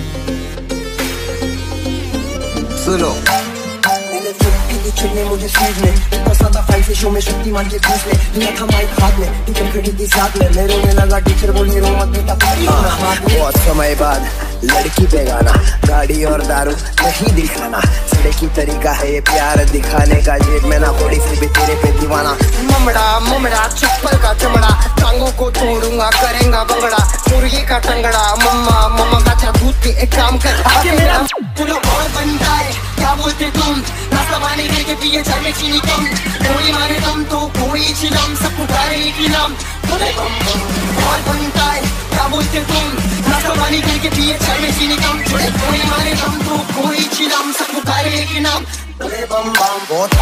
सुनो। छुड़ने मुझे सीज में इतना सादा फाइल से शो में शक्तिमान के बीच में दिया था माइक हाथ में टीचर खड़ी थी साथ में मेरे रोने लगा टीचर बोली रो मत बेटा। बहुत समय बाद लड़की पे गाना, गाड़ी और दारू नहीं दिखाना, सड़े की तरीका है ये प्यार दिखाने का, जेब में ना थोड़ी सी भी तेरे पे दीवाना। ममड़ा ममड़ा चप्पल का चमड़ा, टांगों को तोड़ूंगा करेंगा बंगड़ा, मुर्गी का टंगड़ा, मम्मा मम्मा का दूध पे एक काम कर आगे मेरा चलो और बनता है। क्या बोलते तुम नाश्ता पानी करके पिए चाय में चीनी कम, कोई मारे दम तो कोई चिलम, सब पुकारे एक ही नाम और बनता है। क्या बोलते तुम नाश्ता पानी करके पिए चाय में चीनी कम, कोई मारे दम तो कोई चिलम, सब पुकारे एक ही नाम बम बम। बहुत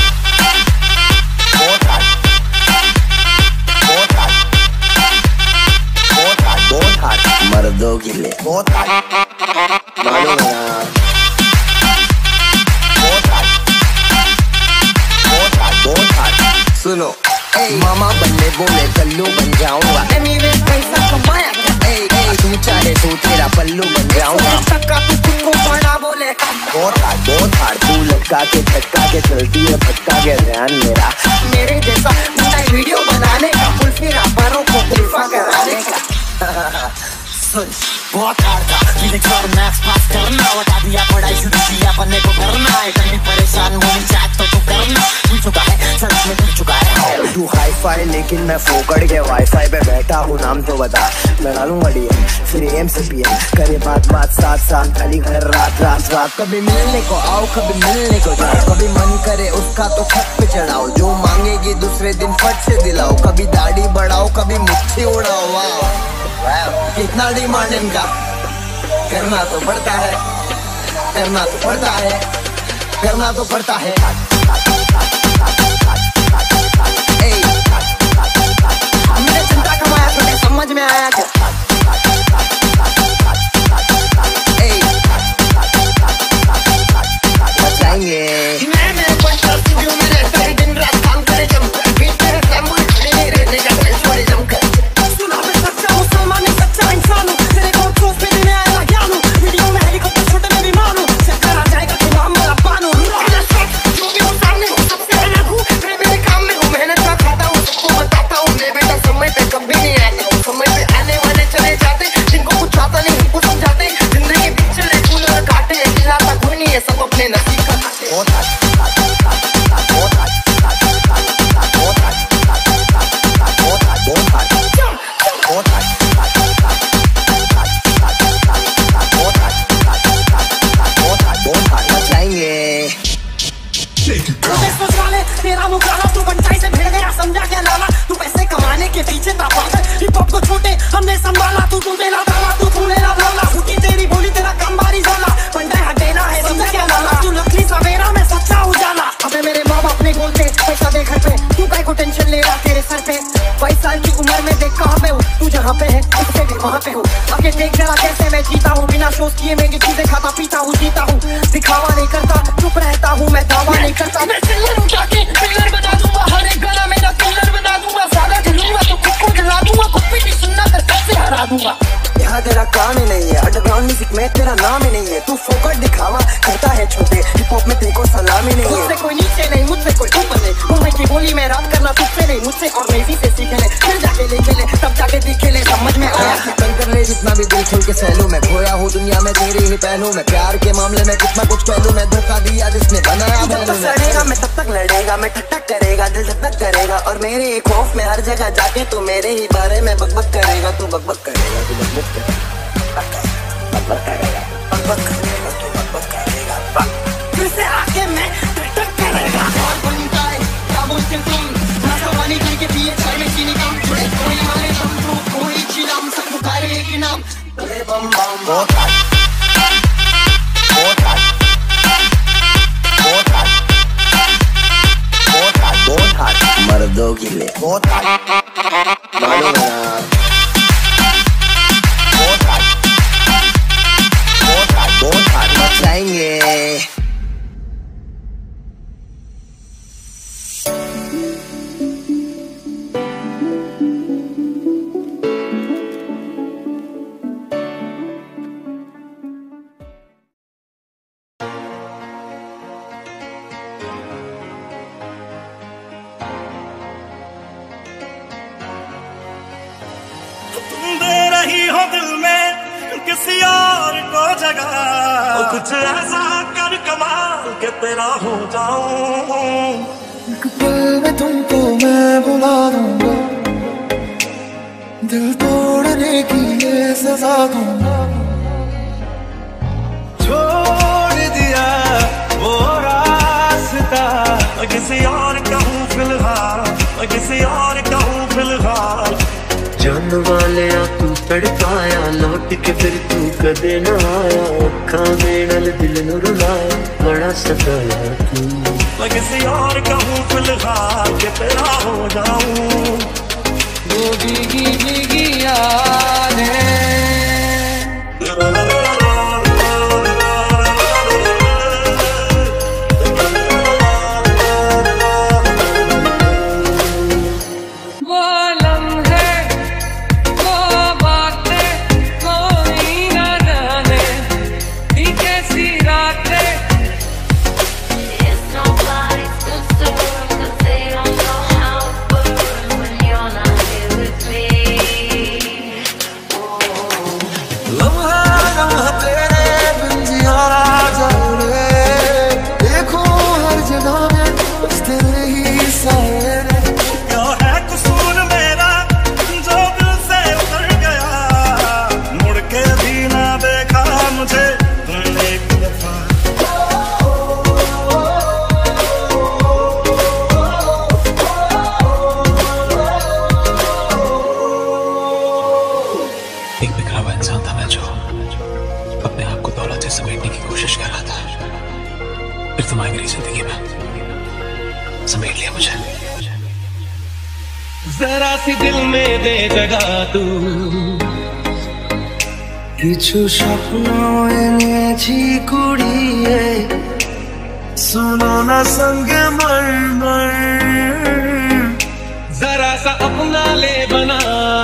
हार्ड मर्दों के लिए, बहुत हार्ड मालूम है ना। सुनो मामा बनने बोले कल्लू बन जाऊंगा, पैसा कमाया तू चाहे तो तेरा पल्लू बन जाऊंगा। तू खुद को बड़ा बोले बहुत हार्ड तू लटका के झटका के चलती है भटका के ध्यान मेरा मेरे जैसा वीडियो बनाने का कुल्फी रापरों को कुल्फा कराने का। बहुत हार्ड था फिजिक्स और मैथ्स पास करना, बता दिया पढ़ाई शुरू किया पढ़ने को करना है, कहीं परेशान मोनी चाट तो तू करना भूल चुका है सच में भूल चुका है। तू हाई फाई लेकिन मैं फोकड़ के वाईफाई पे बैठा हूँ, नाम तो बता मैं डालूंगा डीएम फिर एमसीपीएम करे बात साथ साथ खाली घर रात रात रात। कभी मिलने को आओ कभी मिलने को जाओ, कभी मन करे उसका तो छत पे चढ़ाओ, जो मांगेगी दूसरे दिन फट से दिलाओ, कभी दाढ़ी बढ़ाओ कभी मुट्ठी उड़ाओ। कितना डिमांड इनका, करना तो पड़ता है करना तो पड़ता है करना तो पड़ता है। हमने चिंता कमाया तुझे समझ में आया क्या? बचाएंगे मैं पंचर स्टूडियो में रहता है, दिन रात काम करे जम बीच में काम नहीं रहने का छोड़े जम कर। सुना मैं सच्चा मुसलमान सच्चा इंसान हूँ, तेरे को चोट पे देने आया ज्ञान हूँ, वीडियो में हेलीकॉप्टर छोटे में भी मानू, चक्कर आ जाएगा तो नाम मेरा पानू। जो भी हो सामने हूँ सबसे अलग हूँ, मेरे काम में हूँ मेहनत का खाता हूँ, सबको बताता हूँ मैं बेटा समय पे कभी नहीं आता हूँ, समय पे आने वाले चले जाते जिनको कुछ आता नहीं उनको समझाते, जिंदगी पीछे कूलर काटे खिलाता कोई नहीं है सब अपने नसीब का खाते। साला मुकाला तू पंचाई से भिड़ गया समझा क्या लाला तू पैसे कमाने के पीछे था पागल हिप हॉप को छोटे हमने संभाला तू देना डाला तू फूलेला भाला फूटी तेरी बोली तेरा कम बारी झाला पंडाई हटेना है समझा क्या लाला तू नकली सवेरा में सच्चा उजाला अबे मेरे माँ बाप नहीं बोलते पैसा दे घर पे तू काय को टेंशन ले रहा तेरे सर पे 22 साल की उम्र में देख कहाँ पे हूँ तू जहाँ पे है उससे भी वहाँ पे हूँ आगे देख जरा कैसे मैं जीता हूँ बिना शोज किए महंगी चीजें खाता पीता हूँ जीता हूँ दिखावा नहीं करता चुप रहता हूँ मैं दावा नहीं करता मैं सिल्लर उठा के पिलर बना दूंगा हर एक गाना मेरा किलर बना दूंगा ज्यादा जलूंगा तो खुद को जला दूंगा कुछ भी नहीं सुनना कर कैसे हरा दूंगा यहाँ तेरा काम ही नहीं है अंडरग्राउंड म्यूजिक में तेरा नाम ही नहीं है तू फोकट दिखावा करता है छोटे हिप हॉप में तेरे को सलाम ही नहीं है मुझसे कोई नीचे नहीं मुझसे कोई ऊपर नहीं मुंबई की बोली में रात करना तुझसे नहीं मुझसे और मेजी से सीख ले फिर जाके लेके ले तब जाके दिखे ले समझ में आया बंद कर ले जितना भी दिल खोल के सहलू मैं खोया हूँ दुनिया में तेरे ही पहलू मैं प्यार के मामले में कितना कुछ पहलू मैं धोखा दिया जिसने बनाया लड़ेगा मैं तब तक लड़ेगा मैं ठक ठक करेगा दिल धक धक करेगा और मेरे खौफ में हर जगह जाके तू मेरे ही बारे में बकबक करेगा तू बकबक करेगा तू बकबक करेगा बकबक करेगा तू बकबक करेगा फिर से आके मैं ठक ठक करेगा और बनता है क्या बोलते तुम ना पानी करके पिए चाय में चीनी कम थोड़े कोई मारे तुम तो कोई चिलम सब पुकारे एक नाम अरे बम बम बहुत मर्दों के लिए बहुत मालूम है ना बहुत मचाएंगे दिल में किसी और को जगह कुछ ऐसा कर कमाल के तेरा हो जाऊं एक पल में तुमको मैं बुला दूंगा दिल तोड़ने की ये सजा दूंगा छोड़ दिया वो रास्ता किसी और कहूँ फिलहाल किसी और कहूँ फिलहाल जान वाले तू तड़पाया लौट के फिर तू कदे ना आया अखा मेल दिल नू रुलाया बड़ा सताया तू मैं किसी और कहूँ फिलहाल के तेरा हो जाऊं वो भीगी भीगी यादें समेटने की कोशिश कर रहा था फिर तुम आई मेरी जिंदगी में समेट लिया मुझे जरा सी दिल में दे जगह तू কিছু স্বপ্ন এনেছি কুড়িয়ে सुनो ना संग मर मर जरा सा अपना ले बना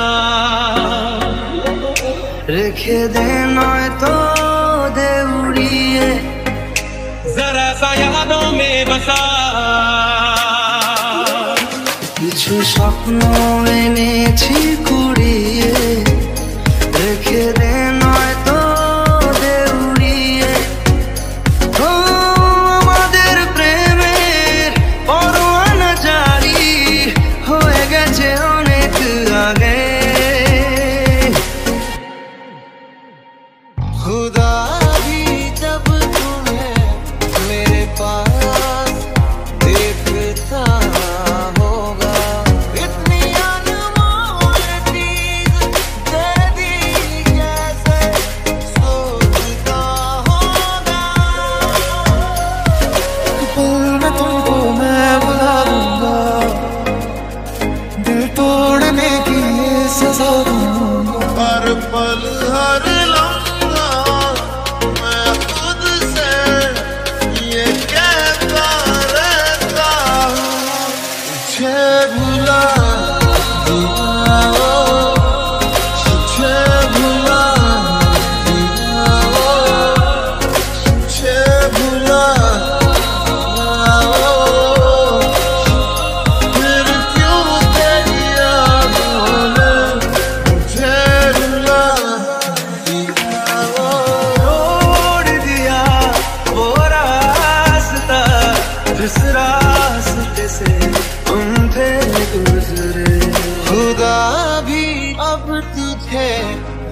रेखे दे नय तो दे उड़िए जरा सा यादों में बसा কিছু স্বপ্ন এনেছি কুড়িয়ে রেখে দে নয় তো দে উড়িয়ে ও আমাদের প্রেমের পরোয়ানা জারি হয়ে গেছে অনেক আগে खुदा भी जब तुम्हें मेरे पास देखता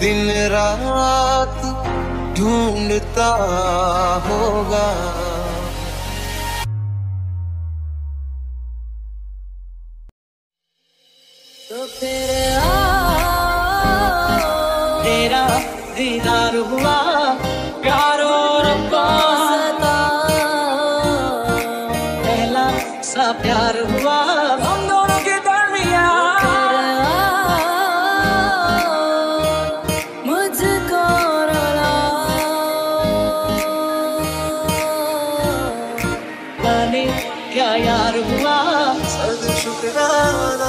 दिन रात ढूंढता होगा। तो फिर तेरा दीदार हुआ प्यारो रब्बा, पहला सा प्यार हुआ हम दोनों के दरमियान। मुझको रुला जाने क्या यार हुआ, सद शुक्राना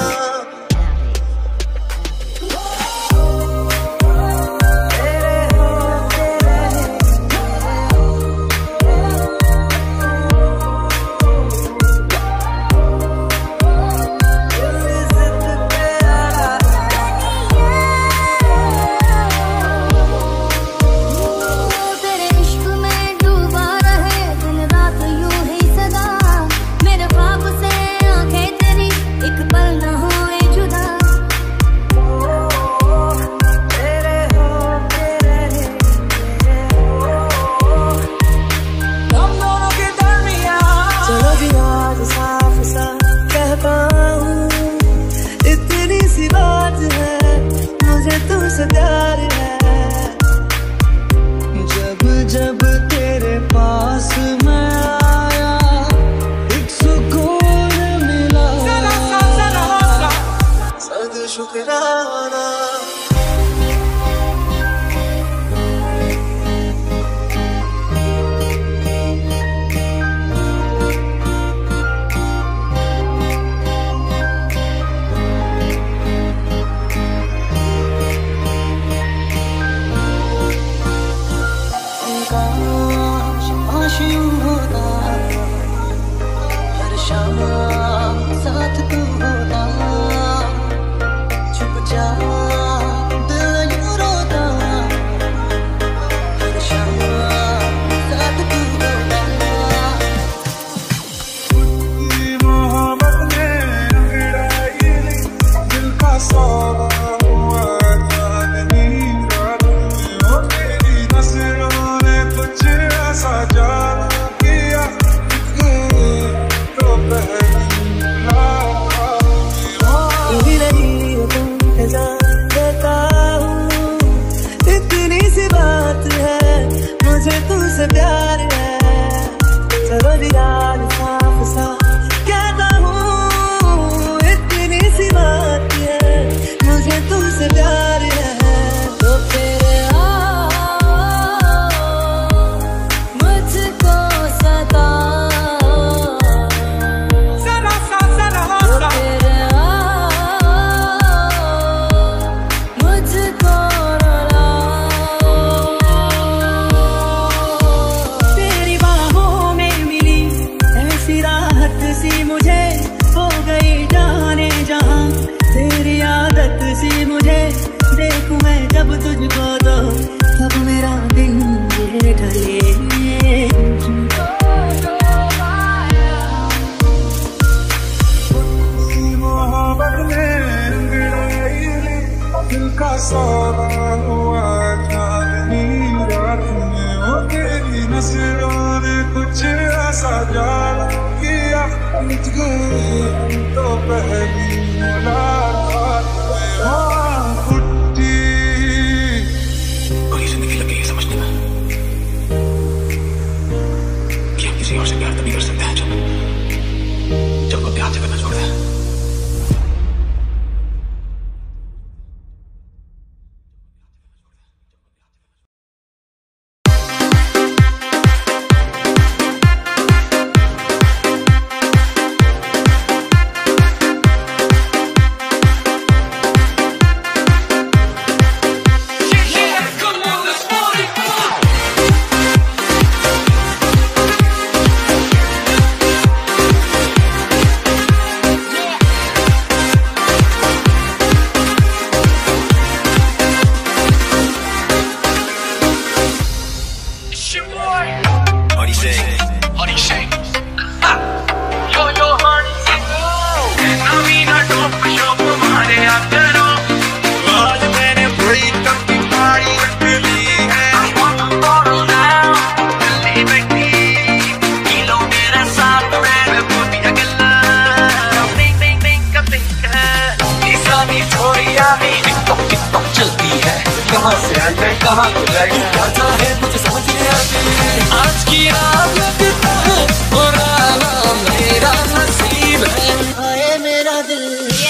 प्यार है। जब जब तेरे पास मैं आया एक सुकून मिला, सद शुक्राना होता हर शाम साथ तू होता, चुपचाप दिल यूं रोता हर शाम साथ तू होता। मोहब्बत ने अंगड़ाई दिल का सौदा हुआ चांदनी रात में, हो तेरी नजरों ने कुछ ऐसा जाना किया तो पहली देता हूँ इतनी सी बात है, मुझे तुझसे प्यार है। चलो यार साफ साफ कहता हूँ इतनी सी बात है, मुझे तुझसे प्यार है। तो फिर मुझको सता जब तुझको दो तब मेरा दिन ये ढले। मोहब्बत ने अंगड़ाई दिल का सौदा हुआ चांदनी रात में, हो तेरी नजरों ने कुछ ऐसा जाना किया तो पहली मुलाकात में किसी और से प्यार तभी कर सकते हैं जब वो प्यार से करना छोड़ दे। कहाँ से आई मैं कहाँ को जाएगी क्या चाहे मुझे समझ नहीं आती आज की रात लगता है पुराना मेरा नसीब है आए मेरा दिल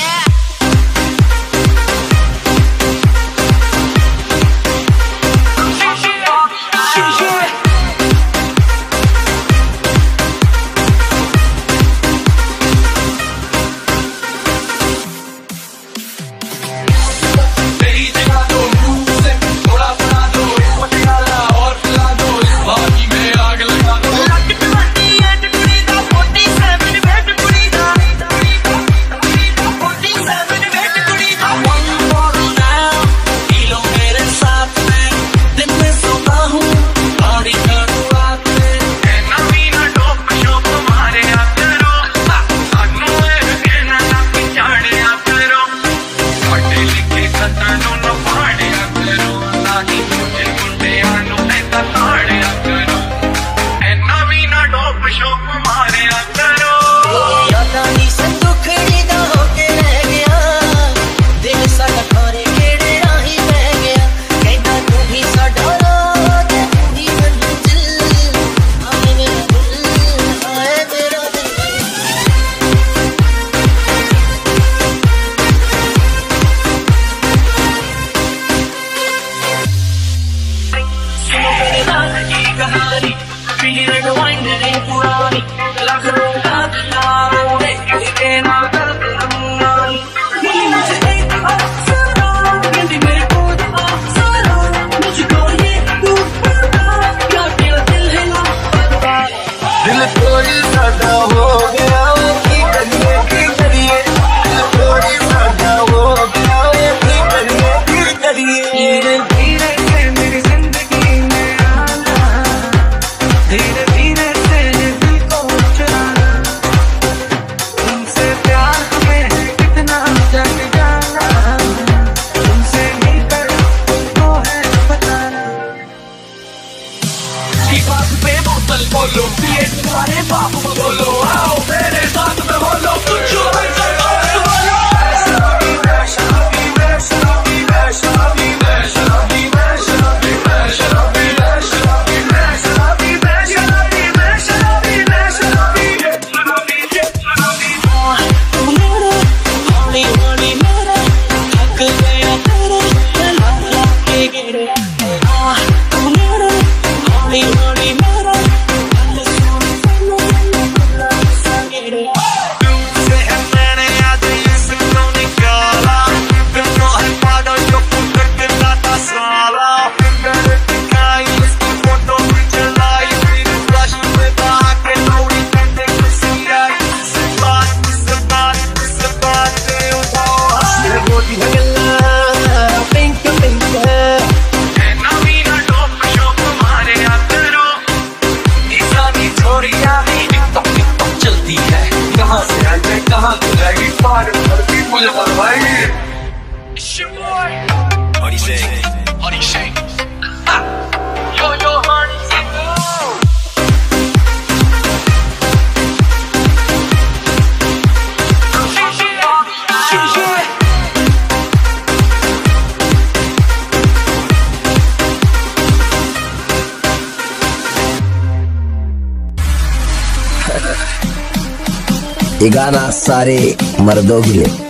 ये गाना सारे मर्दों के लिए।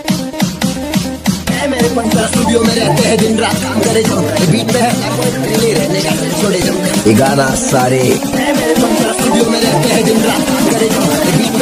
मेरे पंचर स्टूडियो में रहते हैं दिन रात काम करे जो बीट पे है रहने का छोड़े जो ये गाना सारे मेरे पंचर स्टूडियो में रहते हैं दिन रात काम करे जो बीट पे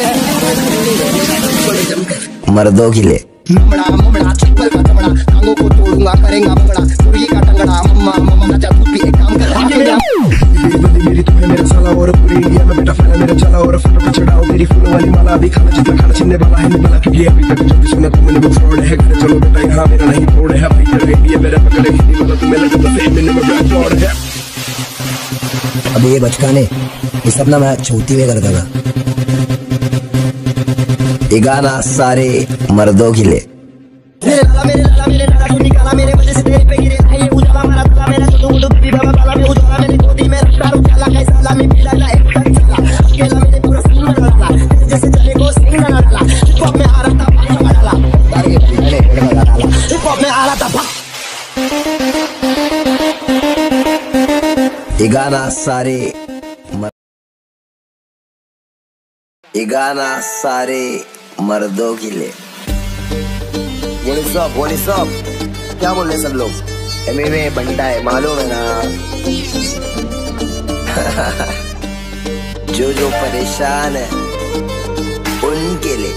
है छोड़े जो मर्दों के लिए। ममड़ा ममड़ा चप्पल का चमड़ा टांगों को तोड़ूंगा करेंगा बंगड़ा मुर्गी का टंगड़ा मम्मा मम्मा नचा तू भी एक काम कर बंदी मेरी तू है मेरा साला और पूरी इंडिया में बेटा फैला मेरा चला और फोटो पे चढ़ाओ तेरी फूलों वाली माला अभी खाना जितना खाना छीनने वाला है निकला क्योंकि अभी तक जब भी सुना तुमने वो फ्रॉड है घर चलो बेटा यहाँ मेरा नहीं फ्रॉड है भाई तेरे इंडिया मेरा पकड़े हिंदी वाला तुम्हें लगा तो सही मैंने में ब्लैक फ्रॉड है। अब ये बचकाने ये सब ना मैं छोटी में करता था। ये गाना सारे मर्दों के लिए। मेरे लाला तू निकाला मेरे वजह से तेरे पे गिरे है उजाला मारा तला मेरा तो गुडू भी बाबा बाला में उजाला मेरी गोदी में रखा उजाला कैसा ला में मिला ना एक तक चला अकेला मेरे पूरा सिंह लगा जैसे चले को सिंह ना लगा हिप हॉप में आ रहा था भाई डाला हिप हॉप में आ रहा था ये गाना सारे मर्दों के लिए। बोली सब क्या बोल रहे सब लोग? में बंटा है मालूम है ना। जो परेशान है उनके लिए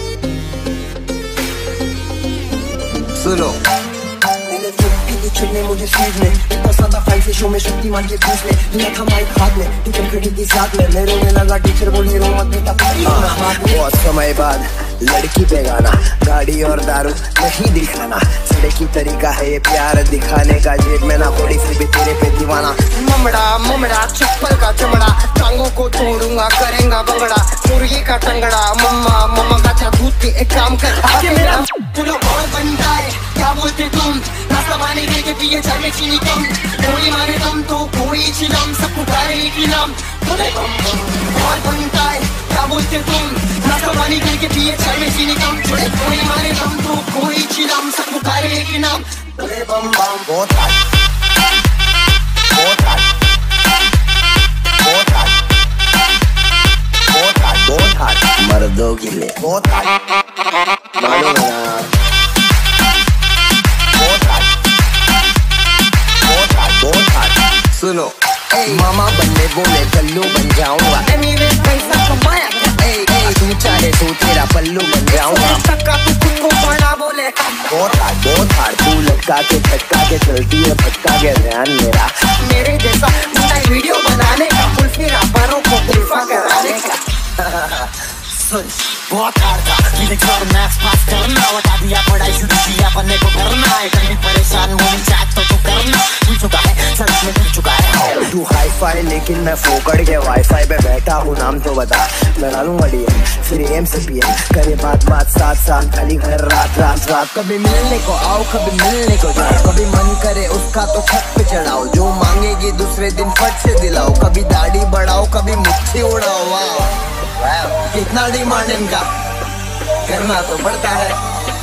सुनो। छुड़ने मुझे सीज में इतना सादा फाइल से शो में शक्तिमान के बीच में लिया था माइक हाथ में टीचर खड़ी थी साथ में मैं रोने लगा टीचर बोली रो मत बेटा। बहुत समय बाद लड़की पे गाना गाड़ी और दारू नहीं दिखाना सड़े की तरीका है ये प्यार दिखाने का जेब में ना थोड़ी सी भी तेरे पे दीवाना। ममड़ा चप्पल का चमड़ा टांगों को तोड़ूंगा करेंगा बंगड़ा मुर्गी का टंगड़ा मम्मा का दूध पे एक काम कर मेरा चलो और बनता है क्या बोलते तुम नाश्ता पानी के पिए चाय में चीनी कम गोली मारे तुम तो कोई चिलम सब पुकारे की नाम और बनता है क्या बोलते तुम नाश्ता पानी के पिए चाय में चीनी कम गोली मारे तुम तो कोई चिलम सब पुकारे की नाम बम बम बहुत हार्ड मर्दों के लिए बहुत मालूम है ना। बहुत हार्ड सुनो। मामा बनने बोले कल्लू बन जाऊंगा पैसा कमाया तू चाहे तो तेरा पल्लू बन जाऊंगा। बहुत हार्ड तू लटका के फटका के चलती है फटका के ध्यान मेरा मेरे जैसा वीडियो बनाने का कुल्फी रापरों को कुल्फा कराने का। बहुत हार्ड था फिजिक्स और मैथ्स पास करना बता दिया पढ़ाई शुरू किया पढ़ने को करना है कभी परेशान मोनी चाट तो तू करना भूल चुका है सच में भूल चुका है। तू हाई फाई लेकिन मैं फोकड़ के वाईफाई पे बैठा हूँ नाम तो बता मैं डालूंगा DM फिर AMCPM करे बात साथ खाली घर रात कभी मिलने को आओ कभी मिलने को जाओ कभी मन करे उसका तो छत पे चढ़ाओ जो मांगेगी दूसरे दिन फट से दिलाओ कभी दाढ़ी बढ़ाओ कभी मुट्ठी उड़ाओ। कितना डिमांड इनका करना तो पड़ता है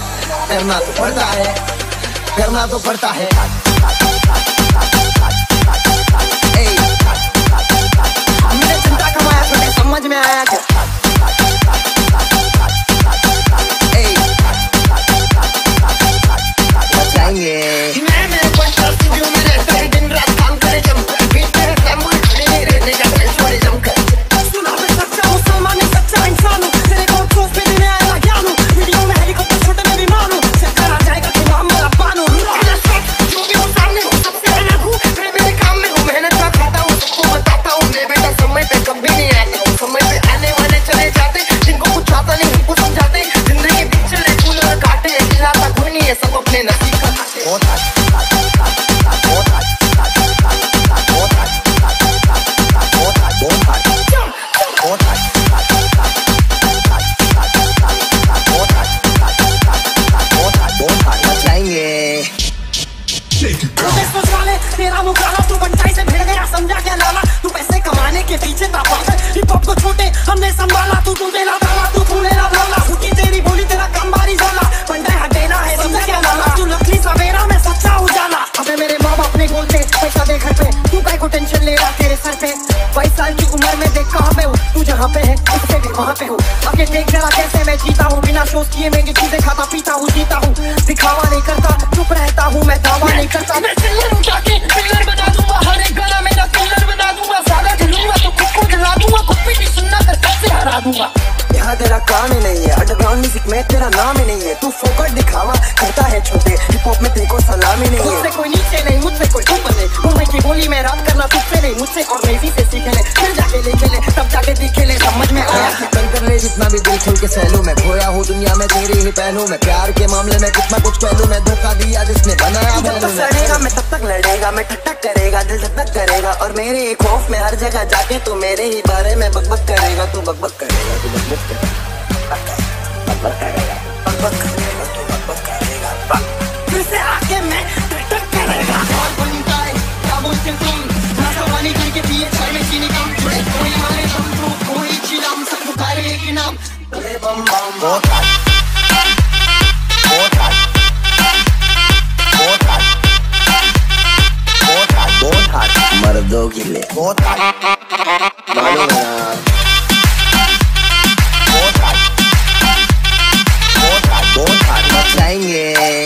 हमने चिंता कमाया तुम्हें समझ में आया क्या? बचाएंगे दिन रात काम करे जम रहने का जम कर सुना मैं सच्चा मुसलमान सच्चा इंसान हूँ तेरे को चोट पे देने आया ज्ञान हूँ वीडियो में हेलीकॉप्टर छोटे में विमान हूँ चक्कर आ जाएगा तो नाम मेरा पान हूँ जो भी हूँ सामने हूँ सबसे अलग हूँ मेरे काम में हूँ मेहनत का खाता हूँ सबको बताता हूँ मैं बेटा समय पे कभी नहीं आता हूँ समय पे आने वाले चले जाते जिनको कुछ आता नहीं उनको समझाते जिंदगी बीच चले फूल और काटे खिलाता कोई नहीं है सब अपने नसीब का खाते। तेरा मुकाला तू बंटाई से भिड़ गया समझा क्या लाला तू पैसे कमाने के पीछे था पागल हिप हॉप को छोटे हमने संभाला तू देना डाला तू फूलेला डाला उठी तेरी बोली तेरा काम बारी जाला बंटाई हट देना है समझा क्या लाला तू नकली सवेरा में सच्चा उजाला। अबे मेरे माँ बाप ने बोलते पैसा दे घर पे तू काय को टेंशन ले रहा तेरे सर पे 22 साल की उम्र में देख कहाँ पे हूँ तू जहाँ पे है उससे भी वहाँ पे हूँ आगे देख जरा कैसे मैं जीता हूँ बिना शोज किए महंगी चीजें खाता पीता हूँ जीता हूँ दिखावा नहीं करता चुप रहता हूँ मैं दावा नहीं करता मैं सिल्वर उठा के पिलर बना दूंगा हर एक गाना मेरा किलर बना दूंगा ज्यादा जलूंगा तो खुद को जला दूंगा खुद भी नहीं सुनना कर सबसे हरा दूंगा। यहाँ तेरा काम ही नहीं है अंडरग्राउंड म्यूजिक में तेरा नाम ही नहीं है तू फोकट दिखावा करता है छोटे हिप हॉप में तेरे को सलाम ही नहीं है मुझसे कोई नीचे नहीं मुझसे कोई ऊपर नहीं मुंबई की बोली में रात करना तुझसे नहीं मुझसे और मेजी से सीखे ले फिर जाके ले चले तब जाके दिखे ले समझ में आया कर ले जितना भी दिल खोल के सहलू मैं खोया हूँ दुनिया में तेरे ही पहलू में प्यार के मामले में कितना कुछ पहलू मैं धोखा दिया जिसने बनाया लड़ेगा मैं तब तक लड़ेगा मैं ठक करेगा दिल धक करेगा और मेरे खौफ में हर जगह जाके तू मेरे ही बारे में बकबक करेगा तू बकबक करेगा तू बकबक करेगा फिर से आके मैं टक करेगा और बनता है क्या बोलते तुम नाश्ता पानी करके पिए चाय में चीनी कम कोई मारे तुम तो कोई चिलम सब पुकारे एक नाम बम बम बहुत हार्ड 2 किले बहुत मालूम है ना, बहुत हाथ मचाएंगे।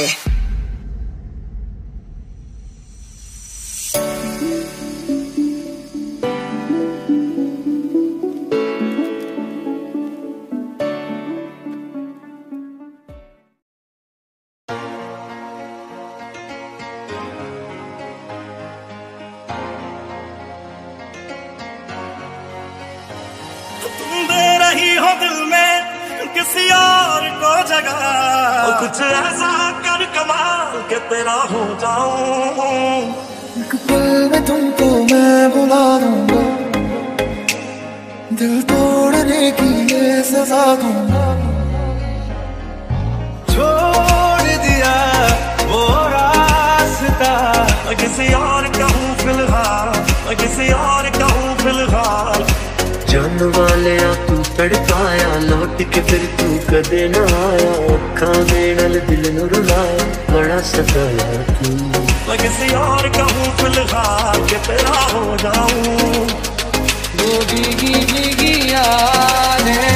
हो दिल में किसी और को जगह, कुछ ऐसा कर कमाल के तेरा हो जाऊं। एक पल में तुमको मैं बुला दूंगा, दिल तोड़ने की ये सजा दूंगा। छोड़ दिया वो रास्ता, किसी और का हूँ फिलहाल, किसी और का हूँ फिलहाल। जान वाले तू तड़पाया, लौट के फिर तू कदे ना आया। अखा मेल दिल नू रुलाया, बड़ा सताया तू। मैं किसी और का हूँ फिलहाल के तेरा हो जाऊं। वो भीगी भीगी यादें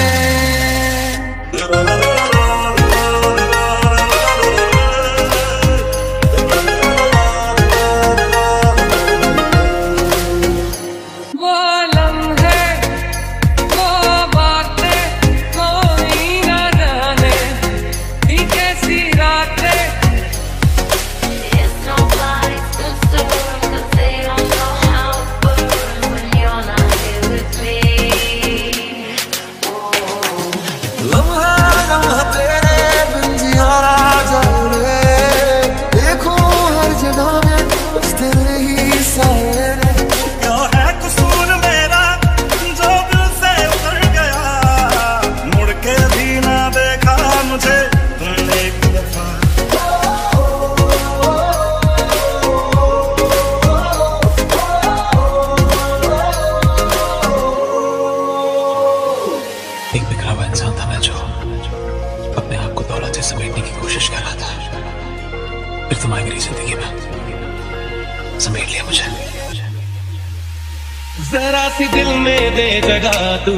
समेटने की कोशिश कर रहा था, फिर तुम आई मेरी जिंदगी में, समेट लिया मुझे। जरा सी दिल में दे जगह तू,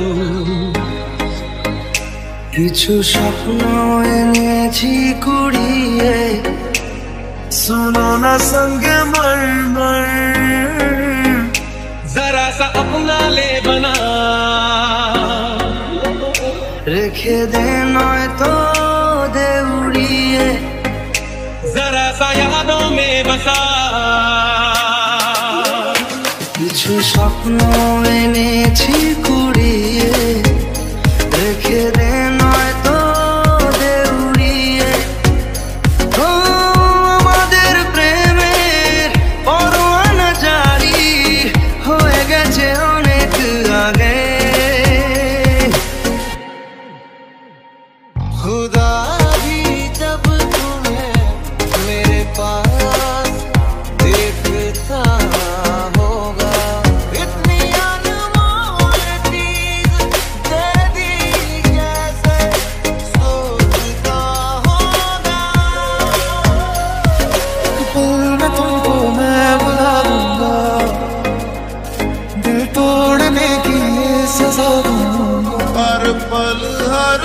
কিছু স্বপ্ন এনেছি কুড়িয়ে, सुनो ना संग मर जरा सा अपना ले बना, रेखे दे नय तो दे उड़िए, जरा सा यादों में बसा। কিছু স্বপ্ন এনেছি কুড়িয়ে, রেখে দে নয় তো দে উড়িয়ে। ও আমাদের প্রেমের পরোয়ানা জারি হয়ে গেছে অনেক আগে। खुदा भी जब तुम्हें मेरे पास देखता होगा, इतनी अनमोल चीज दे दी जैसे सोचता होगा। एक पल में तुमको मैं बुला दूंगा, दिल तोड़ने की ये सजा दूंगा। हर पल हर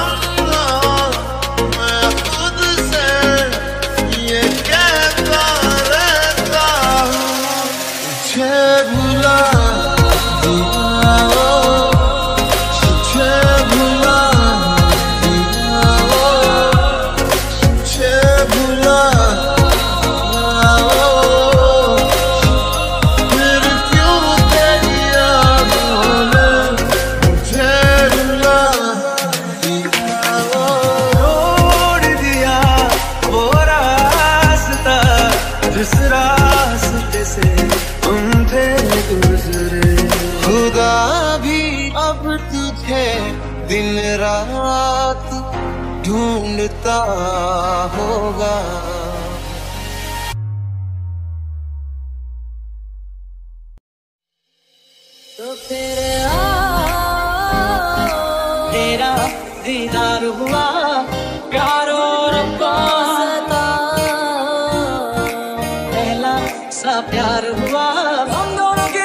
खुदा भी अब तुझे दिन रात ढूंढता होगा। तो फिर तेरा दीदार हुआ, प्यारो रब्बा पहला सा प्यार हुआ, हम दोनों के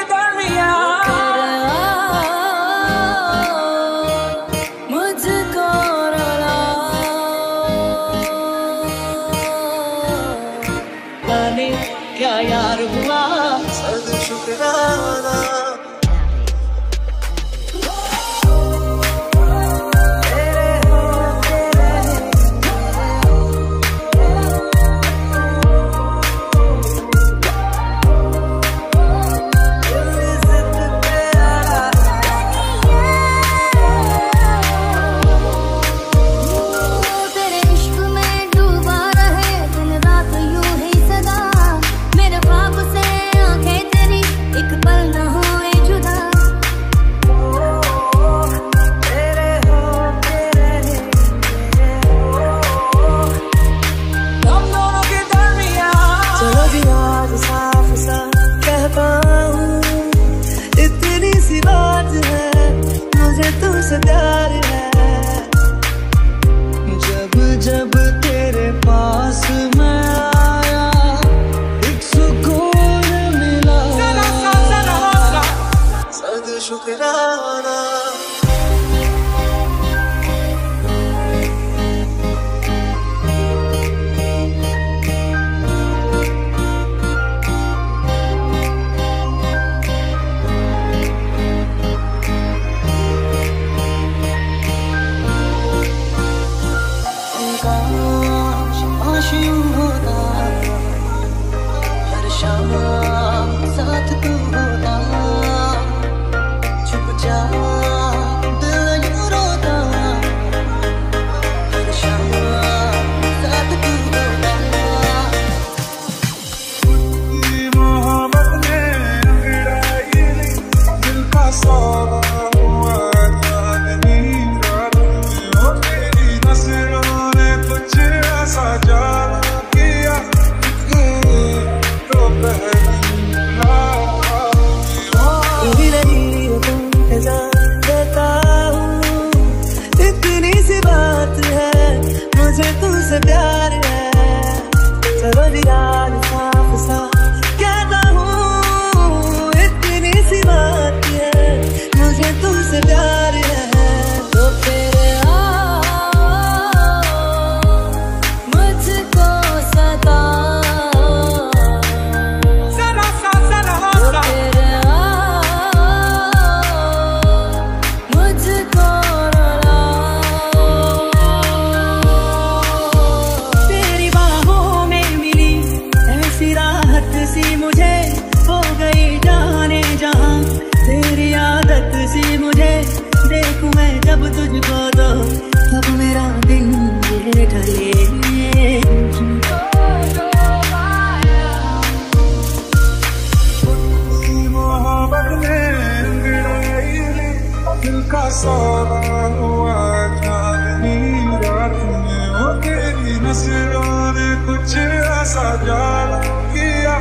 जाना किया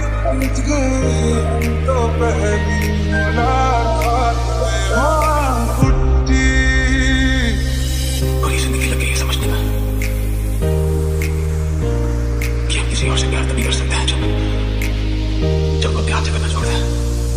तो पहली मुलाकात फुटी। पूरी जिंदगी लग गई है समझने में कि हम किसी और से प्यार तभी कर सकते हैं जब वो प्यार से करना छोड़ दें।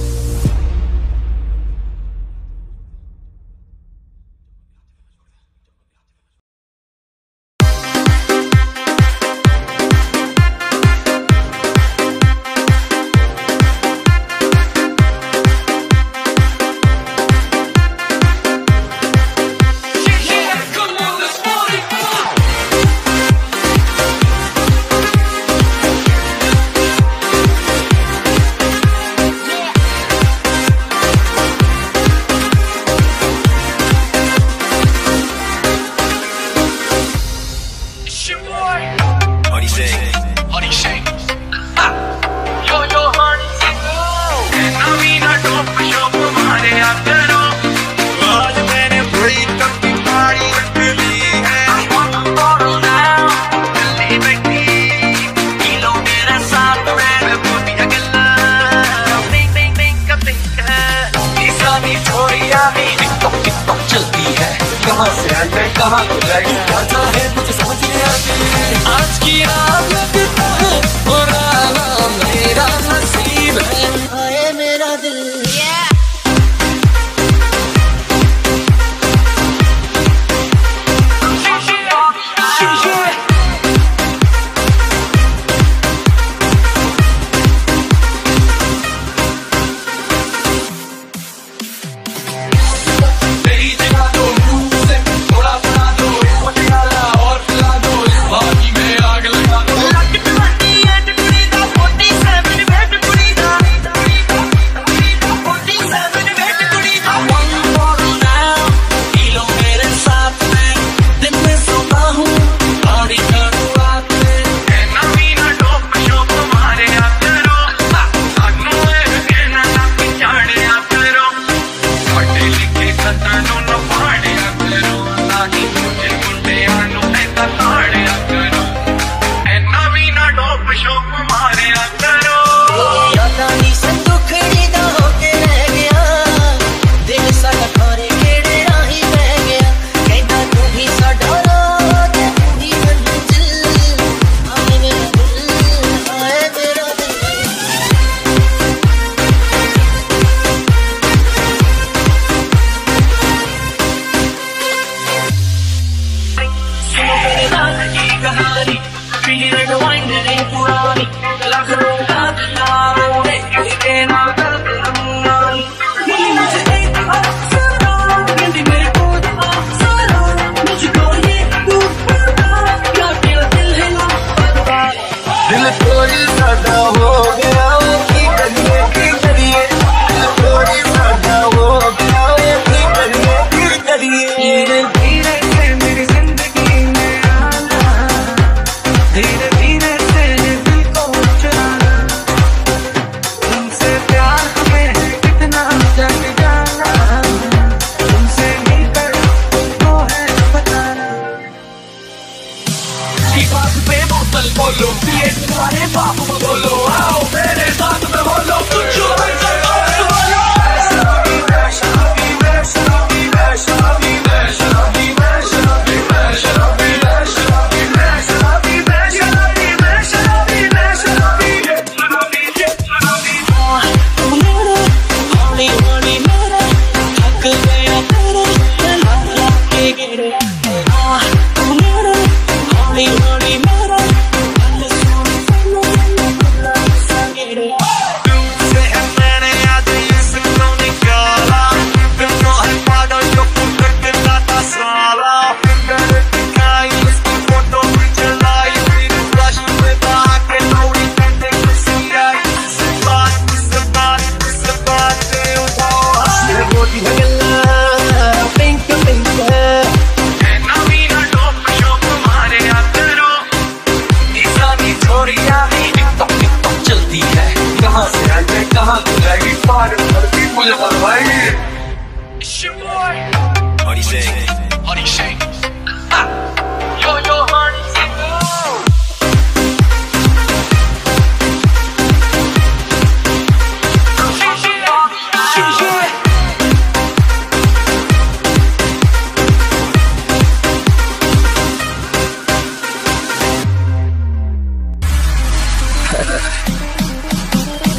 आज की रात लगता है पुराना मेरा नसीब है, आए मेरा दिल।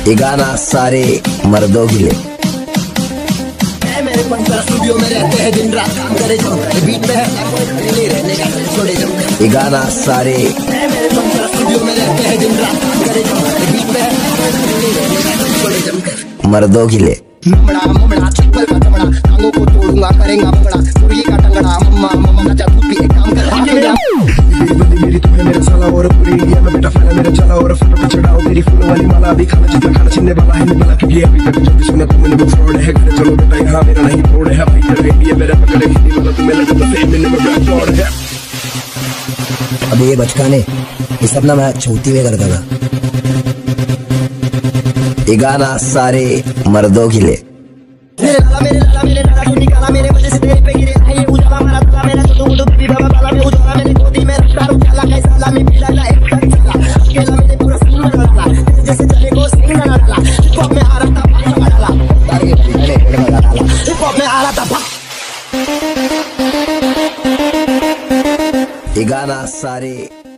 ये गाना सारे मर्दों के लिए। मेरे पंचर स्टूडियो में रहते हैं, दिन रात काम करे जो बीट में है रहने का छोड़े जो। ये गाना सारे मेरे पंचर स्टूडियो में रहते हैं, दिन रात काम करे जो बीट में है रहने का छोड़े जमकर। मर्दों के लिए। ममड़ा ममड़ा चप्पल का चमड़ा, टांगों को तोड़ूंगा करेंगा पकड़ा, मुर्गी का टंगड़ा, मम्मा मम्मा का जादू भी एक काम कर। बंदी मेरी तू है मेरा साला और पूरी इंडिया में बेटा फैला मेरा चला और फोटो पे चढ़ाओ तेरी फूलों वाली माला। अभी खाना जितना खाना छीनने वाला है निकला क्योंकि अभी तक जब भी सुना तुमने वो फ्रॉड है। घर चलो बेटा यहाँ मेरा नहीं तोड़ है भाई, तेरे इंडिया मेरा पकड़े हिंदी वाला तुम्हें लगा तो फेम मिलने में ब्लैक फ्रॉड है। अब ये बचकाने ये सब ना मैं छोटी में करता था। ये गाना सारे मर्दों के लिए। मेरे लाला तू निकाला मेरे वजह से तेरे पे गिरे है ये उजाला, मारा तला मेरा तो गुडू भी बाबा बाला में उजाला, मेरे गोदी में रखता उजाला कैसा ला में पिला ला एक तक चला अकेला मेरे पूरा सीन में डाला, जैसे चले को सीन में डाला। हिप हॉप में आ रहा था भाग में डाला, हिप हॉप में आ रहा था भाग। ये गाना सारे